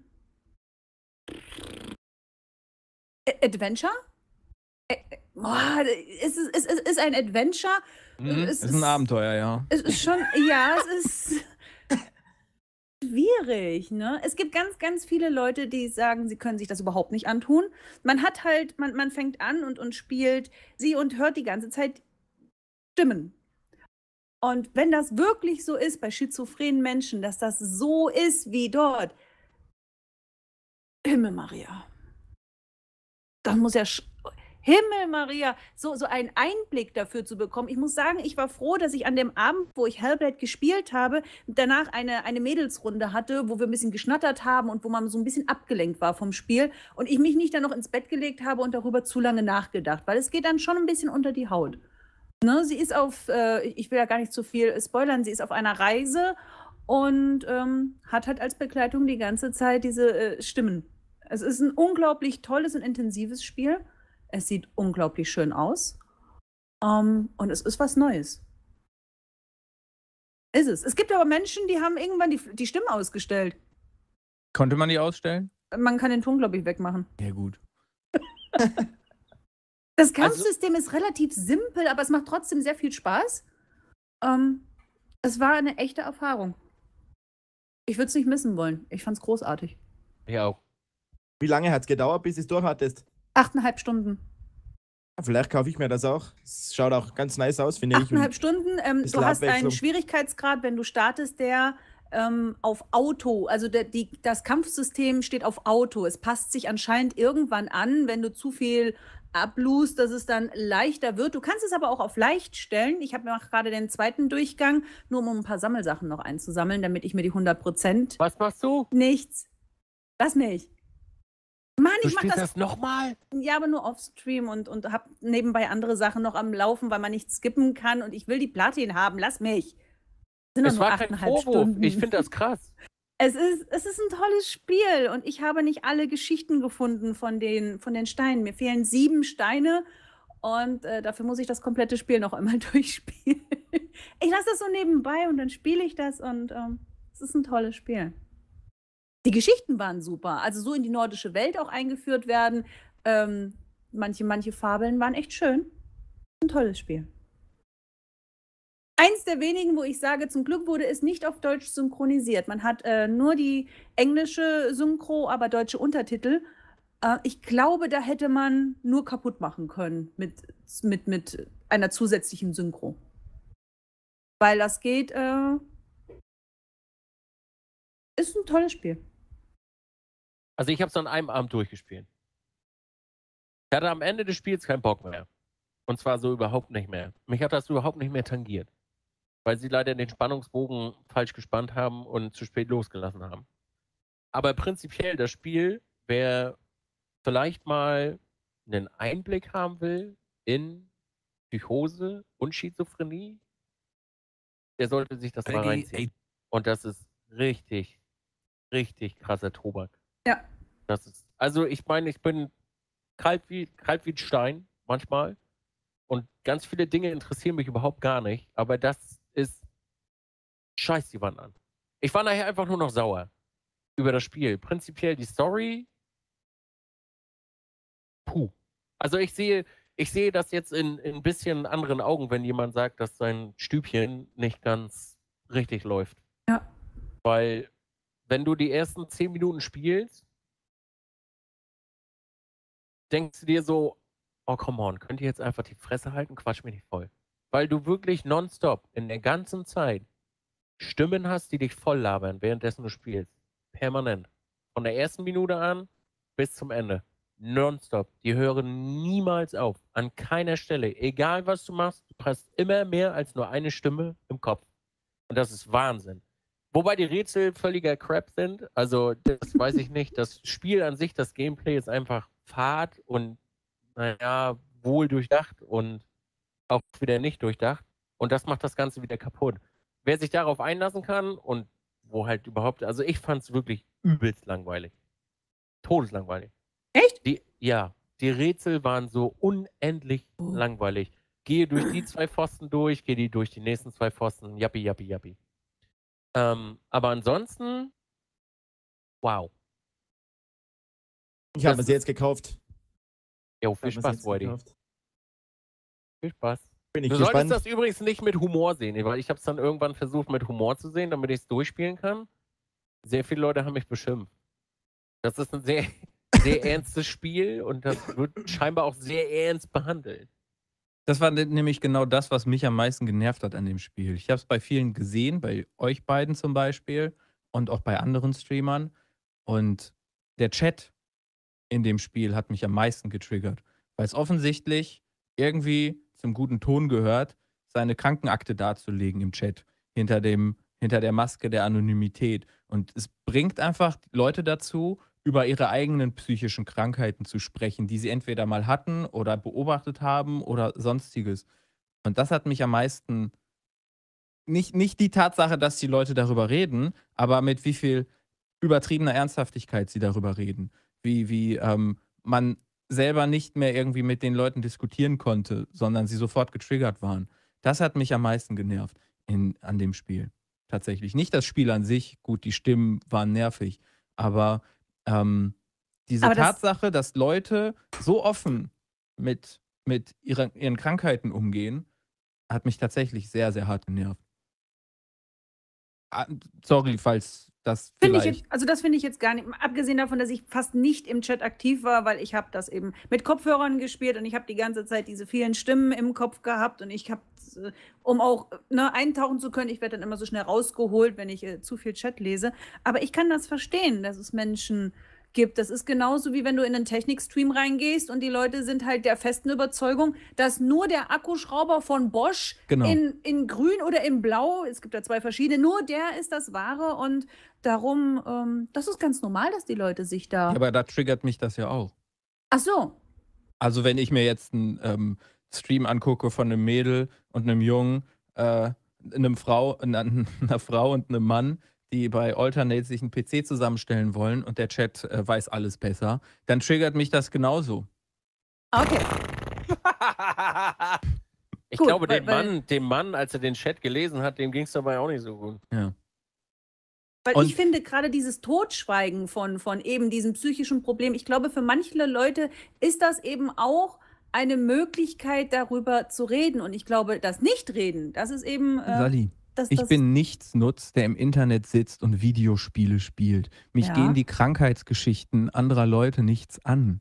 Speaker 1: A- Adventure? Ä- ä- Boah, es ist, es ist, es ist ein Adventure.
Speaker 3: Mhm.
Speaker 1: Es
Speaker 2: Ist ein Abenteuer, ja.
Speaker 1: Es ist schon, ja, es ist schwierig, ne? Es gibt ganz, ganz viele Leute, die sagen, sie können sich das überhaupt nicht antun. Man hat halt, man, man fängt an und, und spielt sie und hört die ganze Zeit Stimmen. Und wenn das wirklich so ist bei schizophrenen Menschen, dass das so ist wie dort, Himmel Maria. Dann muss ja sch- Himmel Maria, so, so einen Einblick dafür zu bekommen. Ich muss sagen, ich war froh, dass ich an dem Abend, wo ich Hellblade gespielt habe, danach eine, eine Mädelsrunde hatte, wo wir ein bisschen geschnattert haben und wo man so ein bisschen abgelenkt war vom Spiel und ich mich nicht dann noch ins Bett gelegt habe und darüber zu lange nachgedacht, weil es geht dann schon ein bisschen unter die Haut. Ne, sie ist auf, äh, ich will ja gar nicht zu viel spoilern, sie ist auf einer Reise und ähm, hat halt als Begleitung die ganze Zeit diese äh, Stimmen. Es ist ein unglaublich tolles und intensives Spiel. Es sieht unglaublich schön aus. Ähm, und es ist was Neues. Ist es. Es gibt aber Menschen, die haben irgendwann die, die Stimme ausgestellt.
Speaker 2: Konnte man die ausstellen?
Speaker 1: Man kann den Ton, glaube ich, wegmachen.
Speaker 2: Ja, gut.
Speaker 1: Das Kampfsystem ist relativ simpel, aber es macht trotzdem sehr viel Spaß. Ähm, es war eine echte Erfahrung. Ich würde es nicht missen wollen. Ich fand es großartig.
Speaker 3: Ich auch.
Speaker 4: Wie lange hat es gedauert, bis du es durch hattest?
Speaker 1: Achteinhalb Stunden.
Speaker 4: Ja, vielleicht kaufe ich mir das auch. Es schaut auch ganz nice aus, finde ich.
Speaker 1: Achteinhalb Stunden. Ähm,
Speaker 4: bisschen
Speaker 1: du hast einen
Speaker 4: Abwechslung.
Speaker 1: Schwierigkeitsgrad, wenn du startest, der ähm, auf Auto, also der, die, das Kampfsystem steht auf Auto. Es passt sich anscheinend irgendwann an, wenn du zu viel ablust, dass es dann leichter wird. Du kannst es aber auch auf leicht stellen. Ich habe mir auch gerade den zweiten Durchgang, nur um ein paar Sammelsachen noch einzusammeln, damit ich mir die hundert Prozent
Speaker 3: Was machst du?
Speaker 1: nichts. Lass mich. Mann,
Speaker 3: Du
Speaker 1: ich mach
Speaker 3: spielst
Speaker 1: das
Speaker 3: das nochmal?
Speaker 1: ja, aber nur offstream und, und hab nebenbei andere Sachen noch am Laufen, weil man nicht skippen kann und ich will die Platin haben. Lass mich. Sind doch
Speaker 3: Es
Speaker 1: nur
Speaker 3: war kein
Speaker 1: achteinhalb
Speaker 3: Vorwurf.
Speaker 1: Stunden.
Speaker 3: Ich finde das krass.
Speaker 1: Es ist, es ist ein tolles Spiel und ich habe nicht alle Geschichten gefunden von den, von den Steinen. Mir fehlen sieben Steine und äh, dafür muss ich das komplette Spiel noch einmal durchspielen. Ich lasse das so nebenbei und dann spiele ich das und ähm, es ist ein tolles Spiel. Die Geschichten waren super, also so in die nordische Welt auch eingeführt werden. Ähm, manche, manche Fabeln waren echt schön. Ein tolles Spiel. Eins der wenigen, wo ich sage, zum Glück wurde es nicht auf Deutsch synchronisiert. Man hat äh, nur die englische Synchro, aber deutsche Untertitel. Äh, ich glaube, da hätte man nur kaputt machen können mit, mit, mit einer zusätzlichen Synchro. Weil das geht, äh, ist ein tolles Spiel.
Speaker 3: Also ich habe es an einem Abend durchgespielt. Ich hatte am Ende des Spiels keinen Bock mehr. Und zwar so überhaupt nicht mehr. Mich hat das überhaupt nicht mehr tangiert. Weil sie leider den Spannungsbogen falsch gespannt haben und zu spät losgelassen haben. Aber prinzipiell das Spiel, wer vielleicht mal einen Einblick haben will in Psychose und Schizophrenie, der sollte sich das mal reinziehen. Und das ist richtig, richtig krasser Tobak.
Speaker 1: Ja.
Speaker 3: Das ist, also ich meine, ich bin kalt wie, kalt wie ein Stein manchmal. Und ganz viele Dinge interessieren mich überhaupt gar nicht. Aber das ist scheiß die Wand an. Ich war nachher einfach nur noch sauer über das Spiel. Prinzipiell die Story. Puh. Also ich sehe, ich sehe das jetzt in, in ein bisschen anderen Augen, wenn jemand sagt, dass sein Stübchen nicht ganz richtig läuft.
Speaker 1: Ja.
Speaker 3: Weil, wenn du die ersten zehn Minuten spielst, denkst du dir so, oh come on, könnt ihr jetzt einfach die Fresse halten? Quatsch mich nicht voll. Weil du wirklich nonstop in der ganzen Zeit Stimmen hast, die dich voll labern, währenddessen du spielst. Permanent. Von der ersten Minute an bis zum Ende. Nonstop. Die hören niemals auf. An keiner Stelle. Egal was du machst, du hast immer mehr als nur eine Stimme im Kopf. Und das ist Wahnsinn. Wobei die Rätsel völliger Crap sind. Also, das weiß ich nicht. Das Spiel an sich, das Gameplay ist einfach fad und, naja, wohl durchdacht und auch wieder nicht durchdacht. Und das macht das Ganze wieder kaputt. Wer sich darauf einlassen kann und wo halt überhaupt, also ich fand es wirklich übelst langweilig. Todeslangweilig.
Speaker 1: Echt?
Speaker 3: Die, ja, die Rätsel waren so unendlich
Speaker 1: Oh.
Speaker 3: langweilig. Gehe durch die zwei Pfosten durch, gehe die durch die nächsten zwei Pfosten, jappi, jappi, jappi. Ähm, aber ansonsten, wow.
Speaker 4: Ich habe
Speaker 3: Das
Speaker 4: es jetzt gekauft.
Speaker 3: Jo,
Speaker 4: Ich
Speaker 3: viel
Speaker 4: hab mir's
Speaker 3: Spaß,
Speaker 4: jetzt
Speaker 3: Whitey.
Speaker 4: gekauft.
Speaker 3: Viel Spaß.
Speaker 4: Bin ich
Speaker 3: Du solltest
Speaker 4: gespannt.
Speaker 3: das übrigens nicht mit Humor sehen, weil ich habe es dann irgendwann versucht mit Humor zu sehen, damit ich es durchspielen kann. Sehr viele Leute haben mich beschimpft. Das ist ein sehr, sehr ernstes Spiel und das wird scheinbar auch sehr ernst behandelt.
Speaker 2: Das war nämlich genau das, was mich am meisten genervt hat an dem Spiel. Ich habe es bei vielen gesehen, bei euch beiden zum Beispiel und auch bei anderen Streamern. Und der Chat in dem Spiel hat mich am meisten getriggert, weil es offensichtlich irgendwie zum guten Ton gehört, seine Krankenakte darzulegen im Chat, hinter dem, hinter der Maske der Anonymität. Und es bringt einfach Leute dazu, über ihre eigenen psychischen Krankheiten zu sprechen, die sie entweder mal hatten oder beobachtet haben oder sonstiges. Und das hat mich am meisten, nicht, nicht die Tatsache, dass die Leute darüber reden, aber mit wie viel übertriebener Ernsthaftigkeit sie darüber reden. Wie, wie ähm, man selber nicht mehr irgendwie mit den Leuten diskutieren konnte, sondern sie sofort getriggert waren. Das hat mich am meisten genervt in, an dem Spiel. Tatsächlich. Nicht das Spiel an sich, gut, die Stimmen waren nervig, aber ähm, diese
Speaker 1: Aber das-
Speaker 2: Tatsache, dass Leute so offen mit, mit ihrer, ihren Krankheiten umgehen, hat mich tatsächlich sehr, sehr hart genervt. Ah, sorry, falls das
Speaker 1: Finde ich
Speaker 2: vielleicht...
Speaker 1: jetzt, also das finde ich jetzt gar nicht, abgesehen davon, dass ich fast nicht im Chat aktiv war, weil ich habe das eben mit Kopfhörern gespielt und ich habe die ganze Zeit diese vielen Stimmen im Kopf gehabt und ich habe, äh, um auch ne, eintauchen zu können, ich werde dann immer so schnell rausgeholt, wenn ich äh, zu viel Chat lese. Aber ich kann das verstehen, dass es Menschen gibt. Das ist genauso wie wenn du in einen Technikstream reingehst und die Leute sind halt der festen Überzeugung, dass nur der Akkuschrauber von Bosch
Speaker 2: Genau.
Speaker 1: in, in grün oder in blau, es gibt ja zwei verschiedene, nur der ist das Wahre und darum, ähm, das ist ganz normal, dass die Leute sich da...
Speaker 2: Ja, aber da triggert mich das ja auch.
Speaker 1: Ach so.
Speaker 2: Also wenn ich mir jetzt einen ähm, Stream angucke von einem Mädel und einem Jungen, äh, einem Frau, einer, einer Frau und einem Mann, die bei Alternate sich einen P C zusammenstellen wollen und der Chat äh, weiß alles besser, dann triggert mich das genauso.
Speaker 1: Okay.
Speaker 3: Ich
Speaker 1: Gut,
Speaker 3: glaube,
Speaker 1: weil-
Speaker 3: dem
Speaker 1: weil-
Speaker 3: Mann, dem Mann, als er den Chat gelesen hat, dem ging es dabei auch nicht so gut.
Speaker 2: Ja.
Speaker 1: Weil
Speaker 2: Und-
Speaker 1: ich finde gerade dieses Totschweigen von, von eben diesem psychischen Problem, ich glaube, für manche Leute ist das eben auch eine Möglichkeit, darüber zu reden. Und ich glaube, das Nichtreden, das ist eben... Äh,
Speaker 2: Sally,
Speaker 1: das,
Speaker 2: ich
Speaker 1: das,
Speaker 2: bin Nichtsnutz, der im Internet sitzt und Videospiele spielt. Mich
Speaker 1: Ja.
Speaker 2: gehen die Krankheitsgeschichten anderer Leute nichts an.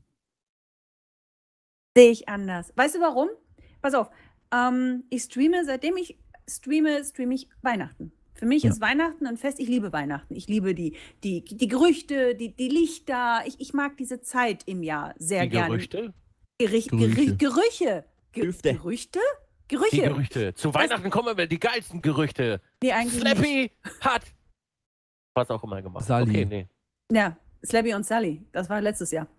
Speaker 1: Sehe ich anders. Weißt du warum? Pass auf, ähm, ich streame, seitdem ich streame, streame ich Weihnachten. Für mich
Speaker 2: Ja.
Speaker 1: ist Weihnachten ein Fest. Ich liebe Weihnachten. Ich liebe die, die, die Gerüchte, die, die Lichter. Ich, ich mag diese Zeit im Jahr sehr
Speaker 3: Die
Speaker 1: gerne.
Speaker 3: Gerüchte?
Speaker 1: Gerich,
Speaker 2: Gerüche.
Speaker 1: Gerüche. Gerüche. Ge
Speaker 4: Düfte.
Speaker 1: Gerüchte?
Speaker 3: Die
Speaker 1: Gerüche.
Speaker 3: Gerüchte. Zu Weihnachten kommen wir die geilsten Gerüchte.
Speaker 1: Nee, eigentlich nicht.
Speaker 3: Slappy hat was auch immer gemacht.
Speaker 2: Sally.
Speaker 3: Okay, nee.
Speaker 1: Ja, Slappy und Sally. Das war letztes Jahr.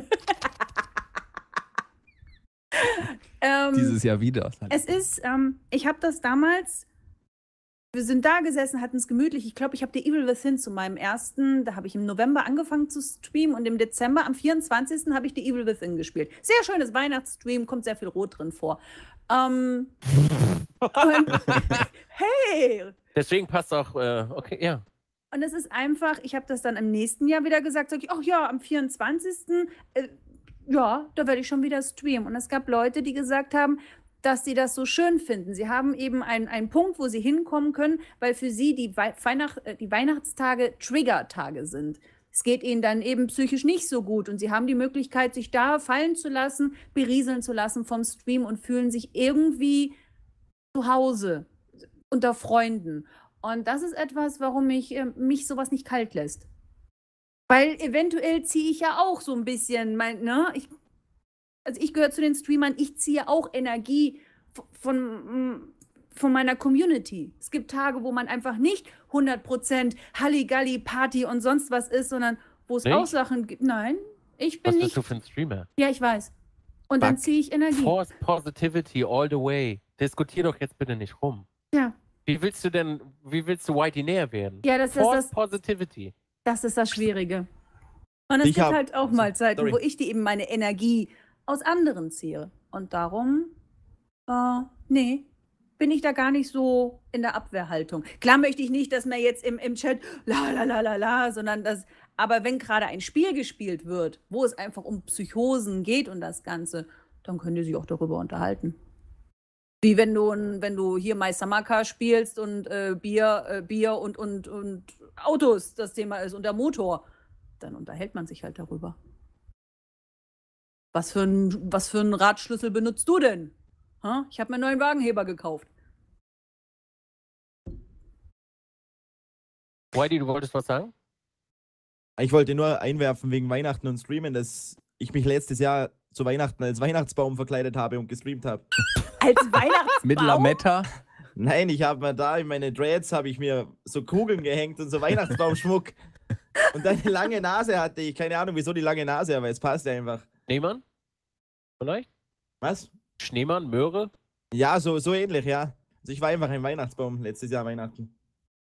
Speaker 1: ähm,
Speaker 2: Dieses Jahr wieder.
Speaker 1: Es ist, ähm, ich habe das damals, wir sind da gesessen, hatten es gemütlich. Ich glaube, ich habe The Evil Within zu meinem ersten, da habe ich im November angefangen zu streamen und im Dezember, am vierundzwanzigsten habe ich The Evil Within gespielt. Sehr schönes Weihnachtsstream, kommt sehr viel Rot drin vor. Ähm, und, hey!
Speaker 3: Deswegen passt auch, äh, okay, ja.
Speaker 1: Und es ist einfach, ich habe das dann im nächsten Jahr wieder gesagt, sag ich, ach ja, am vierundzwanzigsten Äh, ja, da werde ich schon wieder streamen. Und es gab Leute, die gesagt haben, dass sie das so schön finden. Sie haben eben einen, einen Punkt, wo sie hinkommen können, weil für sie die, Wei Weihnacht äh, die Weihnachtstage Trigger-Tage sind. Es geht ihnen dann eben psychisch nicht so gut und sie haben die Möglichkeit, sich da fallen zu lassen, berieseln zu lassen vom Stream und fühlen sich irgendwie zu Hause, unter Freunden. Und das ist etwas, warum ich, äh, mich sowas nicht kalt lässt. Weil eventuell ziehe ich ja auch so ein bisschen, mein, ne? Ich, also ich gehöre zu den Streamern, ich ziehe auch Energie von, von meiner Community. Es gibt Tage, wo man einfach nicht hundert Prozent Halligalli, Party und sonst was ist, sondern wo es
Speaker 3: Nicht?
Speaker 1: auch Sachen gibt. Nein, ich bin
Speaker 3: Was
Speaker 1: nicht.
Speaker 3: bist du für ein Streamer?
Speaker 1: Ja, ich weiß. Und dann
Speaker 4: Fuck.
Speaker 1: ziehe ich Energie.
Speaker 3: Force Positivity all the way. Diskutier doch jetzt bitte nicht rum.
Speaker 1: Ja.
Speaker 3: Wie willst du denn, wie willst du Whitey näher werden?
Speaker 1: Ja, das ist
Speaker 3: Force
Speaker 1: das,
Speaker 3: Positivity.
Speaker 1: das ist das Schwierige. Und es
Speaker 4: Ich
Speaker 1: gibt
Speaker 4: hab-
Speaker 1: halt auch mal Zeiten,
Speaker 4: Sorry.
Speaker 1: wo ich die eben meine Energie aus anderen ziehe. Und darum, äh, nee, bin ich da gar nicht so in der Abwehrhaltung. Klar möchte ich nicht, dass man jetzt im, im Chat la la la la la, sondern das, aber wenn gerade ein Spiel gespielt wird, wo es einfach um Psychosen geht und das Ganze, dann könnt ihr sich auch darüber unterhalten. Wie wenn du, wenn du hier My Summer Car spielst und äh, Bier, äh, Bier und, und, und Autos das Thema ist und der Motor, dann unterhält man sich halt darüber. Was für ein, was für einen Radschlüssel benutzt du denn? Ha? Ich habe mir einen neuen Wagenheber gekauft.
Speaker 3: Whitey, du wolltest was sagen?
Speaker 4: Ich wollte nur einwerfen wegen Weihnachten und Streamen, dass ich mich letztes Jahr zu Weihnachten als Weihnachtsbaum verkleidet habe und gestreamt habe.
Speaker 1: Als Weihnachtsbaum?
Speaker 2: Mit Lametta.
Speaker 4: Nein, ich habe mir da in meine Dreads habe ich mir so Kugeln gehängt und so Weihnachtsbaumschmuck. Und dann eine lange Nase hatte ich. Keine Ahnung, wieso die lange Nase, aber es passt einfach.
Speaker 3: Schneemann? Vielleicht?
Speaker 4: Was?
Speaker 3: Schneemann, Möhre?
Speaker 4: Ja, so, so ähnlich, ja. Also ich war einfach ein Weihnachtsbaum letztes Jahr Weihnachten.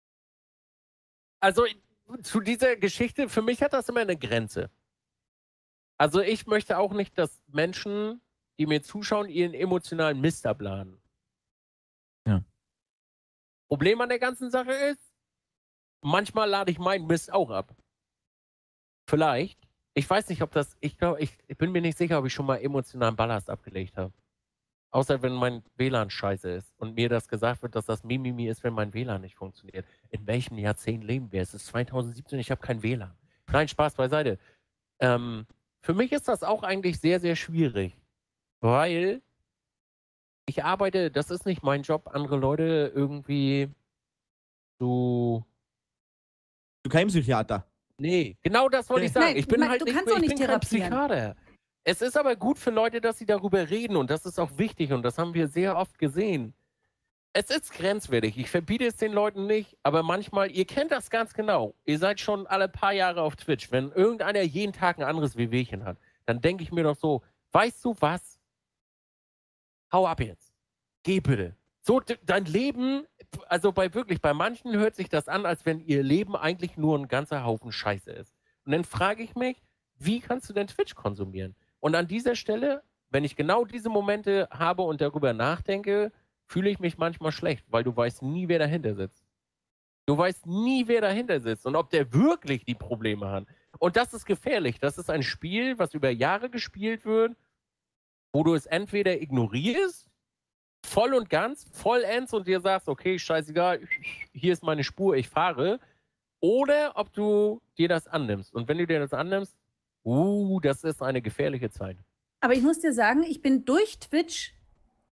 Speaker 3: Also zu dieser Geschichte, für mich hat das immer eine Grenze. Also ich möchte auch nicht, dass Menschen, die mir zuschauen, ihren emotionalen Mist abladen.
Speaker 2: Ja.
Speaker 3: Problem an der ganzen Sache ist, manchmal lade ich meinen Mist auch ab. Vielleicht. Ich weiß nicht, ob das, ich glaube, ich, ich bin mir nicht sicher, ob ich schon mal emotionalen Ballast abgelegt habe. Außer wenn mein W L A N scheiße ist und mir das gesagt wird, dass das Mimimi ist, wenn mein W L A N nicht funktioniert. In welchem Jahrzehnt leben wir? Es ist zweitausendsiebzehn, ich habe kein W L A N. Nein, Spaß beiseite. Ähm, für mich ist das auch eigentlich sehr, sehr schwierig, weil ich arbeite, das ist nicht mein Job, andere Leute irgendwie so...
Speaker 4: Du kein Psychiater.
Speaker 3: Nee, genau das wollte ich sagen.
Speaker 1: Nein,
Speaker 3: ich bin
Speaker 1: Mann,
Speaker 3: halt
Speaker 1: du
Speaker 3: nicht,
Speaker 1: kannst doch
Speaker 3: ich
Speaker 1: nicht
Speaker 3: bin kein
Speaker 1: therapieren.
Speaker 3: Psychiater. Es ist aber gut für Leute, dass sie darüber reden und das ist auch wichtig und das haben wir sehr oft gesehen. Es ist grenzwertig. Ich verbiete es den Leuten nicht, aber manchmal, ihr kennt das ganz genau. Ihr seid schon alle paar Jahre auf Twitch. Wenn irgendeiner jeden Tag ein anderes Wehwehchen hat, dann denke ich mir doch so, weißt du was? Hau ab jetzt. Geh bitte. So, dein Leben, also bei wirklich, bei manchen hört sich das an, als wenn ihr Leben eigentlich nur ein ganzer Haufen Scheiße ist. Und dann frage ich mich, wie kannst du denn Twitch konsumieren? Und an dieser Stelle, wenn ich genau diese Momente habe und darüber nachdenke, fühle ich mich manchmal schlecht, weil du weißt nie, wer dahinter sitzt. Du weißt nie, wer dahinter sitzt und ob der wirklich die Probleme hat. Und das ist gefährlich. Das ist ein Spiel, was über Jahre gespielt wird, wo du es entweder ignorierst, voll und ganz, vollends und dir sagst, okay, scheißegal, hier ist meine Spur, ich fahre. Oder ob du dir das annimmst. Und wenn du dir das annimmst, uh, das ist eine gefährliche Zeit.
Speaker 1: Aber ich muss dir sagen, ich bin durch Twitch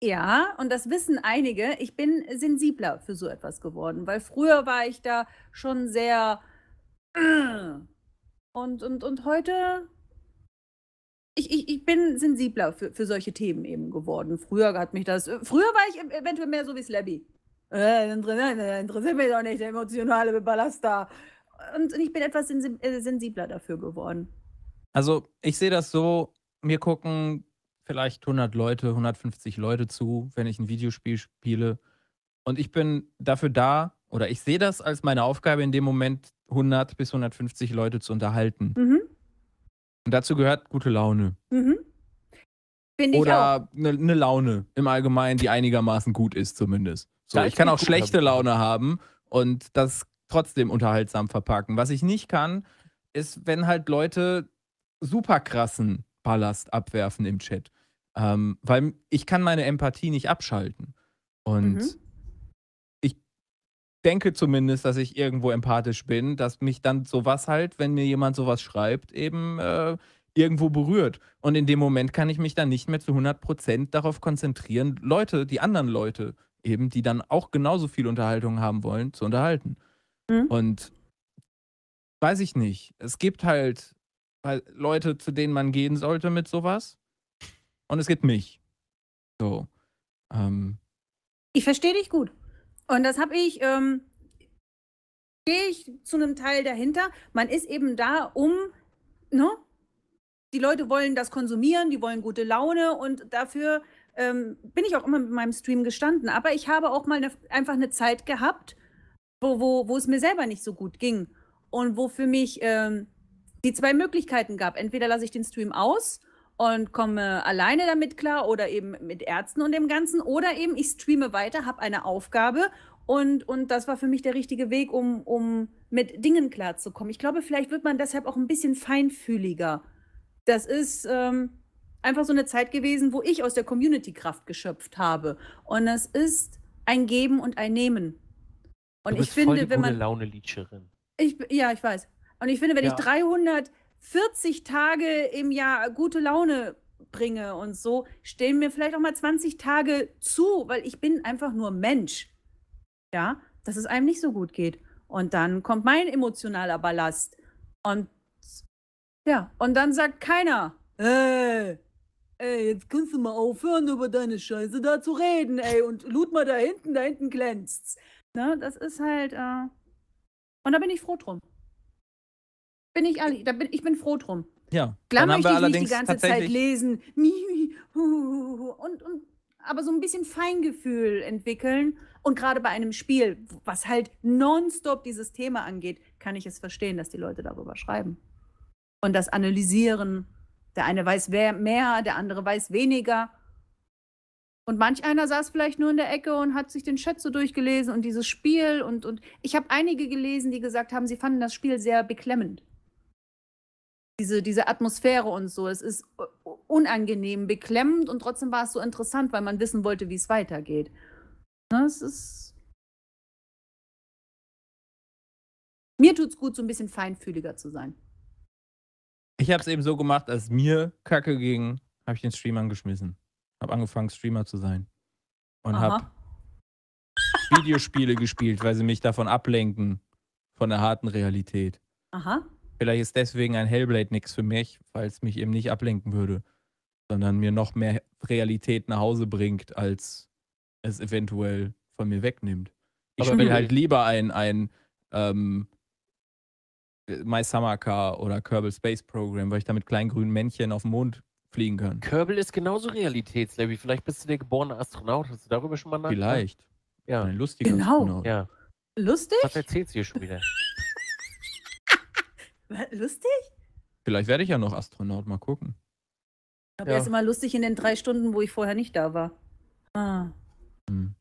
Speaker 1: Ja, und das wissen einige. Ich bin sensibler für so etwas geworden, weil früher war ich da schon sehr und, und, und heute ich, ich, ich bin sensibler für, für solche Themen eben geworden. Früher hat mich das. Früher war ich eventuell mehr so wie Slabby. Äh, interessiert mich doch nicht, der emotionale Ballast da. Und ich bin etwas sensibler dafür geworden.
Speaker 2: Also, ich sehe das so, mir gucken vielleicht hundert Leute, hundertfünfzig Leute zu, wenn ich ein Videospiel spiele. Und ich bin dafür da, oder ich sehe das als meine Aufgabe in dem Moment, hundert bis hundertfünfzig Leute zu unterhalten.
Speaker 1: Mhm.
Speaker 2: Und dazu gehört gute Laune.
Speaker 1: Mhm. Finde ich auch.
Speaker 2: Oder eine ne Laune im Allgemeinen, die einigermaßen gut ist zumindest. So,
Speaker 3: Da
Speaker 2: ich
Speaker 3: ist
Speaker 2: kann
Speaker 3: die
Speaker 2: auch
Speaker 3: gut
Speaker 2: schlechte
Speaker 3: damit.
Speaker 2: Laune haben und das trotzdem unterhaltsam verpacken. Was ich nicht kann, ist, wenn halt Leute super krassen Ballast abwerfen im Chat. Ähm, weil ich kann meine Empathie nicht abschalten. Und
Speaker 1: Mhm.
Speaker 2: ich denke zumindest, dass ich irgendwo empathisch bin, dass mich dann sowas halt, wenn mir jemand sowas schreibt, eben äh, irgendwo berührt. Und in dem Moment kann ich mich dann nicht mehr zu hundert Prozent darauf konzentrieren, Leute, die anderen Leute eben, die dann auch genauso viel Unterhaltung haben wollen, zu unterhalten.
Speaker 1: Mhm.
Speaker 2: Und weiß ich nicht. Es gibt halt halt Leute, zu denen man gehen sollte mit sowas. Und es gibt mich. So. Ähm,
Speaker 1: Ich verstehe dich gut. Und das habe ich, ähm, stehe ich zu einem Teil dahinter. Man ist eben da, um, ne? Die Leute wollen das konsumieren, die wollen gute Laune und dafür ähm, bin ich auch immer mit meinem Stream gestanden. Aber ich habe auch mal ne, einfach eine Zeit gehabt, wo, wo, wo es mir selber nicht so gut ging. Und wo für mich ähm, die zwei Möglichkeiten gab. Entweder lasse ich den Stream aus und komme alleine damit klar oder eben mit Ärzten und dem Ganzen. Oder eben ich streame weiter, habe eine Aufgabe und, und das war für mich der richtige Weg, um, um mit Dingen klarzukommen. Ich glaube, vielleicht wird man deshalb auch ein bisschen feinfühliger. Das ist ähm, einfach so eine Zeit gewesen, wo ich aus der Community Kraft geschöpft habe. Und es ist ein Geben und ein Nehmen. Und
Speaker 3: Du bist
Speaker 1: ich finde,
Speaker 3: voll die
Speaker 1: wenn
Speaker 3: gute
Speaker 1: man.
Speaker 3: Laune-Liedscherin.
Speaker 1: Ich, ja, ich weiß. Und ich finde, wenn
Speaker 3: Ja.
Speaker 1: ich dreihundertvierzig Tage im Jahr gute Laune bringe und so, stellen mir vielleicht auch mal zwanzig Tage zu, weil ich bin einfach nur Mensch. Ja, dass es einem nicht so gut geht. Und dann kommt mein emotionaler Ballast. Und ja, und dann sagt keiner, ey, ey, jetzt kannst du mal aufhören, über deine Scheiße da zu reden, ey, und lud mal da hinten, da hinten glänzt's. Ne, das ist halt, äh, und da bin ich froh drum. Bin ich ehrlich, da bin, ich bin froh drum.
Speaker 2: ja.
Speaker 1: Klar
Speaker 2: Dann haben
Speaker 1: möchte
Speaker 2: wir
Speaker 1: ich nicht
Speaker 2: allerdings
Speaker 1: die ganze Zeit
Speaker 2: tatsächlich.
Speaker 1: lesen, mi, mi, hu, hu, hu, und, und, aber so ein bisschen Feingefühl entwickeln. Und gerade bei einem Spiel, was halt nonstop dieses Thema angeht, kann ich es verstehen, dass die Leute darüber schreiben. Und das analysieren. Der eine weiß mehr, der andere weiß weniger. Und manch einer saß vielleicht nur in der Ecke und hat sich den Chat so durchgelesen und dieses Spiel. Und, und ich habe einige gelesen, die gesagt haben, sie fanden das Spiel sehr beklemmend. Diese, diese Atmosphäre und so. Es ist unangenehm, beklemmend und trotzdem war es so interessant, weil man wissen wollte, wie es weitergeht. Ne, es ist. Mir tut's gut, so ein bisschen feinfühliger zu sein.
Speaker 2: Ich habe es eben so gemacht, als mir Kacke ging, habe ich den Stream angeschmissen. Habe angefangen, Streamer zu sein. Und habe
Speaker 1: Aha.
Speaker 2: Videospiele gespielt, weil sie mich davon ablenken, von der harten Realität.
Speaker 1: Aha.
Speaker 2: Vielleicht ist deswegen ein Hellblade nichts für mich, weil es mich eben nicht ablenken würde, sondern mir noch mehr Realität nach Hause bringt, als es eventuell von mir wegnimmt. Ich
Speaker 3: Aber
Speaker 2: spiele
Speaker 3: wenn-
Speaker 2: halt lieber ein, ein ähm, My Summer Car oder Kerbal Space Program, weil ich da mit kleinen grünen Männchen auf den Mond fliegen kann.
Speaker 3: Kerbal ist genauso Realitätslabby. Vielleicht bist du der geborene Astronaut. Hast du darüber schon mal nachgedacht?
Speaker 2: Vielleicht.
Speaker 3: Ja.
Speaker 2: Ein lustiger
Speaker 1: Genau.
Speaker 2: Astronaut.
Speaker 3: Ja.
Speaker 1: Lustig?
Speaker 3: Was erzählt sie hier schon wieder?
Speaker 1: Lustig?
Speaker 2: Vielleicht werde ich ja noch Astronaut, mal gucken.
Speaker 1: Aber
Speaker 3: Ja.
Speaker 1: er ist immer lustig in den drei Stunden, wo ich vorher nicht da war. Ah.
Speaker 2: Hm.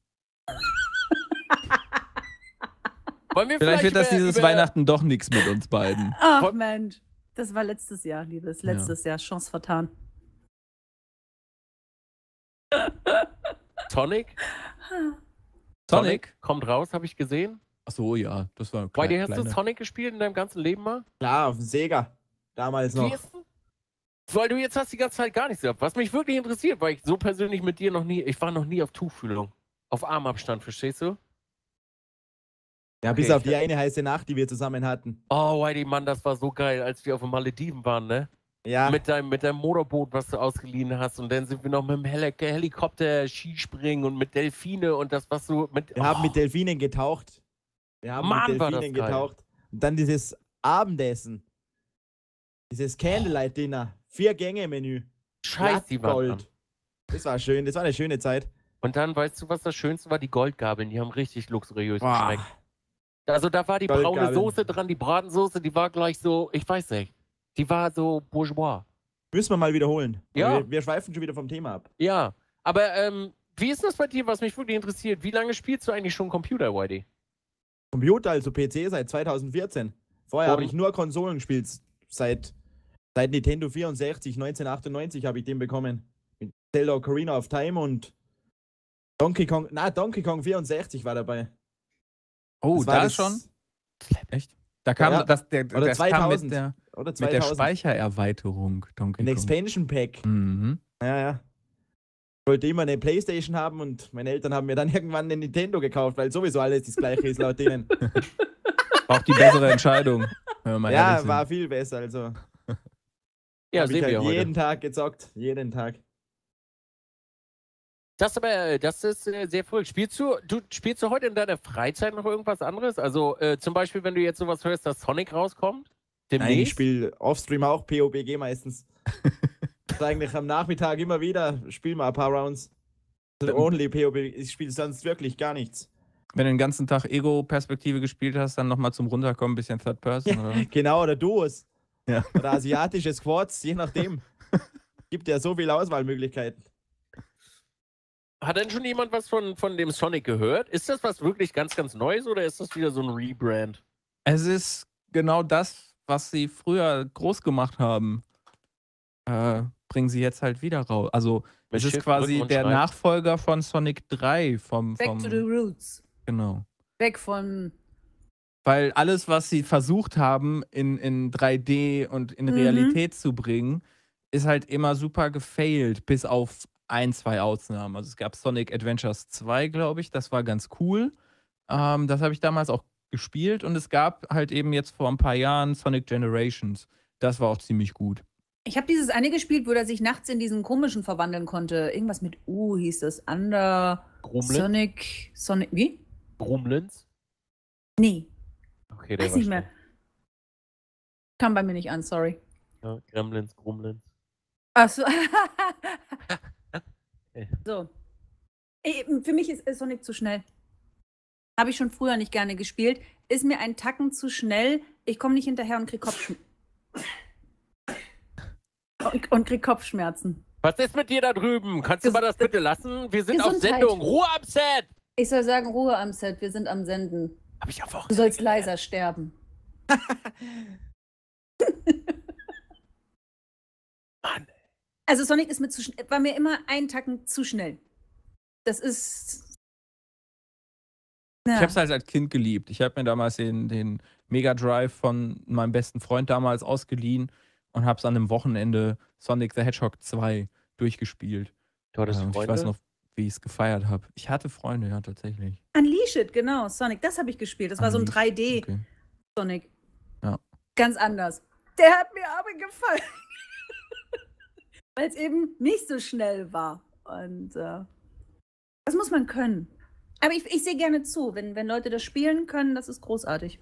Speaker 3: Wollen wir
Speaker 2: Vielleicht wird das
Speaker 3: über-
Speaker 2: dieses
Speaker 3: über-
Speaker 2: Weihnachten doch nichts mit uns beiden.
Speaker 1: Ach,
Speaker 3: Woll-
Speaker 1: Mensch. Das war letztes Jahr, Liebes.
Speaker 2: Ja.
Speaker 1: Letztes Jahr. Chance vertan.
Speaker 3: Tonic?
Speaker 2: Sonic?
Speaker 3: Kommt raus, habe ich gesehen.
Speaker 2: Achso, ja, das war
Speaker 3: Bei
Speaker 2: klein,
Speaker 3: dir hast du
Speaker 2: kleine-
Speaker 3: Sonic gespielt in deinem ganzen Leben mal?
Speaker 4: Klar, auf dem Sega. Damals noch.
Speaker 3: Kirsten? weil du jetzt hast die ganze Zeit gar nichts gehabt. Was mich wirklich interessiert, weil ich so persönlich mit dir noch nie, ich war noch nie auf Tuchfühlung. Auf Armabstand, verstehst du?
Speaker 4: Ja, bis
Speaker 3: Okay,
Speaker 4: auf die eine heiße Nacht, die wir zusammen hatten.
Speaker 3: Oh, Whitey, Mann, das war so geil, als wir auf den Malediven waren, ne?
Speaker 4: Ja.
Speaker 3: Mit deinem, mit deinem Motorboot, was du ausgeliehen hast. Und dann sind wir noch mit dem Heli Helikopter Skispringen und mit Delfine und das, was du mit.
Speaker 4: Wir
Speaker 3: oh.
Speaker 4: haben mit Delfinen getaucht. Wir haben
Speaker 3: Mann,
Speaker 4: mit
Speaker 3: war das
Speaker 4: Delfinen
Speaker 3: geil.
Speaker 4: getaucht. Und dann dieses Abendessen. Dieses Candlelight-Dinner. Vier Gänge-Menü.
Speaker 3: Scheiß, die waren
Speaker 4: Gold. Das war schön, das war eine schöne Zeit.
Speaker 3: Und dann, weißt du, was das Schönste war? Die Goldgabeln, die haben richtig luxuriös
Speaker 4: Boah.
Speaker 3: geschmeckt. Also da war die braune
Speaker 4: Goldgabeln.
Speaker 3: Soße dran, die Bratensoße, die war gleich so, ich weiß nicht, die war so bourgeois.
Speaker 4: Müssen wir mal wiederholen.
Speaker 3: Ja.
Speaker 4: Wir, wir schweifen schon wieder vom Thema ab.
Speaker 3: Ja, aber ähm, wie ist das bei dir, was mich wirklich interessiert? Wie lange spielst du eigentlich schon Computer, Whitey?
Speaker 4: Computer, also P C, seit zweitausendvierzehn. Vorher habe
Speaker 3: Und-
Speaker 4: ich nur Konsolen gespielt. Seit, seit Nintendo vierundsechzig, neunzehnhundertachtundneunzig habe ich den bekommen. Mit Zelda Ocarina of Time und Donkey Kong, na, Donkey Kong vierundsechzig war dabei.
Speaker 2: Oh,
Speaker 4: Das war
Speaker 2: da
Speaker 4: das-
Speaker 2: schon? Echt? Da kam
Speaker 4: Ja.
Speaker 2: das, der,
Speaker 4: Oder
Speaker 2: das kam
Speaker 4: zweitausend.
Speaker 2: mit der,
Speaker 4: Oder
Speaker 2: mit der
Speaker 4: zweitausend.
Speaker 2: Speichererweiterung, Donkey
Speaker 4: Ein
Speaker 2: Kong.
Speaker 4: Expansion Pack.
Speaker 2: Mhm.
Speaker 4: Ja, ja. Ich wollte immer eine Playstation haben und meine Eltern haben mir dann irgendwann eine Nintendo gekauft, weil sowieso alles das gleiche ist laut denen.
Speaker 2: Auch die bessere Entscheidung. Wenn wir mal ehrlich
Speaker 4: Ja,
Speaker 2: sind.
Speaker 4: war viel besser. Also
Speaker 3: Ja,
Speaker 4: habe ich
Speaker 3: sehen wir
Speaker 4: halt
Speaker 3: heute.
Speaker 4: jeden Tag gezockt. Jeden Tag.
Speaker 3: Das aber, das ist äh, sehr früh. Spielst du, du, spielst du heute in deiner Freizeit noch irgendwas anderes? Also äh, zum Beispiel, wenn du jetzt sowas hörst, dass Sonic rauskommt?
Speaker 4: Nein, ich
Speaker 3: Demnächst?
Speaker 4: spiele Offstream auch P O B G meistens. Das ist eigentlich am Nachmittag immer wieder. Spiel mal ein paar Rounds. Also only P O B G. Ich spiele sonst wirklich gar nichts.
Speaker 2: Wenn du den ganzen Tag Ego-Perspektive gespielt hast, dann nochmal zum Runterkommen ein bisschen Third Person, oder?
Speaker 4: Genau, oder Duos.
Speaker 2: Ja.
Speaker 4: Oder asiatische Squads, je nachdem. Gibt ja so viele Auswahlmöglichkeiten.
Speaker 3: Hat denn schon jemand was von, von dem Sonic gehört? Ist das was wirklich ganz, ganz Neues oder ist das wieder so ein Rebrand?
Speaker 2: Es ist genau das, was sie früher groß gemacht haben. Äh, bringen sie jetzt halt wieder raus. Also,
Speaker 3: Mit
Speaker 2: es ist
Speaker 3: Shift
Speaker 2: quasi
Speaker 3: drücken und
Speaker 2: der
Speaker 3: schreiben?
Speaker 2: Nachfolger von Sonic drei. Vom,
Speaker 1: Back
Speaker 2: vom,
Speaker 1: to the roots.
Speaker 2: genau.
Speaker 1: Weg von.
Speaker 2: Weil alles, was sie versucht haben, in, in drei D und in
Speaker 1: Mhm.
Speaker 2: Realität zu bringen, ist halt immer super gefailt, bis auf ein, zwei Ausnahmen. Also es gab Sonic Adventures zwei, glaube ich, das war ganz cool. Ähm, das habe ich damals auch gespielt und es gab halt eben jetzt vor ein paar Jahren Sonic Generations. Das war auch ziemlich gut.
Speaker 1: Ich habe dieses eine gespielt, wo er sich nachts in diesen komischen verwandeln konnte. Irgendwas mit U hieß das. Under
Speaker 3: Grumlins?
Speaker 1: Sonic. Sonic. Wie?
Speaker 3: Grumlins?
Speaker 1: Nee,
Speaker 3: Okay, der
Speaker 1: weiß
Speaker 3: war
Speaker 1: nicht mehr.
Speaker 3: schnell.
Speaker 1: Kam bei mir nicht an, sorry.
Speaker 3: Ja, Gremlins, Grumlins.
Speaker 1: Achso. So. Ey, Für mich ist Sonic zu schnell. Habe ich schon früher nicht gerne gespielt. Ist mir ein Tacken zu schnell. Ich komme nicht hinterher und krieg Kopfschmerzen. Und, und krieg Kopfschmerzen.
Speaker 3: Was ist mit dir da drüben? Kannst du
Speaker 1: Ges-
Speaker 3: mal das bitte lassen? Wir sind auf
Speaker 1: Gesundheit.
Speaker 3: Sendung. Ruhe am Set!
Speaker 1: Ich soll sagen, Ruhe am Set, wir sind am Senden.
Speaker 3: Hab ich auch
Speaker 1: Du sollst leiser sterben.
Speaker 3: Mann.
Speaker 1: Also Sonic ist mir zu schnell, war mir immer ein Tacken zu schnell. Das ist. Ja.
Speaker 2: Ich habe es halt als Kind geliebt. Ich habe mir damals den, den Mega Drive von meinem besten Freund damals ausgeliehen und habe es an einem Wochenende Sonic the Hedgehog zwei durchgespielt.
Speaker 3: Du hattest
Speaker 2: Ja, und ich
Speaker 3: Freunde?
Speaker 2: weiß noch, wie ich es gefeiert habe. Ich hatte Freunde, ja, tatsächlich.
Speaker 1: Unleash It, genau, Sonic, das habe ich gespielt. Das war so ein
Speaker 2: Unleashed,
Speaker 1: drei D
Speaker 2: Okay.
Speaker 1: Sonic.
Speaker 2: Ja.
Speaker 1: Ganz anders. Der hat mir aber gefallen. Weil es eben nicht so schnell war. Und äh, das muss man können. Aber ich, ich sehe gerne zu, wenn, wenn Leute das spielen können, das ist großartig.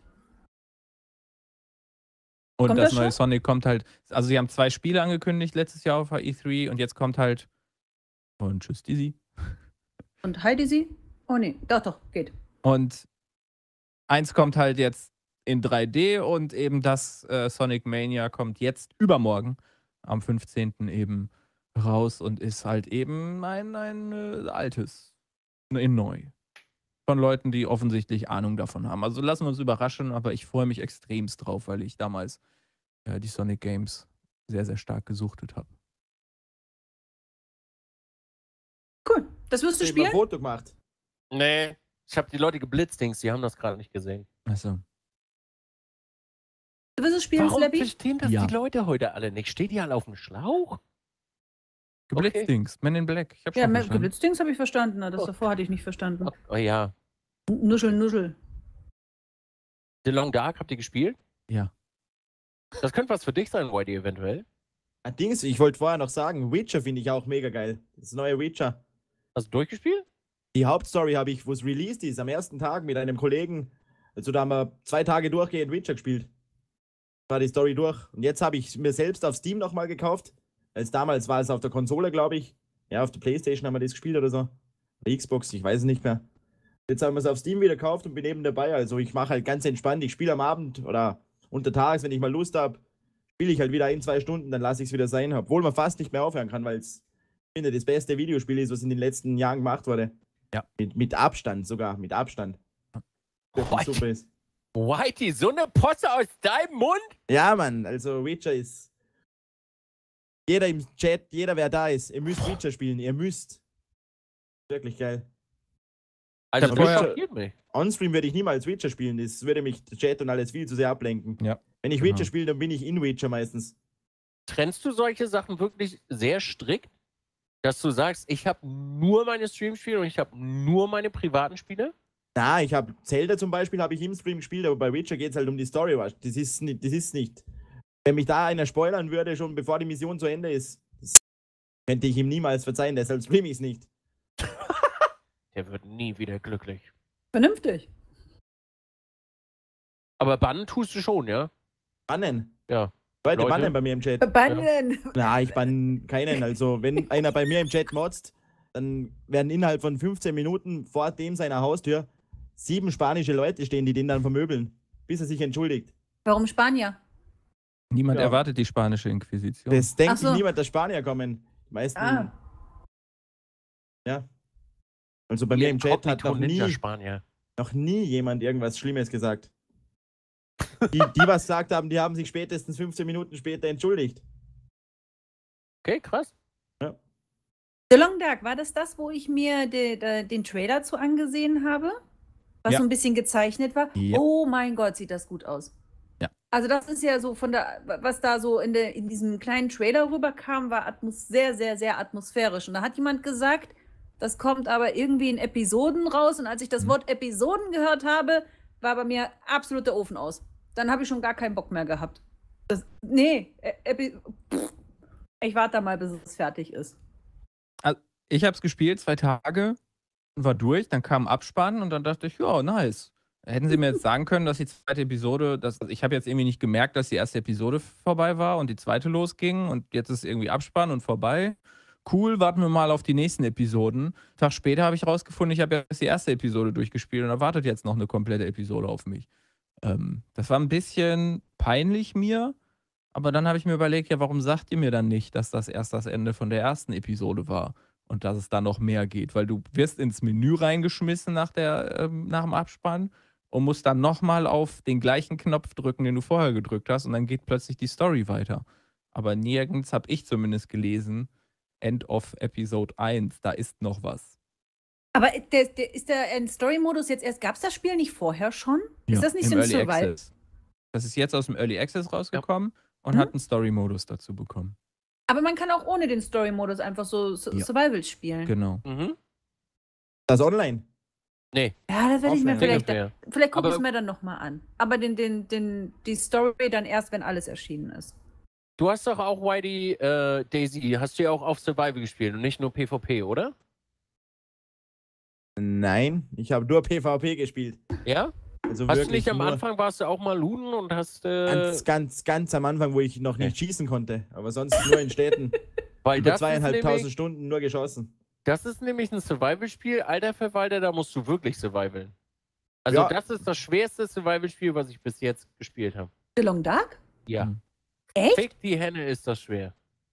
Speaker 2: Und
Speaker 1: Kommt
Speaker 2: das
Speaker 1: das
Speaker 2: neue
Speaker 1: schon?
Speaker 2: Sonic kommt halt, also sie haben zwei Spiele angekündigt letztes Jahr auf der E drei und jetzt kommt halt, und tschüss Dizzy.
Speaker 1: Und Heidi sie? Oh nee, doch, doch, geht.
Speaker 2: Und eins kommt halt jetzt in drei D und eben das äh, Sonic Mania kommt jetzt übermorgen am fünfzehnten eben raus und ist halt eben ein, ein äh, altes, in neu. Von Leuten, die offensichtlich Ahnung davon haben. Also lassen wir uns überraschen, aber ich freue mich extremst drauf, weil ich damals äh, die Sonic Games sehr, sehr stark gesuchtet habe.
Speaker 1: Cool. Das wirst du
Speaker 4: Ich hab ein
Speaker 1: spielen?
Speaker 4: Foto gemacht.
Speaker 3: Nee. Ich habe die Leute geblitzt, Dings, die haben das gerade nicht gesehen.
Speaker 2: Also,
Speaker 1: Du willst es spielen,
Speaker 3: Warum
Speaker 1: Slappy?
Speaker 3: verstehen das
Speaker 2: Ja.
Speaker 3: die Leute heute alle nicht? Steht die alle auf dem Schlauch?
Speaker 2: Geblitzdings, Men in Black. Ich hab
Speaker 1: Ja,
Speaker 2: schon
Speaker 1: mit
Speaker 2: verstanden.
Speaker 1: Blitzdings habe ich verstanden. Das
Speaker 3: Oh.
Speaker 1: davor hatte ich nicht verstanden.
Speaker 3: Oh ja.
Speaker 1: Nuschel, Nuschel.
Speaker 3: The Long Dark habt ihr gespielt?
Speaker 2: Ja.
Speaker 3: Das könnte was für dich sein, Whitey, eventuell.
Speaker 4: Ah, Dings, ich wollte vorher noch sagen, Witcher finde ich auch mega geil. Das neue Witcher.
Speaker 3: Hast du durchgespielt?
Speaker 4: Die Hauptstory habe ich, wo es released ist, am ersten Tag mit einem Kollegen. Also da haben wir zwei Tage durchgehend Witcher gespielt. War die Story durch. Und jetzt habe ich mir selbst auf Steam nochmal gekauft. Als damals war es auf der Konsole, glaube ich. Ja, auf der PlayStation haben wir das gespielt oder so. Oder Xbox, ich weiß es nicht mehr. Jetzt haben wir es auf Steam wieder gekauft und bin eben dabei. Also ich mache halt ganz entspannt. Ich spiele am Abend oder untertags, wenn ich mal Lust habe, spiele ich halt wieder ein, zwei Stunden, dann lasse ich es wieder sein. Obwohl man fast nicht mehr aufhören kann, weil es, ich finde, das beste Videospiel ist, was in den letzten Jahren gemacht wurde.
Speaker 2: Ja.
Speaker 4: Mit, mit Abstand sogar, mit Abstand. Wirklich
Speaker 3: What?
Speaker 4: super ist.
Speaker 3: Whitey, so eine Posse aus deinem Mund?
Speaker 4: Ja, Mann, also Witcher ist. Jeder im Chat, jeder, wer da ist, ihr müsst Witcher spielen, ihr müsst. Wirklich geil.
Speaker 3: Also,
Speaker 4: hab
Speaker 3: das
Speaker 4: vorher-
Speaker 3: schockiert mich.
Speaker 4: On-Stream würde ich niemals Witcher spielen, das würde mich der Chat und alles viel zu sehr ablenken.
Speaker 2: Ja,
Speaker 4: Wenn ich
Speaker 2: genau.
Speaker 4: Witcher spiele, dann bin ich in Witcher meistens.
Speaker 3: Trennst du solche Sachen wirklich sehr strikt? Dass du sagst, ich habe nur meine Streamspiele und ich habe nur meine privaten Spiele?
Speaker 4: Na, ich habe Zelda zum Beispiel, habe ich im Stream gespielt, aber bei Witcher geht es halt um die Story. weißt du. Das ist nicht, das ist nicht. Wenn mich da einer spoilern würde, schon bevor die Mission zu Ende ist, das könnte ich ihm niemals verzeihen, deshalb stream ich es nicht.
Speaker 3: Der wird nie wieder glücklich.
Speaker 1: Vernünftig.
Speaker 3: Aber bannen tust du schon, ja?
Speaker 4: Bannen.
Speaker 3: Ja.
Speaker 4: Leute,
Speaker 3: Leute.
Speaker 4: bannen bei mir im Chat.
Speaker 1: Bannen.
Speaker 4: Na, ich bann keinen. Also, wenn einer bei mir im Chat motzt, dann werden innerhalb von fünfzehn Minuten vor dem seiner Haustür sieben spanische Leute stehen, die den dann vermöbeln, bis er sich entschuldigt.
Speaker 1: Warum Spanier?
Speaker 2: Niemand
Speaker 4: Ja.
Speaker 2: erwartet die spanische Inquisition.
Speaker 4: Das denkt
Speaker 1: Ach so.
Speaker 4: sich niemand, dass Spanier kommen. Die meisten.
Speaker 1: Ah.
Speaker 4: Ja. Also bei mir im Chat hat noch nie,
Speaker 3: Spanier.
Speaker 4: noch nie jemand irgendwas Schlimmes gesagt. Die, die was gesagt haben, die haben sich spätestens fünfzehn Minuten später entschuldigt.
Speaker 3: Okay, krass.
Speaker 1: The Long Dark, war das das, wo ich mir de, de, den Trailer zu angesehen habe? Was
Speaker 2: Ja.
Speaker 1: so ein bisschen gezeichnet war?
Speaker 2: Ja.
Speaker 1: Oh mein Gott, sieht das gut aus.
Speaker 2: Ja.
Speaker 1: Also das ist ja so von der, was da so in, der, in diesem kleinen Trailer rüberkam, war atmos sehr, sehr, sehr atmosphärisch. Und da hat jemand gesagt, das kommt aber irgendwie in Episoden raus. Und als ich das
Speaker 2: Mhm.
Speaker 1: Wort Episoden gehört habe, war bei mir absolut der Ofen aus. Dann habe ich schon gar keinen Bock mehr gehabt. Das, nee, äh, Epi pff, ich warte da mal, bis es fertig ist.
Speaker 2: Ich habe es gespielt, zwei Tage, war durch, dann kam Abspann und dann dachte ich, ja, nice. Hätten sie mir jetzt sagen können, dass die zweite Episode, dass, also ich habe jetzt irgendwie nicht gemerkt, dass die erste Episode vorbei war und die zweite losging und jetzt ist irgendwie Abspann und vorbei. Cool, warten wir mal auf die nächsten Episoden. Einen Tag später habe ich rausgefunden, ich habe jetzt die erste Episode durchgespielt und da wartet jetzt noch eine komplette Episode auf mich. Ähm, das war ein bisschen peinlich mir, aber dann habe ich mir überlegt, ja, warum sagt ihr mir dann nicht, dass das erst das Ende von der ersten Episode war? Und dass es da noch mehr geht, weil du wirst ins Menü reingeschmissen nach, der, ähm, nach dem Abspann und musst dann nochmal auf den gleichen Knopf drücken, den du vorher gedrückt hast und dann geht plötzlich die Story weiter. Aber nirgends habe ich zumindest gelesen, End of Episode eins, da ist noch was.
Speaker 1: Aber der, der, ist der in Story-Modus jetzt erst, gab es das Spiel nicht vorher schon?
Speaker 2: Ja,
Speaker 1: ist das nicht
Speaker 2: im
Speaker 1: so ein
Speaker 2: Early
Speaker 1: Survival?
Speaker 2: Access. Das ist jetzt aus dem Early Access rausgekommen und
Speaker 1: Mhm.
Speaker 2: hat einen Story-Modus dazu bekommen.
Speaker 1: Aber man kann auch ohne den Story-Modus einfach so Su-
Speaker 2: Ja.
Speaker 1: Survival spielen.
Speaker 2: Genau.
Speaker 3: Mhm.
Speaker 4: Das online.
Speaker 3: Nee,
Speaker 1: Ja, das werde ich mir
Speaker 4: Offline.
Speaker 1: vielleicht,
Speaker 3: Singleplayer.
Speaker 1: vielleicht gucke ich es
Speaker 3: Aber-
Speaker 1: mir dann nochmal an. Aber den, den, den, die Story dann erst, wenn alles erschienen ist.
Speaker 3: Du hast doch auch, Whitey, äh, Daisy, hast du ja auch auf Survival gespielt und nicht nur PvP, oder?
Speaker 4: Nein, ich habe nur PvP gespielt.
Speaker 3: Ja?
Speaker 4: Also
Speaker 3: Hast du
Speaker 4: wirklich
Speaker 3: nicht am
Speaker 4: nur
Speaker 3: Anfang, warst du auch mal looten und hast, äh,
Speaker 4: Ganz, ganz, ganz am Anfang, wo ich noch nicht schießen konnte. Aber sonst nur in Städten.
Speaker 3: weil
Speaker 4: Über
Speaker 3: das ist,
Speaker 4: zweieinhalbtausend
Speaker 3: nämlich,
Speaker 4: Stunden nur geschossen.
Speaker 3: das ist nämlich ein Survival-Spiel, alter Verwalter, da musst du wirklich survivalen. Also
Speaker 4: Ja.
Speaker 3: das ist das schwerste Survival-Spiel, was ich bis jetzt gespielt habe.
Speaker 1: The Long Dark?
Speaker 3: Ja.
Speaker 2: Mhm.
Speaker 1: Echt?
Speaker 3: Fick die Henne ist das schwer.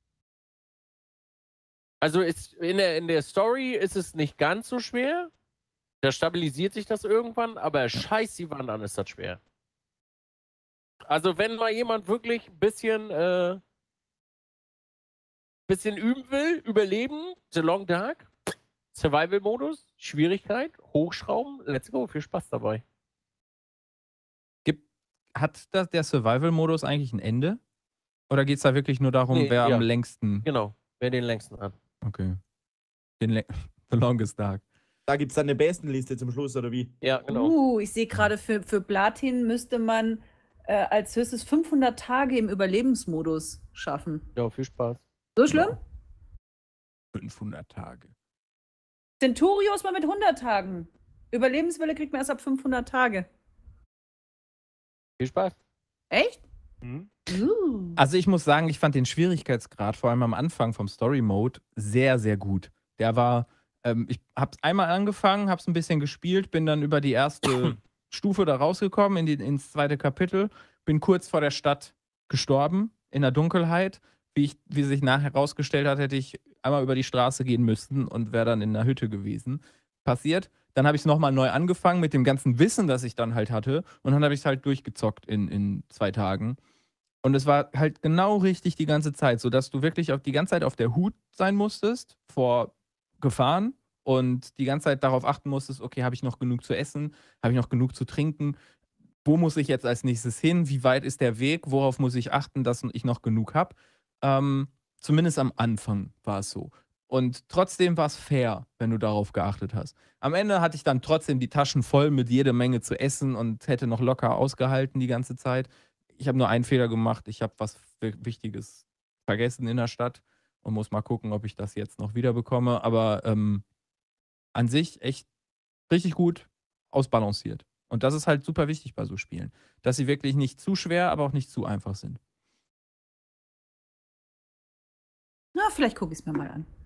Speaker 3: Also ist in, der, in der Story ist es nicht ganz so schwer. Da stabilisiert sich das irgendwann, aber scheiß die Wand an ist das schwer. Also wenn mal jemand wirklich ein bisschen, äh, bisschen üben will, überleben, The Long Dark, Survival-Modus, Schwierigkeit, hochschrauben, let's go, viel Spaß dabei.
Speaker 2: hat das, der Survival-Modus eigentlich ein Ende? Oder geht es da wirklich nur darum,
Speaker 3: Nee,
Speaker 2: wer
Speaker 3: ja.
Speaker 2: am längsten...
Speaker 3: Genau, wer den längsten hat.
Speaker 2: Okay. Den Le The Longest Dark.
Speaker 4: Da gibt es dann eine Bestenliste zum Schluss, oder wie?
Speaker 3: Ja, genau.
Speaker 1: Uh, ich sehe gerade, für, für Platin müsste man äh, als höchstes fünfhundert Tage im Überlebensmodus schaffen.
Speaker 3: Ja, viel Spaß.
Speaker 1: So schlimm?
Speaker 2: fünfhundert Tage.
Speaker 1: Centurio ist mal mit hundert Tagen. Überlebenswelle kriegt man erst ab fünfhundert Tage.
Speaker 3: Viel Spaß.
Speaker 1: Echt?
Speaker 3: Mhm.
Speaker 1: Uh.
Speaker 2: Also ich muss sagen, ich fand den Schwierigkeitsgrad, vor allem am Anfang vom Story-Mode, sehr, sehr gut. Der war, ähm, ich hab's einmal angefangen, hab's ein bisschen gespielt, bin dann über die erste Stufe da rausgekommen, in die, ins zweite Kapitel, bin kurz vor der Stadt gestorben, in der Dunkelheit. Wie, ich, wie sich nachher herausgestellt hat, hätte ich einmal über die Straße gehen müssen und wäre dann in der Hütte gewesen. Passiert. Dann habe ich es nochmal neu angefangen mit dem ganzen Wissen, das ich dann halt hatte. Und dann habe ich es halt durchgezockt in, in zwei Tagen. Und es war halt genau richtig die ganze Zeit, sodass du wirklich auf die ganze Zeit auf der Hut sein musstest vor Gefahren und die ganze Zeit darauf achten musstest, okay, habe ich noch genug zu essen? Habe ich noch genug zu trinken? Wo muss ich jetzt als nächstes hin? Wie weit ist der Weg? Worauf muss ich achten, dass ich noch genug habe? Ähm, zumindest am Anfang war es so. Und trotzdem war es fair, wenn du darauf geachtet hast. Am Ende hatte ich dann trotzdem die Taschen voll mit jede Menge zu essen und hätte noch locker ausgehalten die ganze Zeit. Ich habe nur einen Fehler gemacht. Ich habe was Wichtiges vergessen in der Stadt und muss mal gucken, ob ich das jetzt noch wieder bekomme. Aber ähm, an sich echt richtig gut ausbalanciert. Und das ist halt super wichtig bei so Spielen. Dass sie wirklich nicht zu schwer, aber auch nicht zu einfach sind.
Speaker 1: Na, vielleicht gucke ich es mir mal an.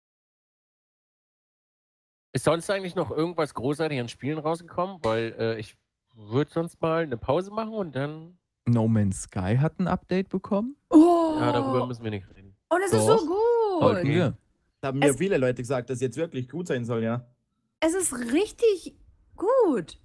Speaker 3: Ist sonst eigentlich noch irgendwas großartig an Spielen rausgekommen? Weil äh, ich würde sonst mal eine Pause machen und dann...
Speaker 2: No Man's Sky hat ein Update bekommen.
Speaker 1: Oh!
Speaker 3: Ja, darüber müssen wir nicht reden.
Speaker 1: Und es
Speaker 2: Doch.
Speaker 1: ist so
Speaker 2: Sollten
Speaker 1: gut.
Speaker 2: wir.
Speaker 4: Da haben mir
Speaker 1: Es-
Speaker 4: viele Leute gesagt, dass jetzt wirklich gut sein soll, ja.
Speaker 1: Es ist richtig gut.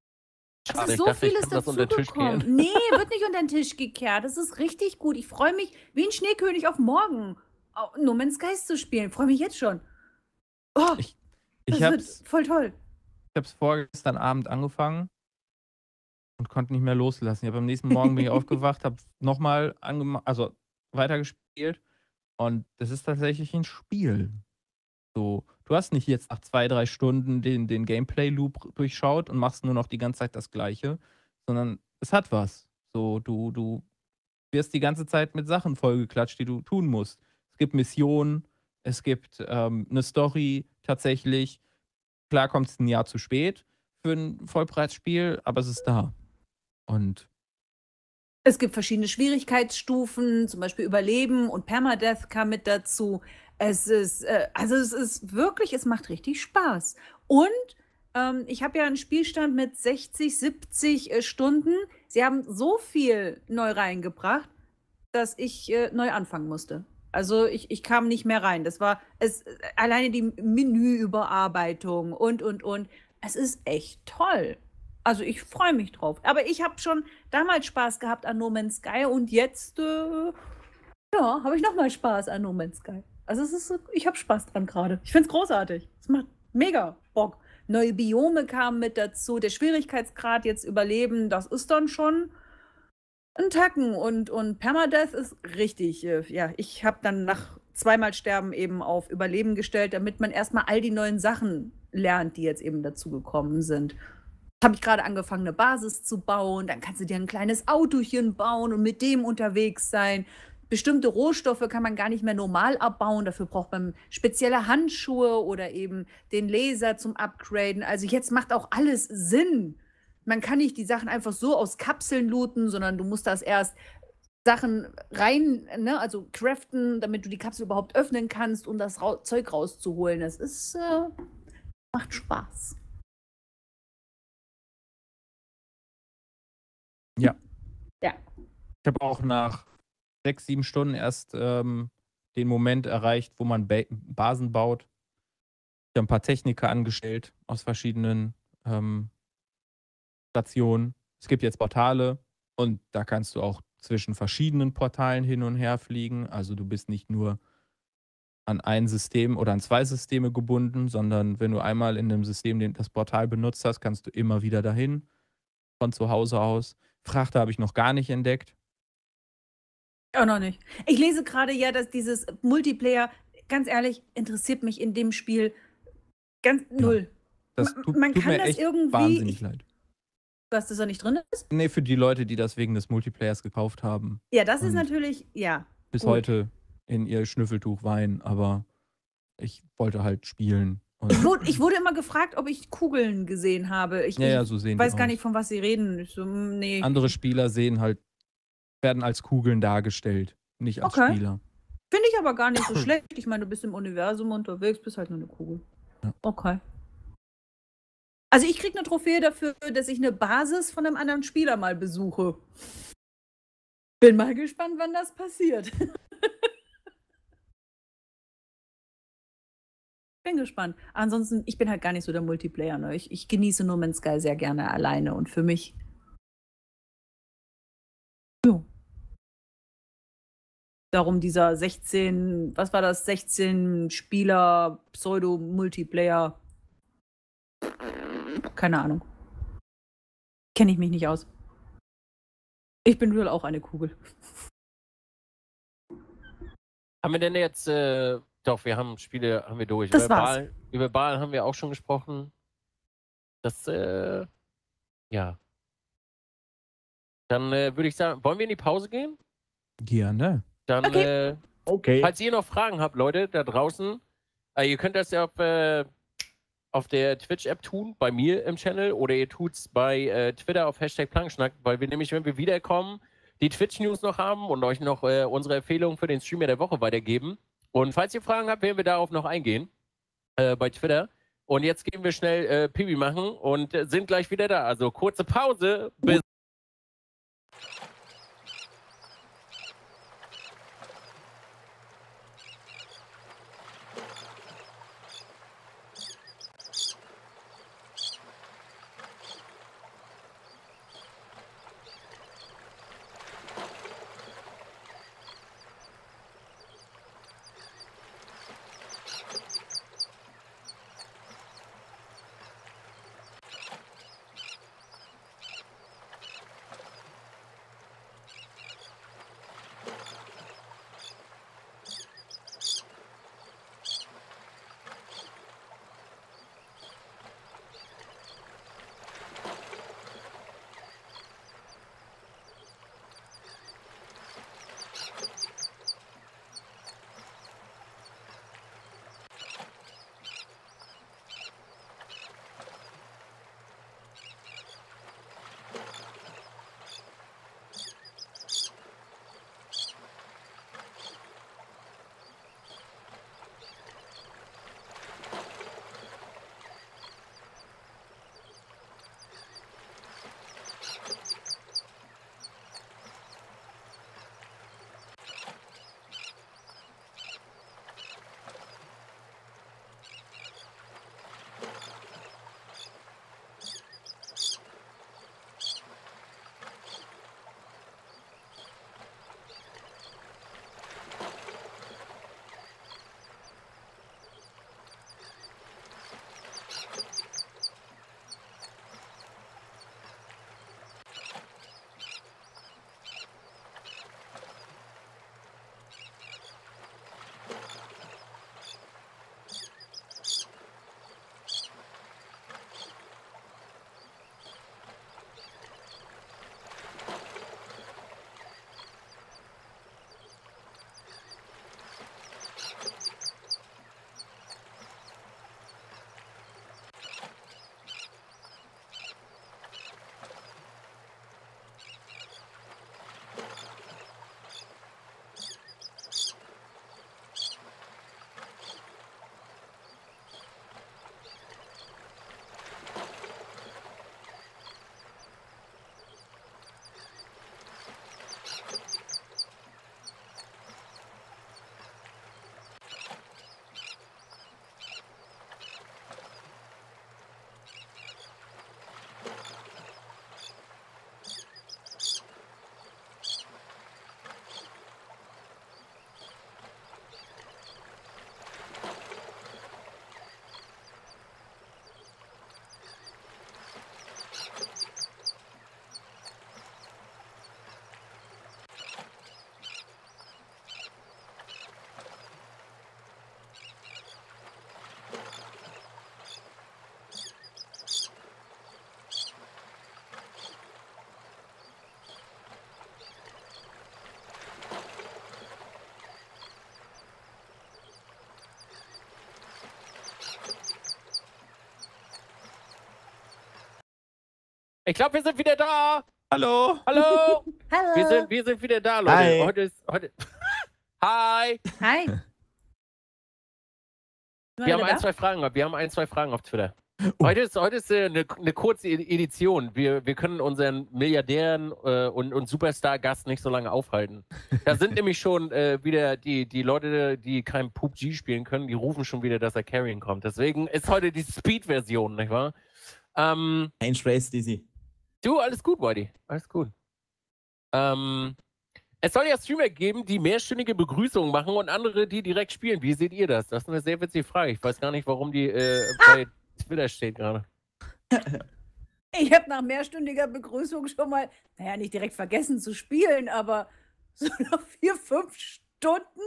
Speaker 1: Es
Speaker 3: Schade,
Speaker 1: ist
Speaker 3: ich
Speaker 1: so
Speaker 3: dachte, ich
Speaker 1: vieles
Speaker 3: kann das unter den Tisch
Speaker 1: dazugekommen.
Speaker 3: kehren.
Speaker 1: Nee, wird nicht unter den Tisch gekehrt. Das ist richtig gut. Ich freue mich wie ein Schneekönig auf morgen, oh, No Man's Sky zu spielen. Freue mich jetzt schon. Oh,
Speaker 2: Ich,
Speaker 1: das
Speaker 2: ich
Speaker 1: wird
Speaker 2: hab's,
Speaker 1: voll toll.
Speaker 2: ich hab's vorgestern Abend angefangen und konnte nicht mehr loslassen. Ich habe am nächsten Morgen bin ich aufgewacht, habe nochmal angemacht, also weitergespielt und das ist tatsächlich ein Spiel. So, du hast nicht jetzt nach zwei, drei Stunden den, den Gameplay-Loop durchschaut und machst nur noch die ganze Zeit das Gleiche, sondern es hat was. So, du, du wirst die ganze Zeit mit Sachen vollgeklatscht, die du tun musst. Es gibt Missionen, es gibt ähm, eine Story tatsächlich. Klar kommt es ein Jahr zu spät für ein Vollpreisspiel, aber es ist da. Und
Speaker 1: Es gibt verschiedene Schwierigkeitsstufen, zum Beispiel Überleben und Permadeath kam mit dazu. Es ist, äh, also es ist wirklich, es macht richtig Spaß. Und ähm, ich habe ja einen Spielstand mit sechzig, siebzig äh, Stunden. Sie haben so viel neu reingebracht, dass ich äh, neu anfangen musste. Also ich, ich kam nicht mehr rein. Das war es, äh, alleine die Menüüberarbeitung und, und, und. Es ist echt toll. Also ich freue mich drauf. Aber ich habe schon damals Spaß gehabt an No Man's Sky und jetzt, äh, ja, habe ich nochmal Spaß an No Man's Sky. Also es ist, so- ich habe Spaß dran gerade. Ich finde es großartig. Es macht mega Bock. Neue Biome kamen mit dazu. Der Schwierigkeitsgrad jetzt überleben, das ist dann schon ein Tacken. Und, und Permadeath ist richtig. Äh, ja, ich habe dann nach zweimal Sterben eben auf Überleben gestellt, damit man erstmal all die neuen Sachen lernt, die jetzt eben dazugekommen sind. Habe ich gerade angefangen, eine Basis zu bauen. Dann kannst du dir ein kleines Autochen bauen und mit dem unterwegs sein. Bestimmte Rohstoffe kann man gar nicht mehr normal abbauen. Dafür braucht man spezielle Handschuhe oder eben den Laser zum Upgraden. Also jetzt macht auch alles Sinn. Man kann nicht die Sachen einfach so aus Kapseln looten, sondern du musst das erst Sachen rein, ne, also craften, damit du die Kapsel überhaupt öffnen kannst, um das Rau Zeug rauszuholen. Das ist, äh, macht Spaß.
Speaker 2: ja.
Speaker 1: Ja.
Speaker 2: Ich habe auch nach sechs, sieben Stunden erst ähm, den Moment erreicht, wo man ba Basen baut. Ich habe ein paar Techniker angestellt aus verschiedenen ähm, Stationen. Es gibt jetzt Portale und da kannst du auch zwischen verschiedenen Portalen hin und her fliegen. Also du bist nicht nur an ein System oder an zwei Systeme gebunden, sondern wenn du einmal in einem System den, das Portal benutzt hast, kannst du immer wieder dahin, von zu Hause aus. Frachter habe ich noch gar nicht entdeckt.
Speaker 1: Auch noch nicht. Ich lese gerade ja, dass dieses Multiplayer, ganz ehrlich, interessiert mich in dem Spiel ganz null.
Speaker 2: Ja, das
Speaker 1: Ma-
Speaker 2: tut,
Speaker 1: man
Speaker 2: tut
Speaker 1: kann
Speaker 2: mir
Speaker 1: das
Speaker 2: echt
Speaker 1: irgendwie-
Speaker 2: wahnsinnig
Speaker 1: ich-
Speaker 2: leid.
Speaker 1: Was, dass er nicht drin ist?
Speaker 2: Nee, für die Leute, die das wegen des Multiplayers gekauft haben,
Speaker 1: Ja, das ist
Speaker 2: Und
Speaker 1: natürlich, ja.
Speaker 2: bis
Speaker 1: Gut.
Speaker 2: heute in ihr Schnüffeltuch weinen, aber ich wollte halt spielen. Und
Speaker 1: Ich wurde, ich wurde immer gefragt, ob ich Kugeln gesehen habe. Ich,
Speaker 2: ja, ja,
Speaker 1: ich
Speaker 2: so sehen
Speaker 1: weiß
Speaker 2: die
Speaker 1: gar
Speaker 2: aus.
Speaker 1: nicht, von was sie reden. Ich so, mm, nee.
Speaker 2: Andere Spieler sehen halt, werden als Kugeln dargestellt, nicht als
Speaker 1: Okay.
Speaker 2: Spieler.
Speaker 1: Finde ich aber gar nicht so schlecht. Ich meine, du bist im Universum unterwegs, bist halt nur eine Kugel.
Speaker 2: Ja.
Speaker 1: Okay. Also ich krieg eine Trophäe dafür, dass ich eine Basis von einem anderen Spieler mal besuche. Bin mal gespannt, wann das passiert. Bin gespannt. Ansonsten, ich bin halt gar nicht so der Multiplayer. Ne? Ich, ich genieße No Man's Sky sehr gerne alleine und für mich. Jo. Darum dieser sechzehn, was war das, sechzehn Spieler Pseudo-Multiplayer. Keine Ahnung. Kenne ich mich nicht aus. Ich bin real auch eine Kugel.
Speaker 3: Haben wir denn jetzt, äh, doch, wir haben Spiele, haben wir durch.
Speaker 1: Das
Speaker 3: über,
Speaker 1: war's.
Speaker 3: Baal, über Baal haben wir auch schon gesprochen. Das, äh, ja. Dann äh, würde ich sagen, wollen wir in die Pause gehen?
Speaker 2: Gerne.
Speaker 3: Dann,
Speaker 1: Okay.
Speaker 3: äh,
Speaker 4: Okay.
Speaker 3: falls ihr noch Fragen habt, Leute, da draußen, äh, ihr könnt das ja auf, äh, auf der Twitch-App tun, bei mir im Channel, oder ihr tut's bei äh, Twitter auf Hashtag Plankenschnack, weil wir nämlich, wenn wir wiederkommen, die Twitch-News noch haben und euch noch äh, unsere Empfehlungen für den Streamer der Woche weitergeben. Und falls ihr Fragen habt, werden wir darauf noch eingehen äh, bei Twitter. Und jetzt gehen wir schnell äh, Pipi machen und äh, sind gleich wieder da. Also kurze Pause. Bis Ich glaube, wir sind wieder da.
Speaker 2: Hallo.
Speaker 3: Hallo.
Speaker 1: Hallo.
Speaker 3: Wir sind, wir sind wieder da, Leute.
Speaker 4: Hi.
Speaker 3: Heute ist, heute... Hi.
Speaker 1: Hi.
Speaker 3: Wir haben ein, zwei Fragen, wir haben ein, zwei Fragen auf Twitter. Heute ist, heute ist äh, eine, eine kurze Edition. Wir, wir können unseren Milliardären äh, und, und Superstar-Gast nicht so lange aufhalten. Da sind nämlich schon äh, wieder die, die Leute, die kein P U B G spielen können, die rufen schon wieder, dass er Carrion kommt. Deswegen ist heute die Speed-Version, nicht wahr? Ähm,
Speaker 4: Kein Stress, Dizzy.
Speaker 3: du, alles gut, Whitey. Alles gut. Ähm, es soll ja Streamer geben, die mehrstündige Begrüßungen machen und andere, die direkt spielen. Wie seht ihr das? Das ist eine sehr witzige Frage. Ich weiß gar nicht, warum die äh, bei Twitter steht gerade.
Speaker 1: Ich habe nach mehrstündiger Begrüßung schon mal, naja, nicht direkt vergessen zu spielen, aber so nach vier, fünf Stunden.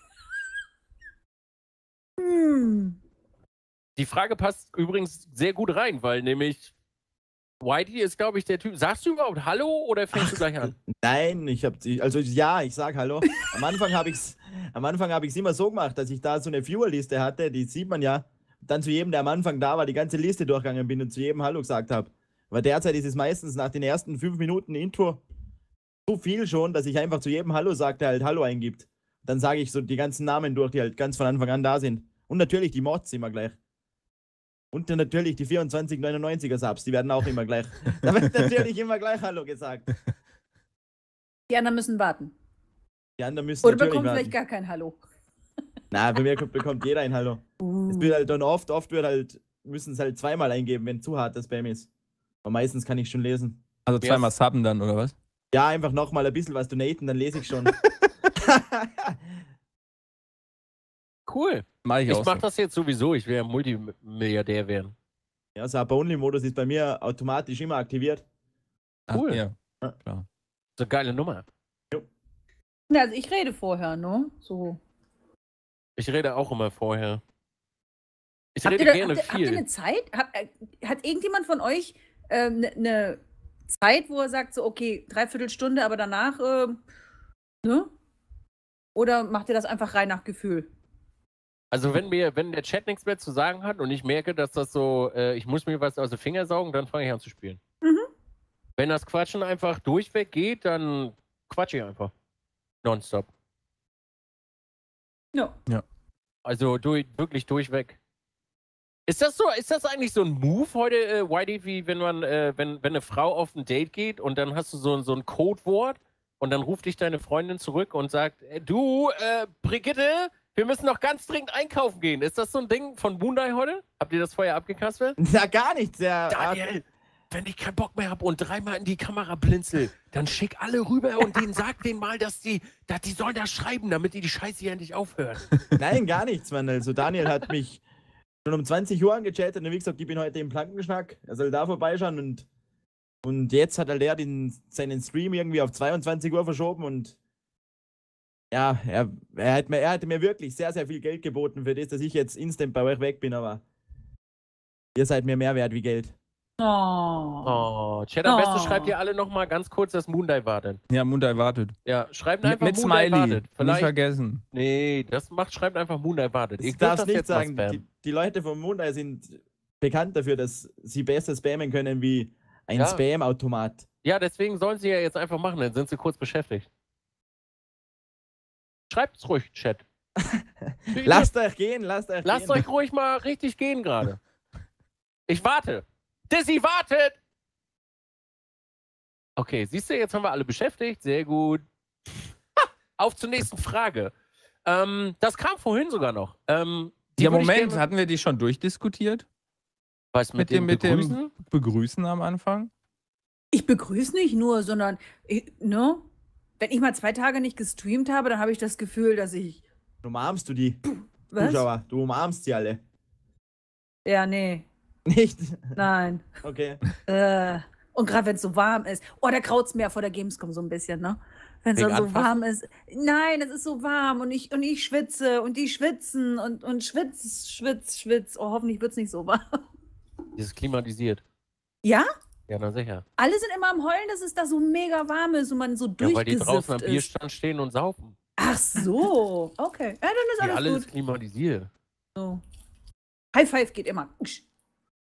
Speaker 1: Hm.
Speaker 3: Die Frage passt übrigens sehr gut rein, weil nämlich Whitey ist, glaube ich, der Typ. Sagst du überhaupt Hallo oder fängst du gleich an?
Speaker 4: Nein, ich habe also ja, ich sag Hallo. Am Anfang habe ich's, am Anfang habe ich es immer so gemacht, dass ich da so eine Viewerliste hatte, die sieht man ja. Dann zu jedem, der am Anfang da war, die ganze Liste durchgegangen bin und zu jedem Hallo gesagt habe. Aber derzeit ist es meistens nach den ersten fünf Minuten Intro so viel schon, dass ich einfach zu jedem Hallo sage, der halt Hallo eingibt. Dann sage ich so die ganzen Namen durch, die halt ganz von Anfang an da sind. Und natürlich die Mods immer gleich. Und dann natürlich die vierundzwanzig neunundneunziger Subs, die werden auch immer gleich. Da wird natürlich immer gleich Hallo gesagt.
Speaker 1: Die anderen müssen warten.
Speaker 4: Die anderen müssen
Speaker 1: Oder
Speaker 4: natürlich
Speaker 1: bekommen
Speaker 4: warten.
Speaker 1: vielleicht gar kein Hallo.
Speaker 4: Na, bei mir kommt- bekommt jeder ein Hallo.
Speaker 1: Uh.
Speaker 4: Es wird halt dann oft, oft wird halt, müssen es halt zweimal eingeben, wenn zu hart das Spam ist. Aber meistens kann ich schon lesen.
Speaker 2: Also zweimal subben dann, oder was?
Speaker 4: Ja, einfach nochmal ein bisschen was donaten, dann lese ich schon.
Speaker 3: Cool.
Speaker 2: Mach ich
Speaker 3: Ich
Speaker 2: auch
Speaker 3: mach
Speaker 2: so.
Speaker 3: das jetzt sowieso. Ich will ja Multimilliardär werden.
Speaker 4: Ja, Sub-Only-Modus ist bei mir automatisch immer aktiviert.
Speaker 3: Cool.
Speaker 2: Ach, ja.
Speaker 3: So eine geile Nummer.
Speaker 1: Ja, also ich rede vorher, ne? So.
Speaker 3: Ich rede auch immer vorher. Ich
Speaker 1: Habt
Speaker 3: rede
Speaker 1: ihr, da,
Speaker 3: gerne
Speaker 1: habt, ihr, habt ihr
Speaker 3: viel.
Speaker 1: eine Zeit? Hat, äh, hat irgendjemand von euch eine ähm, ne Zeit, wo er sagt, so, okay, dreiviertel Stunde, aber danach, ähm, ne? Oder macht ihr das einfach rein nach Gefühl?
Speaker 3: Also wenn mir, wenn der Chat nichts mehr zu sagen hat und ich merke, dass das so, äh, ich muss mir was aus den Fingern saugen, dann fange ich an zu spielen.
Speaker 1: Mhm.
Speaker 3: Wenn das Quatschen einfach durchweg geht, dann quatsche ich einfach. Nonstop.
Speaker 1: Ja.
Speaker 3: Also durch, wirklich durchweg. Ist das so, ist das eigentlich so ein Move heute, äh, Whitey, wie wenn man, äh, wenn, wenn eine Frau auf ein Date geht und dann hast du so, so ein Codewort und dann ruft dich deine Freundin zurück und sagt, äh, du, äh, Brigitte, wir müssen noch ganz dringend einkaufen gehen. Ist das so ein Ding von Moondai heute? Habt ihr das vorher abgekasselt?
Speaker 4: Na, gar nichts. Der
Speaker 3: Daniel, wenn ich keinen Bock mehr habe und dreimal in die Kamera blinzel, dann schick alle rüber und denen sag denen mal, dass die, dass die sollen da schreiben, damit die die Scheiße hier endlich aufhören.
Speaker 4: Nein, gar nichts, Mann. Also Daniel hat mich schon um zwanzig Uhr angechattet und wie gesagt, ich bin heute im Plankenschnack. Er soll da vorbeischauen und, und jetzt hat er der den, seinen Stream irgendwie auf zweiundzwanzig Uhr verschoben und ja, er, er, hat mir, er hatte mir wirklich sehr, sehr viel Geld geboten für das, dass ich jetzt instant bei euch weg bin, aber ihr seid mir mehr wert wie Geld.
Speaker 1: Oh.
Speaker 3: Oh, Chat, am besten
Speaker 1: Oh.
Speaker 3: schreibt ihr alle nochmal ganz kurz, dass Moondai wartet.
Speaker 2: Ja, Mundai wartet.
Speaker 3: Ja, schreibt
Speaker 2: Mit,
Speaker 3: einfach
Speaker 2: mit
Speaker 3: Moondai
Speaker 2: Smiley.
Speaker 3: wartet.
Speaker 2: Nicht
Speaker 3: Vielleicht.
Speaker 2: vergessen.
Speaker 3: Nee, das macht, schreibt einfach Moondai wartet.
Speaker 4: Ich
Speaker 3: Ich
Speaker 4: darf
Speaker 3: darf das
Speaker 4: nicht
Speaker 3: jetzt
Speaker 4: sagen,
Speaker 3: mal
Speaker 4: die,
Speaker 3: spammen.
Speaker 4: die Leute vom Mundai sind bekannt dafür, dass sie besser spammen können wie ein
Speaker 3: Ja.
Speaker 4: Spam-Automat.
Speaker 3: Ja, deswegen sollen sie ja jetzt einfach machen, dann sind sie kurz beschäftigt. Schreibt's ruhig, Chat.
Speaker 4: Lasst euch gehen, lasst euch
Speaker 3: Lasst
Speaker 4: gehen.
Speaker 3: euch ruhig mal richtig gehen gerade. Ich warte. Dizzy wartet! Okay, siehst du, jetzt haben wir alle beschäftigt. Sehr gut. Ha, auf zur nächsten Frage. Ähm, das kam vorhin sogar noch. Ähm, die
Speaker 2: Ja,
Speaker 3: würde ich
Speaker 2: Moment,
Speaker 3: gerne-
Speaker 2: hatten wir die schon durchdiskutiert?
Speaker 3: Was mit,
Speaker 2: mit
Speaker 3: dem,
Speaker 2: dem- mit dem-
Speaker 3: Begrüßen?
Speaker 2: Begrüßen am Anfang?
Speaker 1: Ich begrüße nicht nur, sondern, ich, ne? Wenn ich mal zwei Tage nicht gestreamt habe, dann habe ich das Gefühl, dass ich.
Speaker 4: Umarmst du die
Speaker 1: Was?
Speaker 4: Zuschauer? Du umarmst sie alle.
Speaker 1: Ja, nee.
Speaker 4: Nicht?
Speaker 1: Nein.
Speaker 4: Okay.
Speaker 1: Äh, und gerade wenn es so warm ist. Oh, da kraut's mir vor der Gamescom so ein bisschen, ne? Wenn es
Speaker 3: Wegen
Speaker 1: dann so
Speaker 3: Anfassen?
Speaker 1: warm ist. Nein, es ist so warm und ich, und ich schwitze und die schwitzen und, und schwitz, schwitz, schwitz. Oh, hoffentlich wird es nicht so warm.
Speaker 3: Dieses klimatisiert.
Speaker 1: Ja?
Speaker 3: Ja, na sicher.
Speaker 1: Alle sind immer am Heulen, dass es da so mega warm ist und man so
Speaker 3: Ja, weil die draußen
Speaker 1: durchgesifft
Speaker 3: am
Speaker 1: ist.
Speaker 3: Bierstand stehen und saufen.
Speaker 1: Ach so, okay. Ja, dann ist
Speaker 3: Ja,
Speaker 1: alles
Speaker 3: alles
Speaker 1: gut.
Speaker 3: klimatisiert.
Speaker 1: So. High Five geht immer. Usch.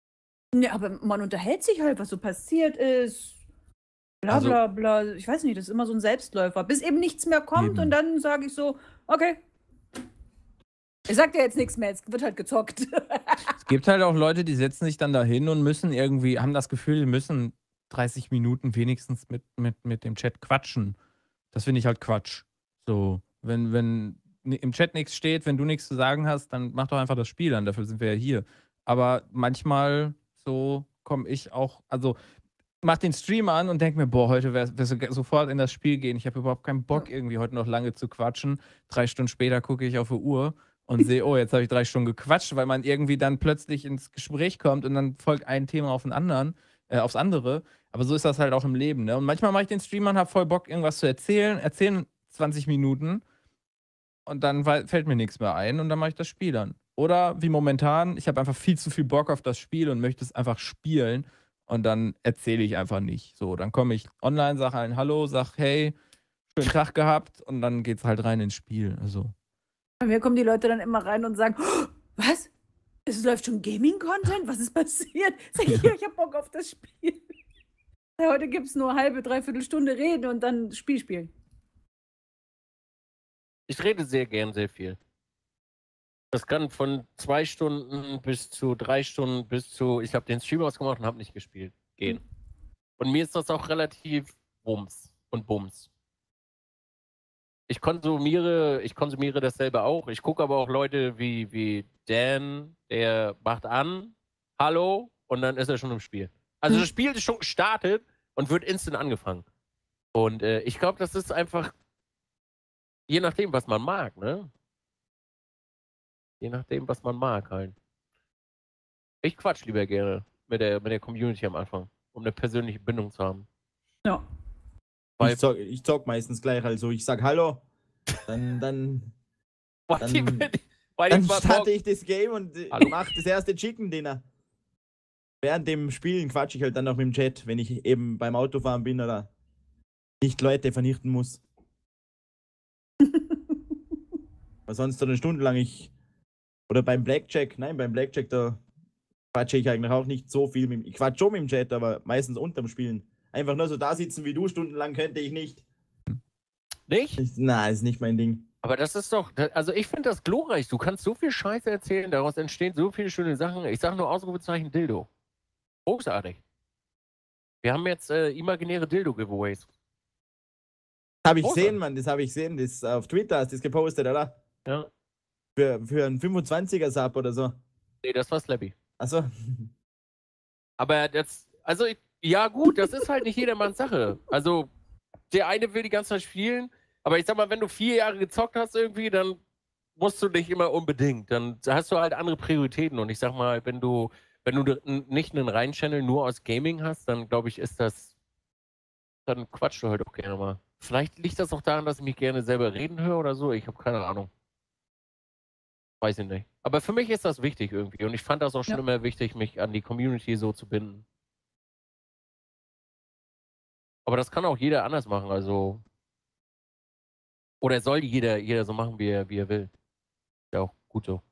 Speaker 1: Ja, aber man unterhält sich halt, was so passiert ist. Bla
Speaker 2: Also-
Speaker 1: bla bla. Ich weiß nicht, das ist immer so ein Selbstläufer. Bis eben nichts mehr kommt
Speaker 2: Eben.
Speaker 1: und dann sage ich so, okay. Ich sag dir jetzt nichts mehr, jetzt wird halt gezockt.
Speaker 2: Es gibt halt auch Leute, die setzen sich dann dahin und müssen irgendwie, haben das Gefühl, die müssen dreißig Minuten wenigstens mit, mit, mit dem Chat quatschen. Das finde ich halt Quatsch. So, wenn, wenn ni- im Chat nichts steht, wenn du nichts zu sagen hast, dann mach doch einfach das Spiel an, dafür sind wir ja hier. Aber manchmal so komme ich auch, also mach den Stream an und denk mir, boah, heute wirst du sofort in das Spiel gehen. Ich habe überhaupt keinen Bock, irgendwie heute noch lange zu quatschen. Drei Stunden später gucke ich auf die Uhr und sehe, oh, jetzt habe ich drei Stunden gequatscht, weil man irgendwie dann plötzlich ins Gespräch kommt und dann folgt ein Thema auf den anderen, äh, aufs andere. Aber so ist das halt auch im Leben, ne? Und manchmal mache ich den Stream an, habe voll Bock, irgendwas zu erzählen, erzählen zwanzig Minuten und dann wei- fällt mir nichts mehr ein und dann mache ich das Spiel an. Oder wie momentan, ich habe einfach viel zu viel Bock auf das Spiel und möchte es einfach spielen und dann erzähle ich einfach nicht. So, dann komme ich online, sage allen Hallo, sag hey, schönen Tag gehabt und dann geht's halt rein ins Spiel. Also.
Speaker 1: Bei mir kommen die Leute dann immer rein und sagen, "Oh, was? Es läuft schon Gaming-Content? Was ist passiert? Sag ich, ja, ich hab Bock auf das Spiel. Ja, heute gibt's nur halbe, dreiviertel Stunde reden und dann Spiel spielen.
Speaker 3: Ich rede sehr gern sehr viel. Das kann von zwei Stunden bis zu drei Stunden bis zu, ich habe den Stream ausgemacht und habe nicht gespielt, gehen. Und mir ist das auch relativ Bums und Bums. Ich konsumiere, ich konsumiere dasselbe auch. Ich gucke aber auch Leute wie, wie Dan, der macht an, hallo, und dann ist er schon im Spiel. Also das Spiel ist schon gestartet und wird instant angefangen. Und äh, ich glaube, das ist einfach je nachdem, was man mag, ne? Je nachdem, was man mag halt. Ich quatsch lieber gerne mit der, mit der Community am Anfang, um eine persönliche Bindung zu haben.
Speaker 1: Ja.
Speaker 3: Weil-
Speaker 4: Ich zock, ich zock meistens gleich, also ich sag Hallo, dann, dann,
Speaker 3: Weil die,
Speaker 4: Dann-
Speaker 3: weil
Speaker 4: dann
Speaker 3: die
Speaker 4: starte ich das Game und äh,
Speaker 3: Hallo.
Speaker 4: mach das erste Chicken Dinner. Während dem Spielen quatsche ich halt dann noch mit dem Chat, wenn ich eben beim Autofahren bin oder nicht Leute vernichten muss. Weil sonst so eine Stunde lang ich. Oder beim Blackjack, nein, beim Blackjack, da quatsche ich eigentlich auch nicht so viel mit. Ich quatsche schon mit dem Chat, aber meistens unterm Spielen. Einfach nur so da sitzen wie du, stundenlang könnte ich nicht.
Speaker 3: nicht?
Speaker 4: Ich, na, ist nicht mein Ding.
Speaker 3: Aber das ist doch, also ich finde das glorreich. Du kannst so viel Scheiße erzählen, daraus entstehen so viele schöne Sachen. Ich sage nur Ausrufezeichen Dildo. Großartig. Wir haben jetzt äh, imaginäre Dildo-Giveaways.
Speaker 4: Das habe ich
Speaker 3: Großartig.
Speaker 4: gesehen, Mann, das habe ich gesehen. Das auf Twitter hast du das gepostet, oder?
Speaker 3: Ja.
Speaker 4: Für, für einen fünfundzwanziger-Sub oder so.
Speaker 3: Nee, das war Slappy.
Speaker 4: Achso.
Speaker 3: Aber das, also ich, ja gut, das ist halt nicht jedermanns Sache. Also der eine will die ganze Zeit spielen, aber ich sag mal, wenn du vier Jahre gezockt hast irgendwie, dann musst du nicht immer unbedingt. Dann hast du halt andere Prioritäten. Und ich sag mal, wenn du, wenn du n- nicht einen reinen Channel nur aus Gaming hast, dann glaube ich, ist das, dann quatschst du halt auch gerne mal. Vielleicht liegt das auch daran, dass ich mich gerne selber reden höre oder so. Ich habe keine Ahnung. Weiß ich nicht. Aber für mich ist das wichtig irgendwie. Und ich fand das auch schon
Speaker 1: Ja.
Speaker 3: immer wichtig, mich an die Community so zu binden. Aber das kann auch jeder anders machen, also. Oder soll jeder, jeder so machen, wie er, wie er will. Ja, auch gut so.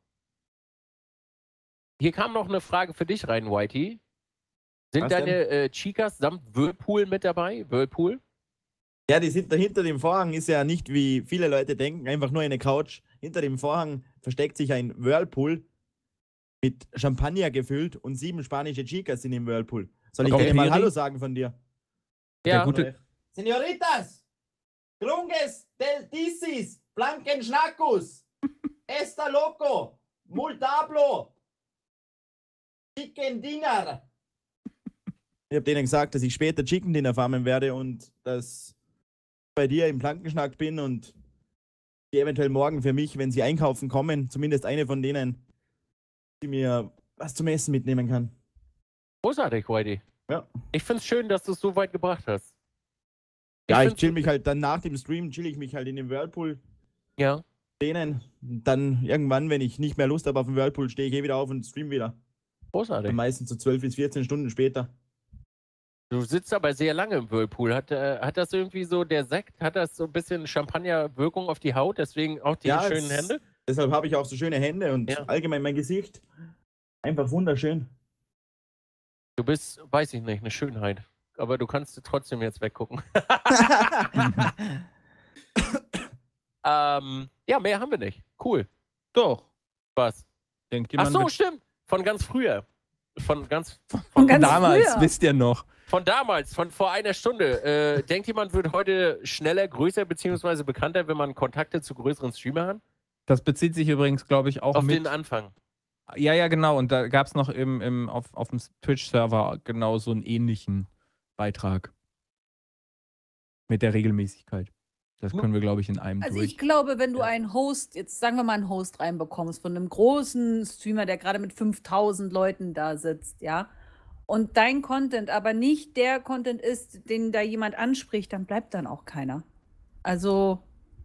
Speaker 3: Hier kam noch eine Frage für dich rein, Whitey. Sind
Speaker 4: Was
Speaker 3: deine äh, Chicas samt Whirlpool mit dabei? Whirlpool?
Speaker 4: Ja, die sind da hinter dem Vorhang, ist ja nicht wie viele Leute denken, einfach nur eine Couch. Hinter dem Vorhang versteckt sich ein Whirlpool mit Champagner gefüllt und sieben spanische Chicas sind im Whirlpool. Soll ich
Speaker 2: Okay.
Speaker 4: denen mal
Speaker 2: Piri?
Speaker 4: Hallo sagen von dir?
Speaker 2: Der gute,
Speaker 4: Señoritas, Grunges del Tisis, Blanken Schnackus, Esta Loco, Multablo, Chicken Dinner. Ich habe denen gesagt, dass ich später Chicken Dinner farmen werde und dass ich bei dir im Plankenschnack bin und die eventuell morgen für mich, wenn sie einkaufen kommen, zumindest eine von denen, die mir was zum Essen mitnehmen kann.
Speaker 3: Großartig, Whitey.
Speaker 4: Ja.
Speaker 3: Ich find's schön, dass du es so weit gebracht hast.
Speaker 4: Ja, ich
Speaker 3: find's-
Speaker 4: chill mich halt dann nach dem Stream, chill ich mich halt in den Whirlpool
Speaker 3: Ja.
Speaker 4: denen. Dann irgendwann, wenn ich nicht mehr Lust habe auf den Whirlpool, stehe ich eh wieder auf und stream wieder.
Speaker 3: Großartig.
Speaker 4: Meistens so zwölf bis vierzehn Stunden später.
Speaker 3: Du sitzt aber sehr lange im Whirlpool. Hat, äh, hat das irgendwie so, der Sekt, hat das so ein bisschen Champagner-Wirkung auf die Haut, deswegen auch die
Speaker 4: Ja,
Speaker 3: schönen
Speaker 4: es-
Speaker 3: Hände?
Speaker 4: Deshalb habe ich auch so schöne Hände und
Speaker 3: Ja.
Speaker 4: allgemein mein Gesicht. Einfach wunderschön.
Speaker 3: Du bist, weiß ich nicht, eine Schönheit. Aber du kannst trotzdem jetzt weggucken. ähm, ja, mehr haben wir nicht. Cool.
Speaker 2: Doch.
Speaker 3: Was?
Speaker 2: Denkt
Speaker 3: Ach
Speaker 2: jemand
Speaker 3: so,
Speaker 2: mit-
Speaker 3: stimmt. Von ganz früher. Von ganz, von,
Speaker 1: Von ganz
Speaker 2: damals,
Speaker 1: früher.
Speaker 2: wisst ihr noch.
Speaker 3: von damals, von vor einer Stunde. Äh, denkt jemand, wird heute schneller, größer beziehungsweise bekannter, wenn man Kontakte zu größeren Streamern hat?
Speaker 2: Das bezieht sich übrigens, glaube ich, auch
Speaker 3: Auf
Speaker 2: mit...
Speaker 3: den Anfang.
Speaker 2: Ja, ja, genau. Und da gab es noch im, im, auf, auf dem Twitch-Server genau so einen ähnlichen Beitrag. Mit der Regelmäßigkeit. Das können wir, glaube ich, in einem
Speaker 1: Also
Speaker 2: durch.
Speaker 1: ich glaube, wenn du
Speaker 3: Ja.
Speaker 1: einen Host, jetzt sagen wir mal einen Host reinbekommst von einem großen Streamer, der gerade mit fünftausend Leuten da sitzt, ja, und dein Content aber nicht der Content ist, den da jemand anspricht, dann bleibt dann auch keiner. Also,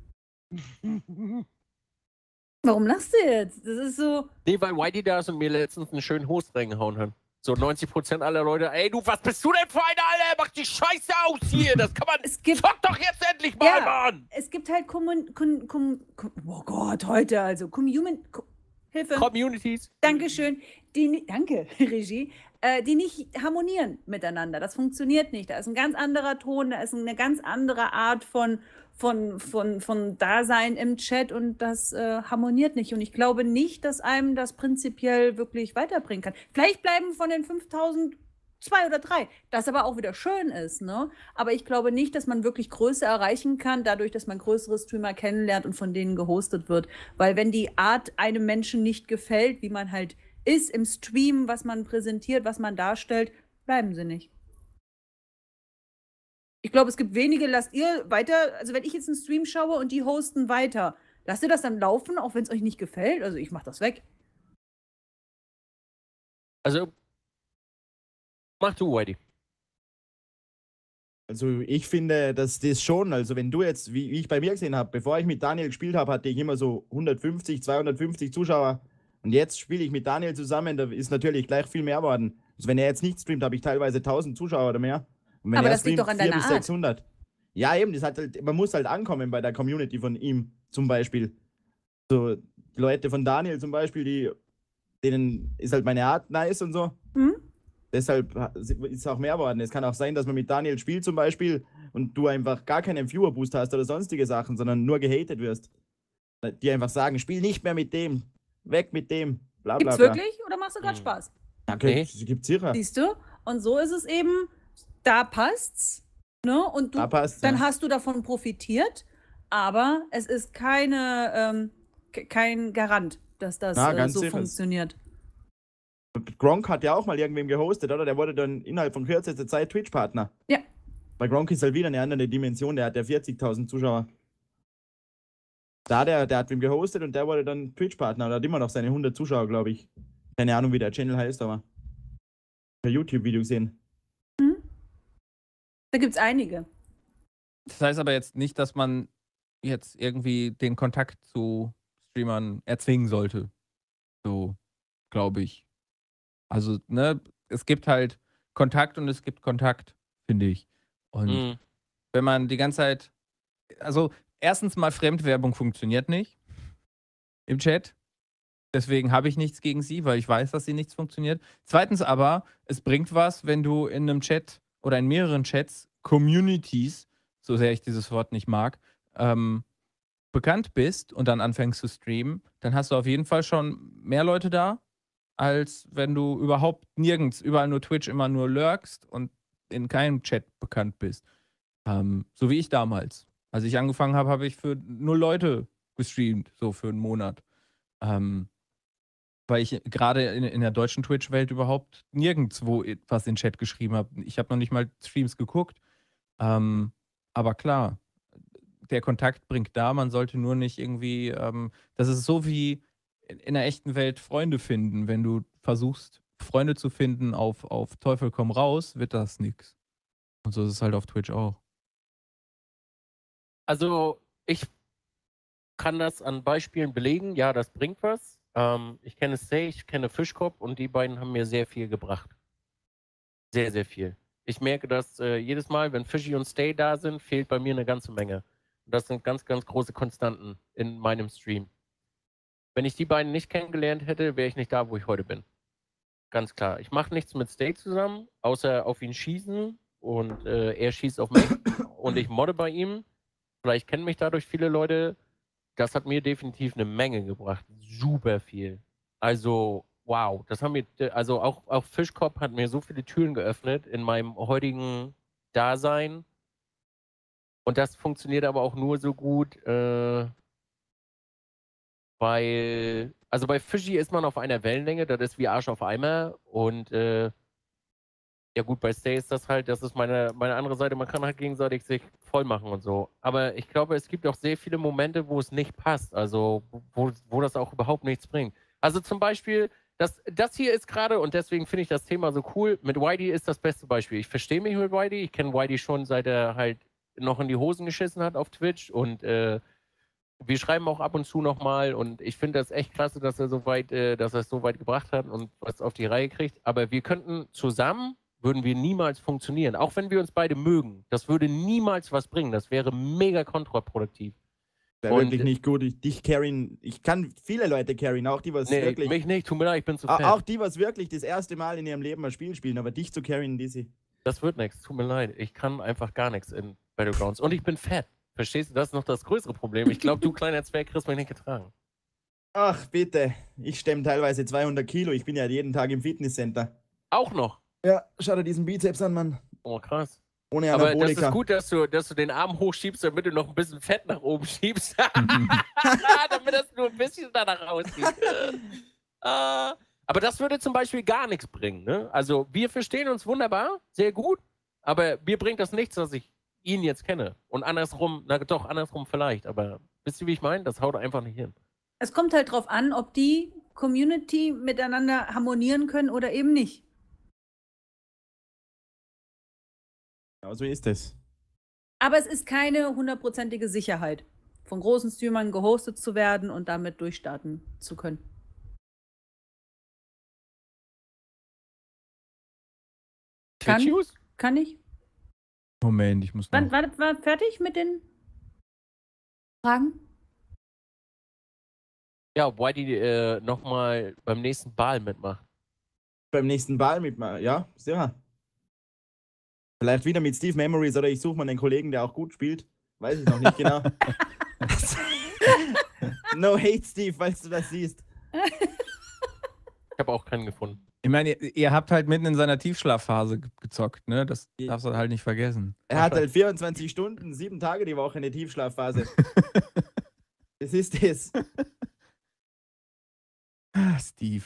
Speaker 1: warum lachst du jetzt? Das ist so,
Speaker 3: Nee, weil Whitey da ist und mir letztens einen schönen Host reingehauen hat. So neunzig Prozent aller Leute, ey du, was bist du denn für einer, Alter? Mach die Scheiße aus hier. Das kann man.
Speaker 1: es gibt,
Speaker 3: Zock doch jetzt endlich mal,
Speaker 1: Ja.
Speaker 3: Mann!
Speaker 1: es gibt halt Kommun, Kom, Kom, Kom, oh Gott, heute also, Commun, Ko- Hilfe.
Speaker 3: Communities.
Speaker 1: Dankeschön. Die, ni- danke, Regie. Äh, die nicht harmonieren miteinander. Das funktioniert nicht. Da ist ein ganz anderer Ton, da ist eine ganz andere Art von, von, von, von Dasein im Chat und das äh, harmoniert nicht. Und ich glaube nicht, dass einem das prinzipiell wirklich weiterbringen kann. Vielleicht bleiben von den fünftausend zwei oder drei, das aber auch wieder schön ist, ne? Aber ich glaube nicht, dass man wirklich Größe erreichen kann, dadurch, dass man größere Streamer kennenlernt und von denen gehostet wird. Weil wenn die Art einem Menschen nicht gefällt, wie man halt ist im Stream, was man präsentiert, was man darstellt, bleiben sie nicht. Ich glaube, es gibt wenige, lasst ihr weiter, also wenn ich jetzt einen Stream schaue und die hosten weiter, lasst ihr das dann laufen, auch wenn es euch nicht gefällt? Also ich mach das weg.
Speaker 3: Also, mach du, Whitey.
Speaker 4: Also ich finde, dass das schon, also wenn du jetzt, wie, wie ich bei mir gesehen habe, bevor ich mit Daniel gespielt habe, hatte ich immer so hundertfünfzig, zweihundertfünfzig Zuschauer. Und jetzt spiele ich mit Daniel zusammen, da ist natürlich gleich viel mehr geworden. Also wenn er jetzt nicht streamt, habe ich teilweise tausend Zuschauer oder mehr. Und wenn
Speaker 1: Aber
Speaker 4: er
Speaker 1: das liegt
Speaker 4: streamt,
Speaker 1: doch an
Speaker 4: vierhundert
Speaker 1: deiner
Speaker 4: bis
Speaker 1: Art.
Speaker 4: sechshundert. Ja, eben, das hat halt, man muss halt ankommen bei der Community von ihm zum Beispiel. So, die Leute von Daniel zum Beispiel, die, denen ist halt meine Art nice und so.
Speaker 1: Hm?
Speaker 4: Deshalb ist es auch mehr geworden. Es kann auch sein, dass man mit Daniel spielt zum Beispiel und du einfach gar keinen Viewer-Boost hast oder sonstige Sachen, sondern nur gehatet wirst. Die einfach sagen, spiel nicht mehr mit dem, weg mit dem, bla bla
Speaker 1: Gibt's
Speaker 4: bla.
Speaker 1: wirklich oder machst du gerade
Speaker 3: Hm.
Speaker 1: Spaß?
Speaker 4: Ja, okay,
Speaker 3: Nee.
Speaker 4: es gibt's sicher.
Speaker 1: Siehst du? Und so ist es eben, da passt's, ne? Und du,
Speaker 4: Da passt
Speaker 1: dann
Speaker 4: ja.
Speaker 1: hast du davon profitiert, aber es ist keine, ähm, ke- kein Garant, dass das
Speaker 4: Na,
Speaker 1: äh,
Speaker 4: ganz
Speaker 1: so
Speaker 4: sicher.
Speaker 1: funktioniert.
Speaker 4: Gronk hat ja auch mal irgendwem gehostet, oder? Der wurde dann innerhalb von kürzester Zeit Twitch-Partner.
Speaker 1: Ja.
Speaker 4: Bei Gronk ist halt wieder eine andere Dimension, der hat ja vierzigtausend Zuschauer. Da, der, der hat wem gehostet und der wurde dann Twitch-Partner und hat immer noch seine hundert Zuschauer, glaube ich. Keine Ahnung, wie der Channel heißt, aber per YouTube-Video gesehen.
Speaker 1: Da gibt's einige.
Speaker 2: Das heißt aber jetzt nicht, dass man jetzt irgendwie den Kontakt zu Streamern erzwingen sollte. So, glaube ich. Also, ne, es gibt halt Kontakt und es gibt Kontakt, finde ich. Und
Speaker 3: Mhm.
Speaker 2: wenn man die ganze Zeit, also erstens mal Fremdwerbung funktioniert nicht im Chat. Deswegen habe ich nichts gegen sie, weil ich weiß, dass sie nichts funktioniert. Zweitens aber, es bringt was, wenn du in einem Chat oder in mehreren Chats, Communities, so sehr ich dieses Wort nicht mag, ähm, bekannt bist und dann anfängst zu streamen, dann hast du auf jeden Fall schon mehr Leute da, als wenn du überhaupt nirgends, überall nur Twitch, immer nur lurkst und in keinem Chat bekannt bist. Ähm, so wie ich damals. Als ich angefangen habe, habe ich für null Leute gestreamt, so für einen Monat. Ähm, weil ich gerade in, in der deutschen Twitch-Welt überhaupt nirgendwo was in den Chat geschrieben habe. Ich habe noch nicht mal Streams geguckt. Ähm, aber klar, der Kontakt bringt da, man sollte nur nicht irgendwie, ähm, das ist so wie in, in der echten Welt Freunde finden. Wenn du versuchst, Freunde zu finden auf, auf Teufel komm raus, wird das nix. Und so ist es halt auf Twitch auch.
Speaker 3: Also, ich kann das an Beispielen belegen. Ja, das bringt was. Ähm, ich kenne Stay, ich kenne Fischkopf und die beiden haben mir sehr viel gebracht. Sehr, sehr viel. Ich merke, dass äh, jedes Mal, wenn Fishy und Stay da sind, fehlt bei mir eine ganze Menge. Und das sind ganz, ganz große Konstanten in meinem Stream. Wenn ich die beiden nicht kennengelernt hätte, wäre ich nicht da, wo ich heute bin. ganz klar. Ich mache nichts mit Stay zusammen, außer auf ihn schießen und äh, er schießt auf mich und ich modde bei ihm. Vielleicht kennen mich dadurch viele Leute. Das hat mir definitiv eine Menge gebracht. Super viel. Also, wow. Das haben mir, also auch, auch Fischkopf hat mir so viele Türen geöffnet in meinem heutigen Dasein. Und das funktioniert aber auch nur so gut, äh, weil, also bei Fischi ist man auf einer Wellenlänge, das ist wie Arsch auf Eimer. Und äh, ja gut, bei Stay ist das halt, das ist meine, meine andere Seite, man kann halt gegenseitig sich voll machen und so. Aber ich glaube, es gibt auch sehr viele Momente, wo es nicht passt, also wo, wo das auch überhaupt nichts bringt. Also zum Beispiel, das, das hier ist gerade, und deswegen finde ich das Thema so cool, mit Whitey ist das beste Beispiel. Ich verstehe mich mit Whitey, ich kenne Whitey schon, seit er halt noch in die Hosen geschissen hat auf Twitch und äh, wir schreiben auch ab und zu nochmal und ich finde das echt klasse, dass er so weit, äh, dass er es so weit gebracht hat und was auf die Reihe kriegt. Aber wir könnten zusammen würden wir niemals funktionieren. Auch wenn wir uns beide mögen. Das würde niemals was bringen. Das wäre mega kontraproduktiv.
Speaker 4: Wäre wirklich nicht gut. Ich, dich carryen, ich kann viele Leute carryen, auch die, was
Speaker 3: nee,
Speaker 4: wirklich...
Speaker 3: mich nicht, tut mir leid, ich bin zu fett.
Speaker 4: Auch die, was wirklich das erste Mal in ihrem Leben ein Spiel spielen, aber dich zu carryen, diese...
Speaker 3: Das wird nichts, tut mir leid. Ich kann einfach gar nichts in Battlegrounds. Und ich bin fett. Verstehst du, das ist noch das größere Problem. Ich glaube, du kleiner Zwerg kriegst mich nicht getragen.
Speaker 4: Ach, bitte. Ich stemme teilweise zweihundert Kilo. Ich bin ja jeden Tag im Fitnesscenter.
Speaker 3: Auch noch?
Speaker 4: Ja, schau dir diesen Bizeps an, Mann.
Speaker 3: Oh, krass.
Speaker 4: Ohne
Speaker 3: Aber
Speaker 4: Anabolika.
Speaker 3: das ist gut, dass du, dass du den Arm hochschiebst, damit du noch ein bisschen Fett nach oben schiebst. Damit das nur ein bisschen danach aussieht. uh, aber das würde zum Beispiel gar nichts bringen. Ne? Also wir verstehen uns wunderbar, sehr gut, aber mir bringt das nichts, dass ich ihn jetzt kenne. Und andersrum, na doch, andersrum vielleicht. Aber wisst ihr, wie ich meine? Das haut einfach nicht hin.
Speaker 1: Es kommt halt drauf an, ob die Community miteinander harmonieren können oder eben nicht.
Speaker 4: Ja, so ist es.
Speaker 1: Aber es ist keine hundertprozentige Sicherheit, von großen Streamern gehostet zu werden und damit durchstarten zu können. Kann, kann ich?
Speaker 2: Moment, ich muss noch...
Speaker 1: Wann, war, war fertig mit den Fragen?
Speaker 3: Ja, Whitey äh, nochmal beim nächsten Ball mitmacht.
Speaker 4: Beim nächsten Ball mitmachen, ja, sicher. Vielleicht wieder mit Steve Memories oder ich suche mal einen Kollegen, der auch gut spielt. Weiß ich noch nicht genau. No hate, Steve, falls du das siehst.
Speaker 3: Ich habe auch keinen gefunden.
Speaker 2: Ich meine, ihr, ihr habt halt mitten in seiner Tiefschlafphase ge gezockt, ne? Das darfst du halt nicht vergessen.
Speaker 4: Er hat halt vierundzwanzig Stunden, sieben Tage die Woche eine Tiefschlafphase. Das ist es.
Speaker 2: Ah, Steve.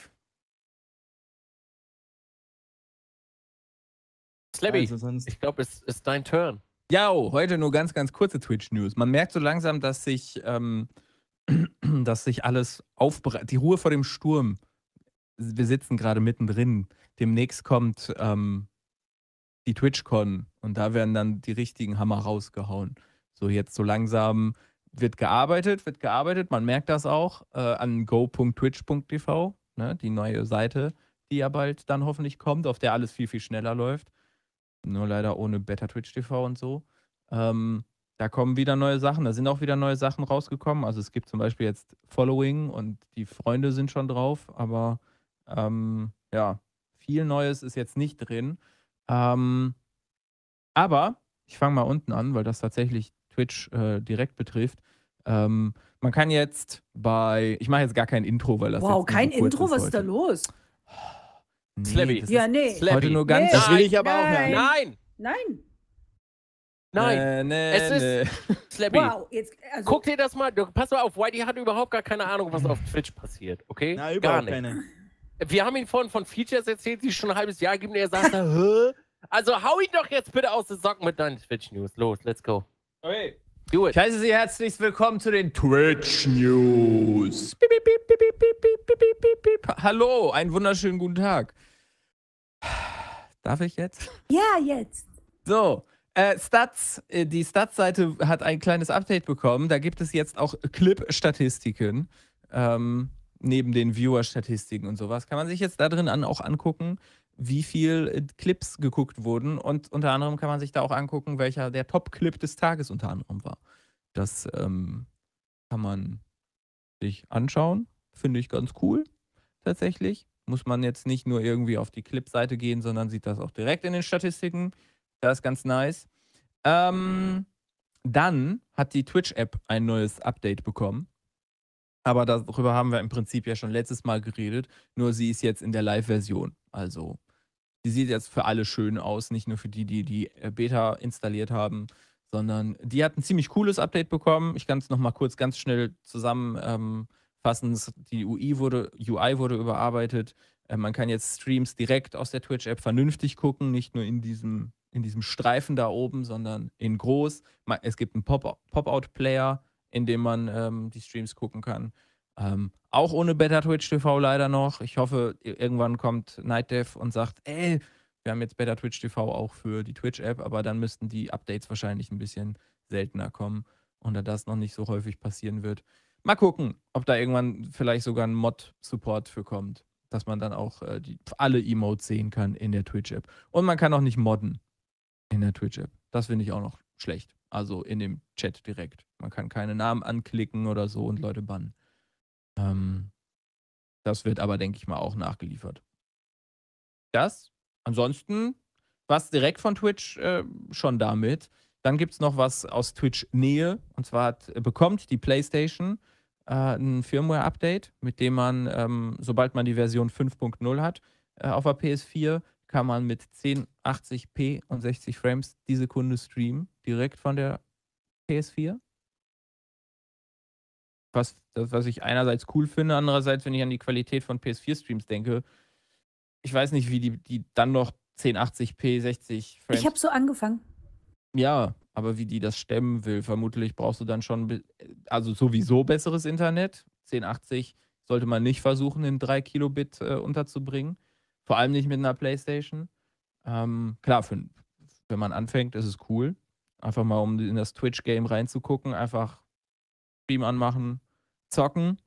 Speaker 3: Slabby, also ich glaube, es ist dein Turn.
Speaker 2: Ja, oh, heute nur ganz, ganz kurze Twitch-News. Man merkt so langsam, dass sich, ähm, dass sich alles aufbereitet. Die Ruhe vor dem Sturm. Wir sitzen gerade mittendrin. Demnächst kommt ähm, die TwitchCon und da werden dann die richtigen Hammer rausgehauen. So jetzt so langsam wird gearbeitet, wird gearbeitet. Man merkt das auch äh, an go punkt twitch punkt t v, ne, die neue Seite, die ja bald dann hoffentlich kommt, auf der alles viel, viel schneller läuft. Nur leider ohne Beta Twitch T V und so. Ähm, da kommen wieder neue Sachen. Da sind auch wieder neue Sachen rausgekommen. Also es gibt zum Beispiel jetzt Following und die Freunde sind schon drauf. Aber ähm, ja, viel Neues ist jetzt nicht drin. Ähm, aber ich fange mal unten an, weil das tatsächlich Twitch äh, direkt betrifft. Ähm, man kann jetzt bei... Ich mache jetzt gar kein Intro, weil das
Speaker 1: Wow,
Speaker 2: jetzt
Speaker 1: kein
Speaker 2: so kurz
Speaker 1: Intro?
Speaker 2: ist
Speaker 1: Was ist
Speaker 2: heute.
Speaker 1: da los?
Speaker 2: Nee,
Speaker 3: Slabby.
Speaker 2: das
Speaker 1: Ja,
Speaker 2: ist
Speaker 1: nee.
Speaker 3: Slabby.
Speaker 2: heute nur ganz...
Speaker 1: Nee.
Speaker 4: Das will ich aber auch
Speaker 1: Nein.
Speaker 4: hören.
Speaker 3: Nein!
Speaker 1: Nein.
Speaker 3: Nein!
Speaker 2: Nee, nee,
Speaker 3: Es ist-
Speaker 2: nee.
Speaker 3: Slabby,
Speaker 1: Wow, jetzt, also,
Speaker 3: guck dir das mal, du, pass mal auf, Whitey hat überhaupt gar keine Ahnung, was auf Twitch passiert, okay?
Speaker 4: Na,
Speaker 3: gar
Speaker 4: überhaupt
Speaker 3: nicht.
Speaker 4: keine.
Speaker 3: Wir haben ihn vorhin von Features erzählt, die es schon ein halbes Jahr gibt und er sagt, hä? Also hau ihn doch jetzt bitte aus den Socken mit deinen Twitch-News. Los, let's go.
Speaker 2: Okay.
Speaker 3: Do it.
Speaker 2: Ich heiße Sie herzlich willkommen zu den Twitch News. Piep, piep, piep, piep, piep, piep, piep, piep, piep, piep. Hallo, einen wunderschönen guten Tag. Darf ich jetzt?
Speaker 1: ja, jetzt.
Speaker 2: So, äh, Stats, äh, die Stats-Seite hat ein kleines Update bekommen. Da gibt es jetzt auch Clip-Statistiken. Ähm, neben den Viewer-Statistiken und sowas. Kann man sich jetzt da drin an, auch angucken, wie viel äh, Clips geguckt wurden. Und unter anderem kann man sich da auch angucken, welcher der Top-Clip des Tages unter anderem war. Das ähm, kann man sich anschauen. Finde ich ganz cool, tatsächlich. Muss man jetzt nicht nur irgendwie auf die Clip-Seite gehen, sondern sieht das auch direkt in den Statistiken. Das ist ganz nice. Ähm, dann hat die Twitch-App ein neues Update bekommen. Aber darüber haben wir im Prinzip ja schon letztes Mal geredet. Nur sie ist jetzt in der Live-Version. Also, die sieht jetzt für alle schön aus. Nicht nur für die, die die Beta installiert haben, sondern die hat ein ziemlich cooles Update bekommen. Ich kann es nochmal kurz ganz schnell zusammenfassen. Ähm, die U I wurde, U I wurde überarbeitet. Äh, man kann jetzt Streams direkt aus der Twitch-App vernünftig gucken. Nicht nur in diesem, in diesem Streifen da oben, sondern in groß. Es gibt einen Pop- Pop-Out-Player, in dem man ähm, die Streams gucken kann. Ähm, auch ohne Beta Twitch T V leider noch. Ich hoffe, irgendwann kommt Nightdev und sagt, ey, wir haben jetzt Beta Twitch T V auch für die Twitch-App, aber dann müssten die Updates wahrscheinlich ein bisschen seltener kommen und da das noch nicht so häufig passieren wird. Mal gucken, ob da irgendwann vielleicht sogar ein Mod-Support für kommt, dass man dann auch äh, die, alle Emotes sehen kann in der Twitch-App. Und man kann auch nicht modden in der Twitch-App. Das finde ich auch noch schlecht. Also in dem Chat direkt. Man kann keine Namen anklicken oder so und Leute bannen. Ähm, das wird aber, denke ich mal, auch nachgeliefert. Das. Ansonsten was direkt von Twitch äh, schon damit. Dann gibt es noch was aus Twitch-Nähe. Und zwar hat, bekommt die PlayStation äh, ein Firmware-Update, mit dem man, ähm, sobald man die Version fünf Punkt null hat, äh, auf der P S vier, kann man mit zehn achtzig p und sechzig Frames die Sekunde streamen, direkt von der P S vier. Was, das, was ich einerseits cool finde, andererseits, wenn ich an die Qualität von P S vier Streams denke, ich weiß nicht, wie die, die dann noch zehn achtzig p, sechzig Frames...
Speaker 1: Ich habe so angefangen.
Speaker 2: Ja, aber wie die das stemmen will, vermutlich brauchst du dann schon, also sowieso besseres Internet. zehn achtzig sollte man nicht versuchen, in drei Kilobit äh, unterzubringen. Vor allem nicht mit einer PlayStation. Ähm, klar, für, wenn man anfängt, ist es cool. Einfach mal, um in das Twitch-Game reinzugucken. Einfach Stream anmachen, zocken.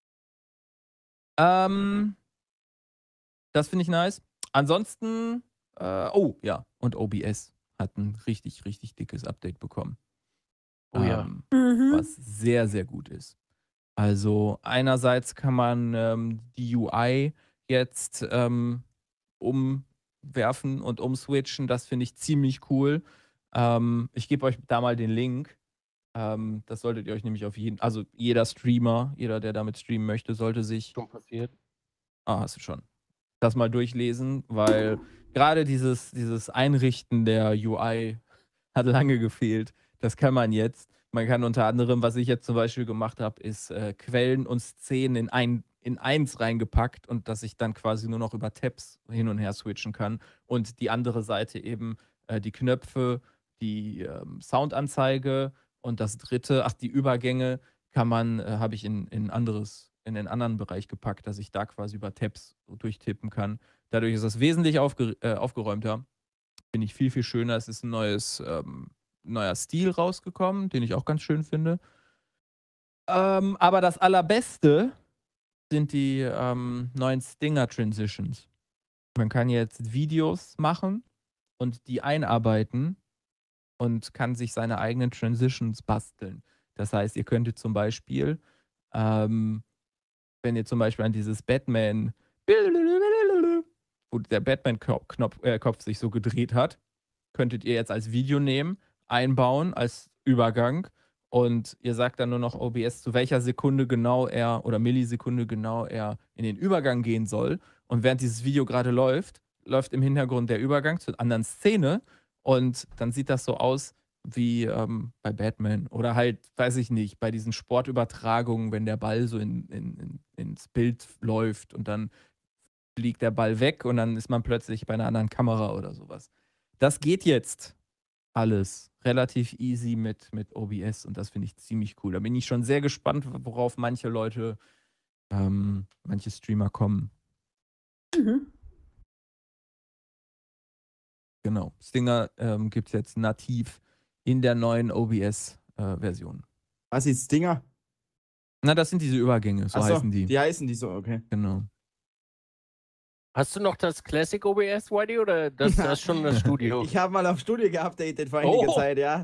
Speaker 2: Ähm, das finde ich nice. Ansonsten, äh, oh ja, und O B S hat ein richtig, richtig dickes Update bekommen.
Speaker 3: Oh ja.
Speaker 2: Ähm,
Speaker 1: Mhm.
Speaker 2: Was sehr, sehr gut ist. Also einerseits kann man ähm, die U I jetzt ähm, umwerfen und umswitchen. Das finde ich ziemlich cool. Ähm, ich gebe euch da mal den Link. Ähm, das solltet ihr euch nämlich auf jeden, also jeder Streamer, jeder, der damit streamen möchte, sollte sich...
Speaker 3: Schon passiert.
Speaker 2: Ah, hast du schon. Das mal durchlesen, weil gerade dieses, dieses Einrichten der U I hat lange gefehlt. Das kann man jetzt. Man kann unter anderem, was ich jetzt zum Beispiel gemacht habe, ist äh, Quellen und Szenen in, ein, in eins reingepackt und dass ich dann quasi nur noch über Tabs hin und her switchen kann und die andere Seite eben äh, die Knöpfe, die ähm, Soundanzeige und das dritte, ach, die Übergänge kann man, äh, habe ich in, in anderes in den anderen Bereich gepackt, dass ich da quasi über Tabs durchtippen kann. Dadurch ist das wesentlich aufge äh, aufgeräumter. Finde ich viel, viel schöner. Es ist ein neues, ähm, neuer Stil rausgekommen, den ich auch ganz schön finde. Ähm, aber das Allerbeste sind die ähm, neuen Stinger-Transitions. Man kann jetzt Videos machen und die einarbeiten und kann sich seine eigenen Transitions basteln. Das heißt, ihr könntet zum Beispiel ähm, wenn ihr zum Beispiel an dieses Batman, wo der Batman-Kopf äh, Kopf sich so gedreht hat, könntet ihr jetzt als Video nehmen, einbauen als Übergang und ihr sagt dann nur noch O B S, zu welcher Sekunde genau er oder Millisekunde genau er in den Übergang gehen soll. Und während dieses Video gerade läuft, läuft im Hintergrund der Übergang zur anderen Szene und dann sieht das so aus, wie ähm, bei Batman oder halt, weiß ich nicht, bei diesen Sportübertragungen, wenn der Ball so in, in, in, ins Bild läuft und dann fliegt der Ball weg und dann ist man plötzlich bei einer anderen Kamera oder sowas. Das geht jetzt alles relativ easy mit, mit O B S und das finde ich ziemlich cool. Da bin ich schon sehr gespannt, worauf manche Leute, ähm, manche Streamer kommen.
Speaker 1: Mhm.
Speaker 2: Genau. Stinger ähm, gibt es jetzt nativ in der neuen O B S-Version. Äh,
Speaker 4: Was ist Stinger?
Speaker 2: Na, das sind diese Übergänge, so,
Speaker 4: Ach so,
Speaker 2: heißen die.
Speaker 4: Die heißen die so, okay.
Speaker 2: Genau.
Speaker 3: Hast du noch das Classic O B S, Whitey, oder das, das ist schon das Studio?
Speaker 4: Ich habe mal auf Studio geupdatet vor einiger
Speaker 3: Oh.
Speaker 4: Zeit, ja.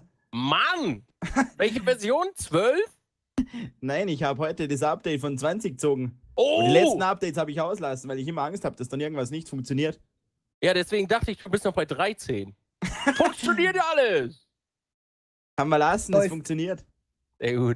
Speaker 3: Mann! Welche Version? zwölf?
Speaker 4: Nein, ich habe heute das Update von zwanzig gezogen.
Speaker 3: Oh!
Speaker 4: Und die letzten Updates habe ich auslassen, weil ich immer Angst habe, dass dann irgendwas nicht funktioniert.
Speaker 3: Ja, deswegen dachte ich, du bist noch bei dreizehn. Funktioniert ja alles!
Speaker 4: Kann man lassen, es funktioniert.
Speaker 3: Sehr gut.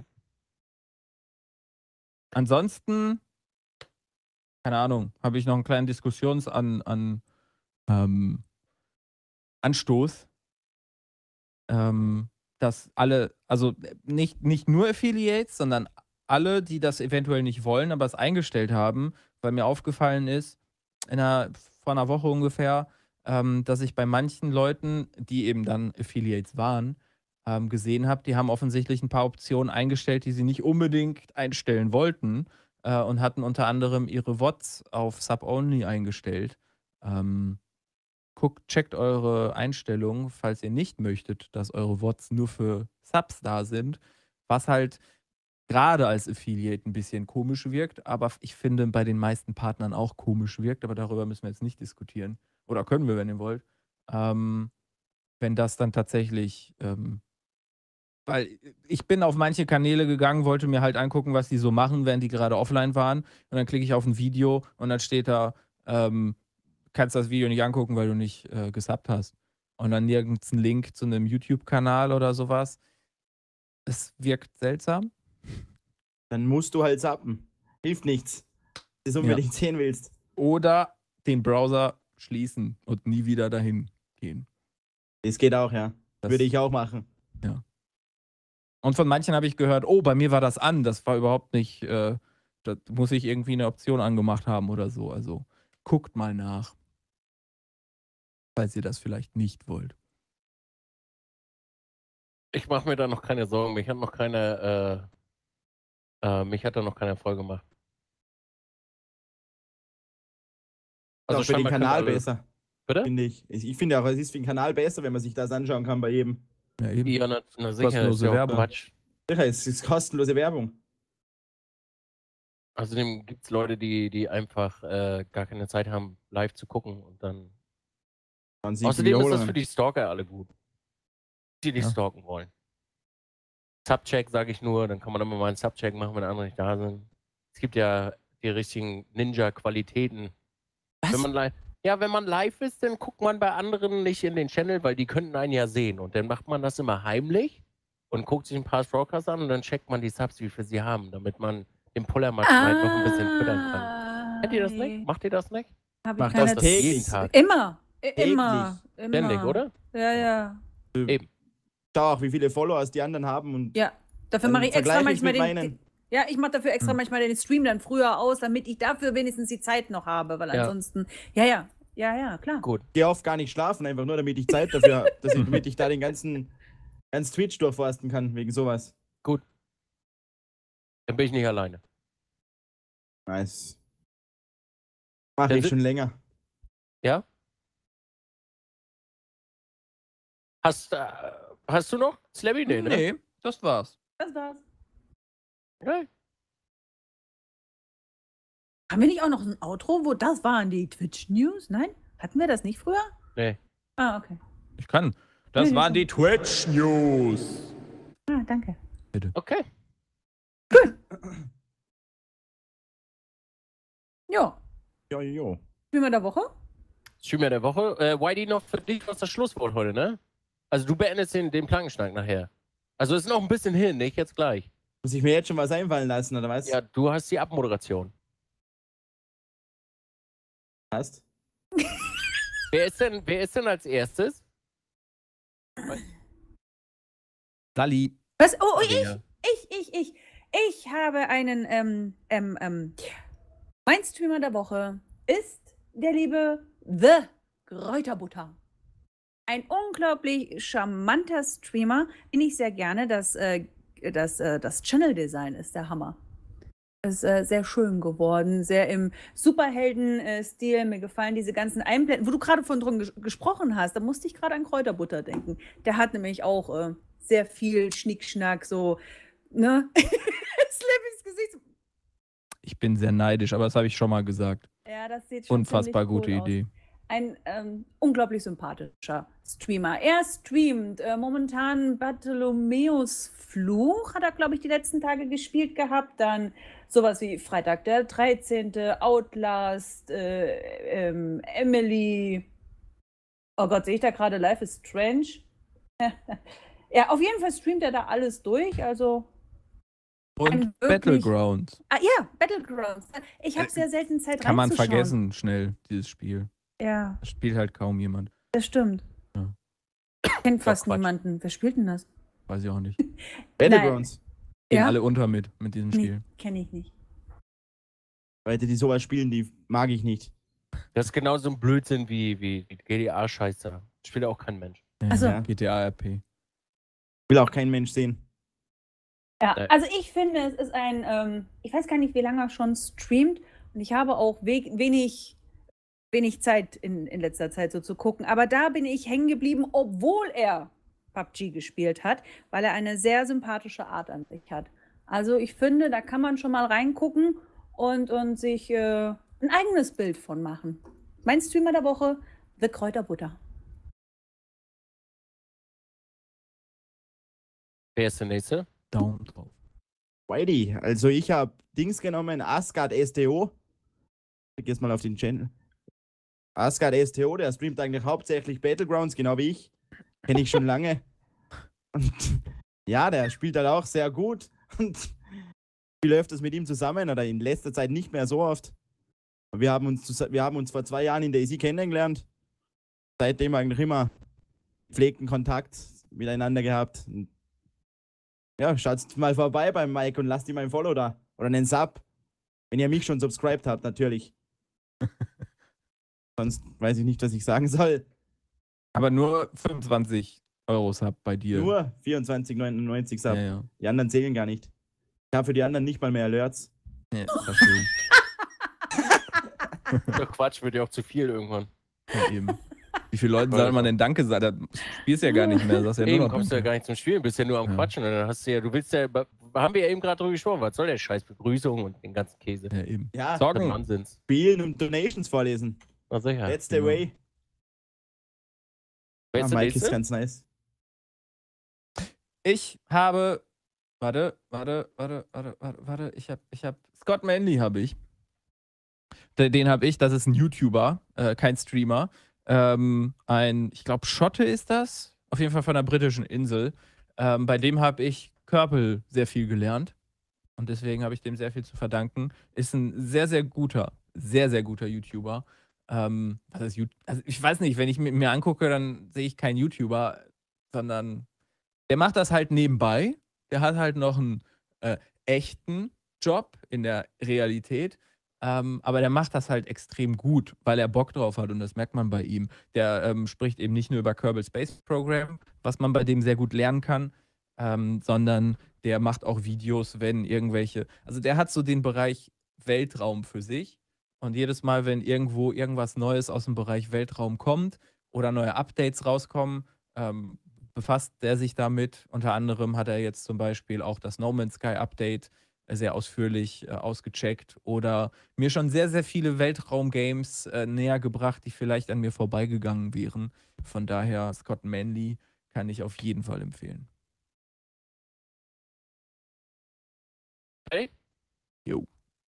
Speaker 2: Ansonsten, keine Ahnung, habe ich noch einen kleinen Diskussions an, an ähm, Anstoß, ähm, dass alle, also nicht, nicht nur Affiliates, sondern alle, die das eventuell nicht wollen, aber es eingestellt haben, weil mir aufgefallen ist, in einer, vor einer Woche ungefähr, ähm, dass ich bei manchen Leuten, die eben dann Affiliates waren, ähm, gesehen habe, die haben offensichtlich ein paar Optionen eingestellt, die sie nicht unbedingt einstellen wollten äh, und hatten unter anderem ihre Bots auf Sub-Only eingestellt. Ähm, guckt, checkt eure Einstellungen, falls ihr nicht möchtet, dass eure Bots nur für Subs da sind, was halt gerade als Affiliate ein bisschen komisch wirkt, aber ich finde bei den meisten Partnern auch komisch wirkt, aber darüber müssen wir jetzt nicht diskutieren. Oder können wir, wenn ihr wollt. Ähm, wenn das dann tatsächlich, ähm, weil ich bin auf manche Kanäle gegangen, wollte mir halt angucken, was die so machen, während die gerade offline waren. Und dann klicke ich auf ein Video und dann steht da, ähm, kannst das Video nicht angucken, weil du nicht äh, gesubbt hast. Und dann nirgends ein Link zu einem YouTube-Kanal oder sowas. Es wirkt seltsam.
Speaker 4: Dann musst du halt zappen. Hilft nichts. Wenn du es unbedingt ja. sehen willst.
Speaker 2: Oder den Browser schließen und nie wieder dahin gehen.
Speaker 4: Das geht auch, ja. Das würde ich auch machen.
Speaker 2: Ja. Und von manchen habe ich gehört, oh, bei mir war das an. Das war überhaupt nicht, äh, da muss ich irgendwie eine Option angemacht haben oder so. Also guckt mal nach. Falls ihr das vielleicht nicht wollt.
Speaker 3: Ich mache mir da noch keine Sorgen. Mich hat noch keine, äh, äh, mich hat da noch keiner voll gemacht.
Speaker 4: Also für den Kanal besser.
Speaker 3: Bitte?
Speaker 4: Finde ich. Ich finde auch, es ist für den Kanal besser, wenn man sich das anschauen kann bei jedem.
Speaker 2: Ja, eben.
Speaker 3: Ja, na, na sicher.
Speaker 2: Kostenlose
Speaker 3: ist
Speaker 2: Werbung.
Speaker 3: Quatsch.
Speaker 4: Sicher, es ist kostenlose Werbung.
Speaker 3: Außerdem gibt es Leute, die, die einfach äh, gar keine Zeit haben, live zu gucken und dann. Außerdem ist das für die Stalker alle gut. Die dich ja. stalken wollen. Subcheck sage ich nur, dann kann man immer mal einen Subcheck machen, wenn andere nicht da sind. Es gibt ja die richtigen Ninja-Qualitäten.
Speaker 1: Was?
Speaker 3: Wenn man live, ja, wenn man live ist, dann guckt man bei anderen nicht in den Channel, weil die könnten einen ja sehen. Und dann macht man das immer heimlich und guckt sich ein paar Broadcasts an und dann checkt man die Subs, wie viel sie haben, damit man den Pullermatch ah, halt noch ein bisschen füttern kann. Kennt ihr das nicht? Macht ihr das nicht?
Speaker 1: Hab
Speaker 4: Macht das täglich?
Speaker 3: Jeden Tag.
Speaker 1: Immer. Immer. Immer.
Speaker 3: Ständig, oder?
Speaker 1: Ja, ja.
Speaker 3: Eben.
Speaker 4: Schau auch, wie viele Followers die anderen haben. Und
Speaker 1: ja, dafür mache ich extra manchmal den,
Speaker 4: meinen.
Speaker 1: Ja, ich mache dafür extra hm. manchmal den Stream dann früher aus, damit ich dafür wenigstens die Zeit noch habe, weil ja. ansonsten, ja, ja, ja, ja, klar.
Speaker 4: Gut. Ich gehe oft gar nicht schlafen, einfach nur, damit ich Zeit dafür, dass ich, damit ich da den ganzen, ganz Twitch durchforsten kann, wegen sowas.
Speaker 3: Gut. Dann bin ich nicht alleine.
Speaker 4: Nice. Mache ich schon länger.
Speaker 3: Ja? Hast, äh, hast du noch Slabby? Nee, ne?
Speaker 2: Nee, das war's.
Speaker 1: Das war's.
Speaker 3: Okay.
Speaker 1: Haben wir nicht auch noch ein Outro, wo das waren die Twitch-News? Nein? Hatten wir das nicht früher?
Speaker 3: Nee.
Speaker 1: Ah, okay.
Speaker 2: Ich kann. Das nee, waren die Twitch-News.
Speaker 1: Ah, danke.
Speaker 2: Bitte.
Speaker 3: Okay.
Speaker 1: Gut. Jo.
Speaker 4: Jo, jo.
Speaker 1: Streamer der Woche?
Speaker 3: Streamer der Woche. Äh, Whitey, noch für dich was das Schlusswort heute, ne? Also du beendest den, den Plankenschnack nachher. Also ist noch ein bisschen hin, nicht jetzt gleich.
Speaker 4: Muss ich mir jetzt schon was einfallen lassen, oder was?
Speaker 3: Ja, du hast die Abmoderation.
Speaker 4: Hast?
Speaker 3: wer, ist denn, wer ist denn als erstes?
Speaker 2: Sally.
Speaker 1: Was? Oh, oh ich, ich, ich, ich. Ich habe einen, ähm, ähm, ähm. Mein Streamer der Woche ist der liebe The Kräuterbutter. Ein unglaublich charmanter Streamer, den ich sehr gerne. Das, äh, das, äh, das Channel-Design ist der Hammer. Ist äh, sehr schön geworden, sehr im Superhelden-Stil. Mir gefallen diese ganzen Einblenden, wo du gerade von drin ges gesprochen hast. Da musste ich gerade an Kräuterbutter denken. Der hat nämlich auch äh, sehr viel Schnickschnack, so, ne? Slappys Gesicht.
Speaker 2: Ich bin sehr neidisch, aber das habe ich schon mal gesagt.
Speaker 1: Ja, das sieht schon
Speaker 2: Unfassbar gute
Speaker 1: cool
Speaker 2: Idee.
Speaker 1: ein ähm, unglaublich sympathischer Streamer. Er streamt äh, momentan Bartholomäus Fluch, hat er, glaube ich, die letzten Tage gespielt gehabt. Dann sowas wie Freitag der dreizehnte, Outlast, äh, ähm, Emily. Oh Gott, sehe ich da gerade Life is Strange? Ja, auf jeden Fall streamt er da alles durch, also.
Speaker 2: Und wirklich... Battlegrounds.
Speaker 1: Ah ja, Battlegrounds. Ich habe sehr selten Zeit
Speaker 2: Kann man
Speaker 1: reinzuschauen.
Speaker 2: vergessen schnell, dieses Spiel.
Speaker 1: Ja.
Speaker 2: Das spielt halt kaum jemand.
Speaker 1: Das stimmt.
Speaker 2: Ja.
Speaker 1: Kennt fast
Speaker 3: Quatsch.
Speaker 1: niemanden. Wer spielt denn das?
Speaker 2: Weiß ich auch nicht.
Speaker 4: Battlegrounds.
Speaker 2: Gehen
Speaker 1: Ja?
Speaker 2: alle unter mit, mit diesem
Speaker 1: Nee,
Speaker 2: Spiel.
Speaker 1: kenne ich nicht.
Speaker 4: Leute, die sowas spielen, die mag ich nicht.
Speaker 3: Das ist genauso ein Blödsinn wie, wie, wie G T A-Scheiße. Spielt auch kein Mensch.
Speaker 2: Ja,
Speaker 1: Ach so.
Speaker 2: ja. G T A R P.
Speaker 4: Will auch kein Mensch sehen.
Speaker 1: Ja,
Speaker 3: Nee.
Speaker 1: also ich finde, es ist ein, ähm, ich weiß gar nicht, wie lange er schon streamt und ich habe auch we wenig, wenig Zeit in, in letzter Zeit so zu gucken, aber da bin ich hängen geblieben, obwohl er P U B G gespielt hat, weil er eine sehr sympathische Art an sich hat. Also ich finde, da kann man schon mal reingucken und, und sich äh, ein eigenes Bild von machen. Mein Streamer der Woche, The Kräuterbutter.
Speaker 3: Wer ist der Nächste?
Speaker 2: Daumen drauf.
Speaker 4: Whitey, also ich habe Dings genommen, Asgard S T O. Ich geh jetzt mal auf den Channel. Asgard S T O, der streamt eigentlich hauptsächlich Battlegrounds, genau wie ich. Kenne ich schon lange. Und ja, der spielt halt auch sehr gut. Und wie läuft es mit ihm zusammen? Oder in letzter Zeit nicht mehr so oft. Wir haben uns, wir haben uns vor zwei Jahren in Daisy kennengelernt. Seitdem eigentlich immer gepflegten Kontakt miteinander gehabt. Und ja, schaut mal vorbei beim Mike und lasst ihm ein Follow da. Oder einen Sub. Wenn ihr mich schon subscribed habt, natürlich. Sonst weiß ich nicht, was ich sagen soll.
Speaker 2: Aber nur fünfundzwanzig Euro Sub bei dir.
Speaker 4: Nur vierundzwanzig neunundneunzig Sub.
Speaker 2: Ja, ja.
Speaker 4: Die anderen zählen gar nicht. Ich habe für die anderen nicht mal mehr Alerts.
Speaker 2: Ja, verstehe.
Speaker 3: Doch Quatsch, wird ja auch zu viel irgendwann.
Speaker 2: Ja, eben. Wie viele Leuten soll man denn Danke sagen? Du spielst ja gar nicht mehr. Sagst ja nur
Speaker 3: Eben
Speaker 2: noch
Speaker 3: kommst du ja gar nicht zum Spielen, bist ja nur am
Speaker 2: Ja.
Speaker 3: Quatschen. Und dann hast du ja, du willst ja, haben wir ja eben gerade drüber gesprochen, was soll der Scheiß Begrüßung und den ganzen Käse?
Speaker 2: Ja, eben.
Speaker 4: Ja,
Speaker 3: Das ist
Speaker 2: Zocken.
Speaker 3: Nonsens.
Speaker 4: spielen und Donations vorlesen.
Speaker 3: Na sicher.
Speaker 4: That's the
Speaker 2: genau.
Speaker 4: way.
Speaker 3: Wer
Speaker 4: Ja,
Speaker 3: ist der
Speaker 4: Mike ist
Speaker 3: Nächste?
Speaker 4: ganz nice.
Speaker 2: Ich habe. Warte, warte, warte, warte, warte, warte. Ich habe, ich habe. Scott Manley habe ich. Den, den habe ich, das ist ein YouTuber, äh, kein Streamer. Ähm, ein, ich glaube, Schotte ist das. Auf jeden Fall von einer britischen Insel. Ähm, bei dem habe ich Körpel sehr viel gelernt. Und deswegen habe ich dem sehr viel zu verdanken. Ist ein sehr, sehr guter, sehr, sehr guter YouTuber. Ähm, was ist YouTube? Also ich weiß nicht, wenn ich mir, mir angucke, dann sehe ich keinen YouTuber, sondern der macht das halt nebenbei. Der hat halt noch einen äh, echten Job in der Realität. Ähm, aber der macht das halt extrem gut, weil er Bock drauf hat und das merkt man bei ihm. Der ähm, spricht eben nicht nur über Kerbal Space Program, was man bei dem sehr gut lernen kann, ähm, sondern der macht auch Videos, wenn irgendwelche, also der hat so den Bereich Weltraum für sich und jedes Mal, wenn irgendwo irgendwas Neues aus dem Bereich Weltraum kommt oder neue Updates rauskommen, ähm, befasst der sich damit. Unter anderem hat er jetzt zum Beispiel auch das No Man's Sky Update sehr ausführlich äh, ausgecheckt oder mir schon sehr, sehr viele Weltraum-Games äh, näher gebracht, die vielleicht an mir vorbeigegangen wären. Von daher, Scott Manley kann ich auf jeden Fall empfehlen.
Speaker 3: Hey?
Speaker 2: Jo.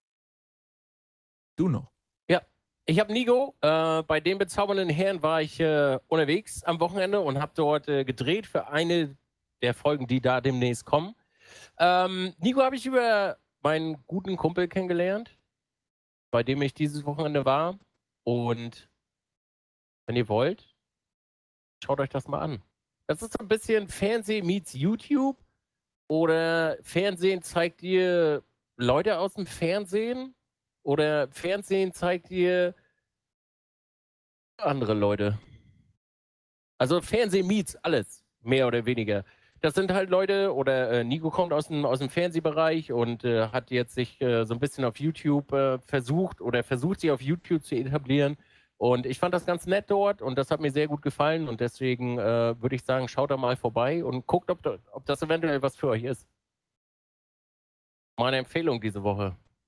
Speaker 2: Du noch.
Speaker 3: Ich habe Nigo, äh, bei dem bezaubernden Herrn war ich äh, unterwegs am Wochenende und habe dort äh, gedreht für eine der Folgen, die da demnächst kommen. Ähm, Nigo habe ich über meinen guten Kumpel kennengelernt, bei dem ich dieses Wochenende war. Und wenn ihr wollt, schaut euch das mal an. Das ist so ein bisschen Fernsehen meets YouTube oder Fernsehen zeigt dir Leute aus dem Fernsehen. Oder Fernsehen zeigt dir andere Leute. Also Fernsehen meets alles, mehr oder weniger. Das sind halt Leute, oder äh, Nico kommt aus dem, aus dem Fernsehbereich und äh, hat jetzt sich äh, so ein bisschen auf YouTube äh, versucht oder versucht, sich auf YouTube zu etablieren. Und ich fand das ganz nett dort und das hat mir sehr gut gefallen. Und deswegen äh, würde ich sagen, schaut da mal vorbei und guckt, ob, da, ob das eventuell was für euch ist. Meine Empfehlung diese Woche.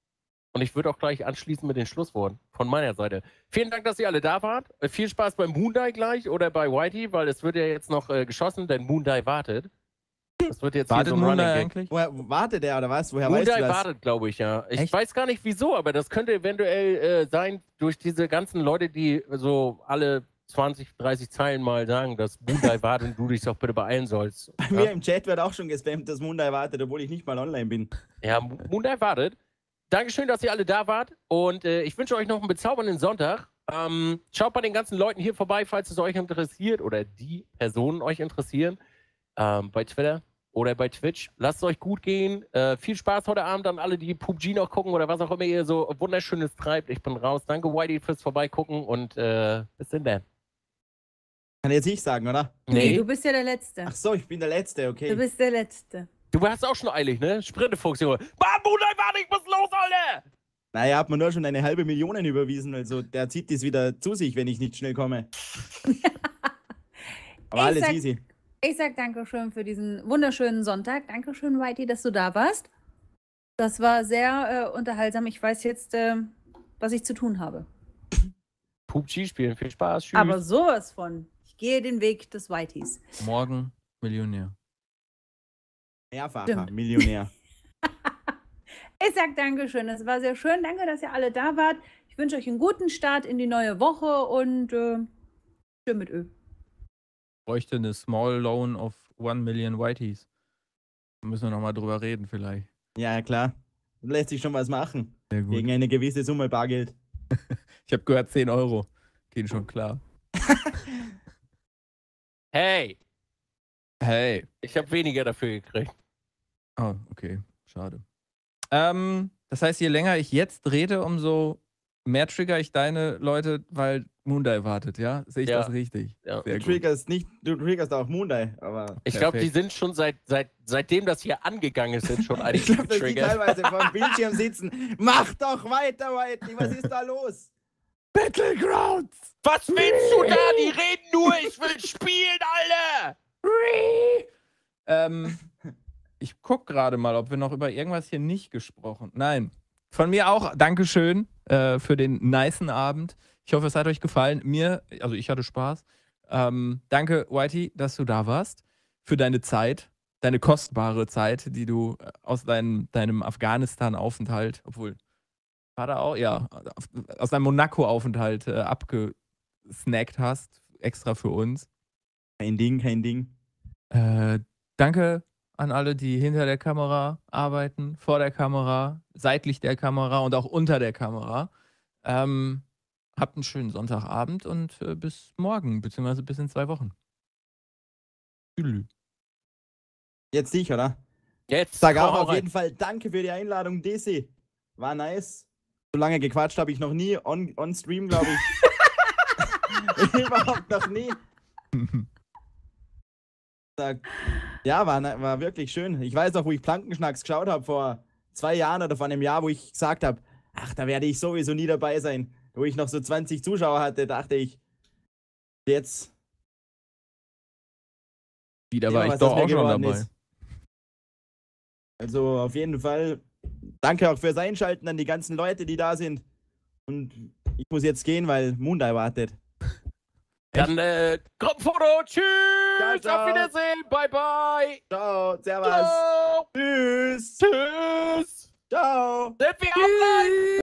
Speaker 3: Und ich würde auch gleich anschließen mit den Schlussworten von meiner Seite. Vielen Dank, dass ihr alle da wart. Äh, viel Spaß beim Moondie gleich oder bei Whitey, weil es wird ja jetzt noch äh, geschossen, denn Moondie wartet. Das wird jetzt
Speaker 2: Wartet
Speaker 3: hier so ein
Speaker 2: Moondie
Speaker 3: Running Gag.
Speaker 2: eigentlich?
Speaker 4: Woher wartet der oder was? Woher
Speaker 3: Moondie
Speaker 4: weißt du das?
Speaker 3: wartet, glaube ich, ja. Ich
Speaker 2: Echt?
Speaker 3: weiß gar nicht wieso, aber das könnte eventuell äh, sein, durch diese ganzen Leute, die so alle zwanzig, dreißig Zeilen mal sagen, dass Moondie wartet und du dich doch bitte beeilen sollst.
Speaker 4: Bei
Speaker 3: Ja?
Speaker 4: mir im Chat wird auch schon gespammt, dass Moondie wartet, obwohl ich nicht mal online bin.
Speaker 3: Ja, Moondie wartet. Dankeschön, dass ihr alle da wart und äh, ich wünsche euch noch einen bezaubernden Sonntag. Ähm, schaut bei den ganzen Leuten hier vorbei, falls es euch interessiert oder die Personen euch interessieren. Ähm, bei Twitter oder bei Twitch. Lasst es euch gut gehen. Äh, viel Spaß heute Abend an alle, die P U B G noch gucken oder was auch immer ihr so Wunderschönes treibt. Ich bin raus. Danke, Whitey, fürs Vorbeigucken und äh, bis denn dann.
Speaker 4: Kann jetzt ich sagen, oder?
Speaker 1: Nee, du bist ja der Letzte.
Speaker 4: Ach so, ich bin der Letzte, okay.
Speaker 1: Du bist der Letzte.
Speaker 3: Du hast auch schon eilig, ne? Sprintefuchs, Junge. Mann, Moondie, warte, ich muss los, Alter!
Speaker 4: Naja, hat mir nur schon eine halbe Million überwiesen, also der zieht das wieder zu sich, wenn ich nicht schnell komme. Aber
Speaker 1: Ich
Speaker 4: alles
Speaker 1: sag-
Speaker 4: easy.
Speaker 1: Ich sag Dankeschön für diesen wunderschönen Sonntag. Dankeschön, Whitey, dass du da warst. Das war sehr äh, unterhaltsam. Ich weiß jetzt, äh, was ich zu tun habe.
Speaker 3: P U B G spielen, viel Spaß, tschüss.
Speaker 1: Aber sowas von. Ich gehe den Weg des Whiteys.
Speaker 2: Morgen Millionär.
Speaker 4: Mehrfacher
Speaker 1: Stimmt.
Speaker 4: Millionär.
Speaker 1: Ich sag Dankeschön. Es war sehr schön. Danke, dass ihr alle da wart. Ich wünsche euch einen guten Start in die neue Woche und äh, schön mit Ö.
Speaker 2: Bräuchte eine Small Loan of one Million Whiteys. Da müssen wir nochmal drüber reden vielleicht.
Speaker 4: Ja, klar. Lässt sich schon was machen.
Speaker 2: Sehr gut.
Speaker 4: Gegen eine gewisse Summe Bargeld.
Speaker 2: Ich habe gehört, zehn Euro. Gehen schon klar.
Speaker 3: Hey,
Speaker 2: Hey.
Speaker 3: ich habe weniger dafür gekriegt.
Speaker 2: Oh, okay. Schade. Ähm, das heißt, je länger ich jetzt rede, umso mehr trigger ich deine Leute, weil Moondie wartet, ja? Sehe ich
Speaker 3: Ja.
Speaker 2: das richtig?
Speaker 3: Ja.
Speaker 2: Sehr
Speaker 4: Du
Speaker 2: gut.
Speaker 4: triggerst nicht, du triggerst auch Moondie, aber
Speaker 3: Ich glaube, die
Speaker 2: Perfekt.
Speaker 3: sind schon seit, seit seitdem das hier angegangen ist, sind schon
Speaker 4: ich
Speaker 3: einige
Speaker 4: glaube, dass die
Speaker 3: getriggert.
Speaker 4: teilweise vor dem Bildschirm sitzen. Mach doch weiter, Whitey, was ist da los?
Speaker 2: Battlegrounds!
Speaker 3: Was willst du da? Die reden nur, ich will spielen, Alter!
Speaker 2: Ähm, ich guck gerade mal, ob wir noch über irgendwas hier nicht gesprochen. Nein. Von mir auch Dankeschön äh, für den nicen Abend. Ich hoffe, es hat euch gefallen. Mir, also ich hatte Spaß. Ähm, danke, Whitey, dass du da warst. Für deine Zeit, deine kostbare Zeit, die du äh, aus deinem, deinem Afghanistan-Aufenthalt, obwohl, war da auch, ja, aus deinem Monaco-Aufenthalt äh, abgesnackt hast, extra für uns.
Speaker 4: Kein Ding, kein Ding.
Speaker 2: Äh, danke an alle, die hinter der Kamera arbeiten, vor der Kamera, seitlich der Kamera und auch unter der Kamera. Ähm, habt einen schönen Sonntagabend und äh, bis morgen, beziehungsweise bis in zwei Wochen. Tschüss.
Speaker 4: Jetzt dich, oder?
Speaker 3: Jetzt.
Speaker 4: Sag
Speaker 3: hau
Speaker 4: auch auf
Speaker 3: rein.
Speaker 4: jeden Fall danke für die Einladung, Desi. War nice. So lange gequatscht habe ich noch nie on, on Stream, glaube ich. Überhaupt noch nie. Sag, ja, war, ne- war wirklich schön. Ich weiß auch, wo ich Plankenschnacks geschaut habe vor zwei Jahren oder vor einem Jahr, wo ich gesagt habe, ach, da werde ich sowieso nie dabei sein. Wo ich noch so zwanzig Zuschauer hatte, dachte ich, jetzt
Speaker 2: Wieder
Speaker 4: sehen wir,
Speaker 2: war ich
Speaker 4: was
Speaker 2: doch
Speaker 4: aus mir
Speaker 2: auch schon
Speaker 4: geworden
Speaker 2: dabei.
Speaker 4: ist. Also auf jeden Fall danke auch fürs Einschalten an die ganzen Leute, die da sind. Und ich muss jetzt gehen, weil Moondie wartet.
Speaker 3: Dann äh, Gruppenfoto. Tschüss.
Speaker 4: Ciao, ciao.
Speaker 3: Auf Wiedersehen. Bye, bye.
Speaker 4: Ciao, servus.
Speaker 3: Ciao.
Speaker 4: Tschüss.
Speaker 3: Tschüss.
Speaker 4: Ciao.
Speaker 3: Sind wir online?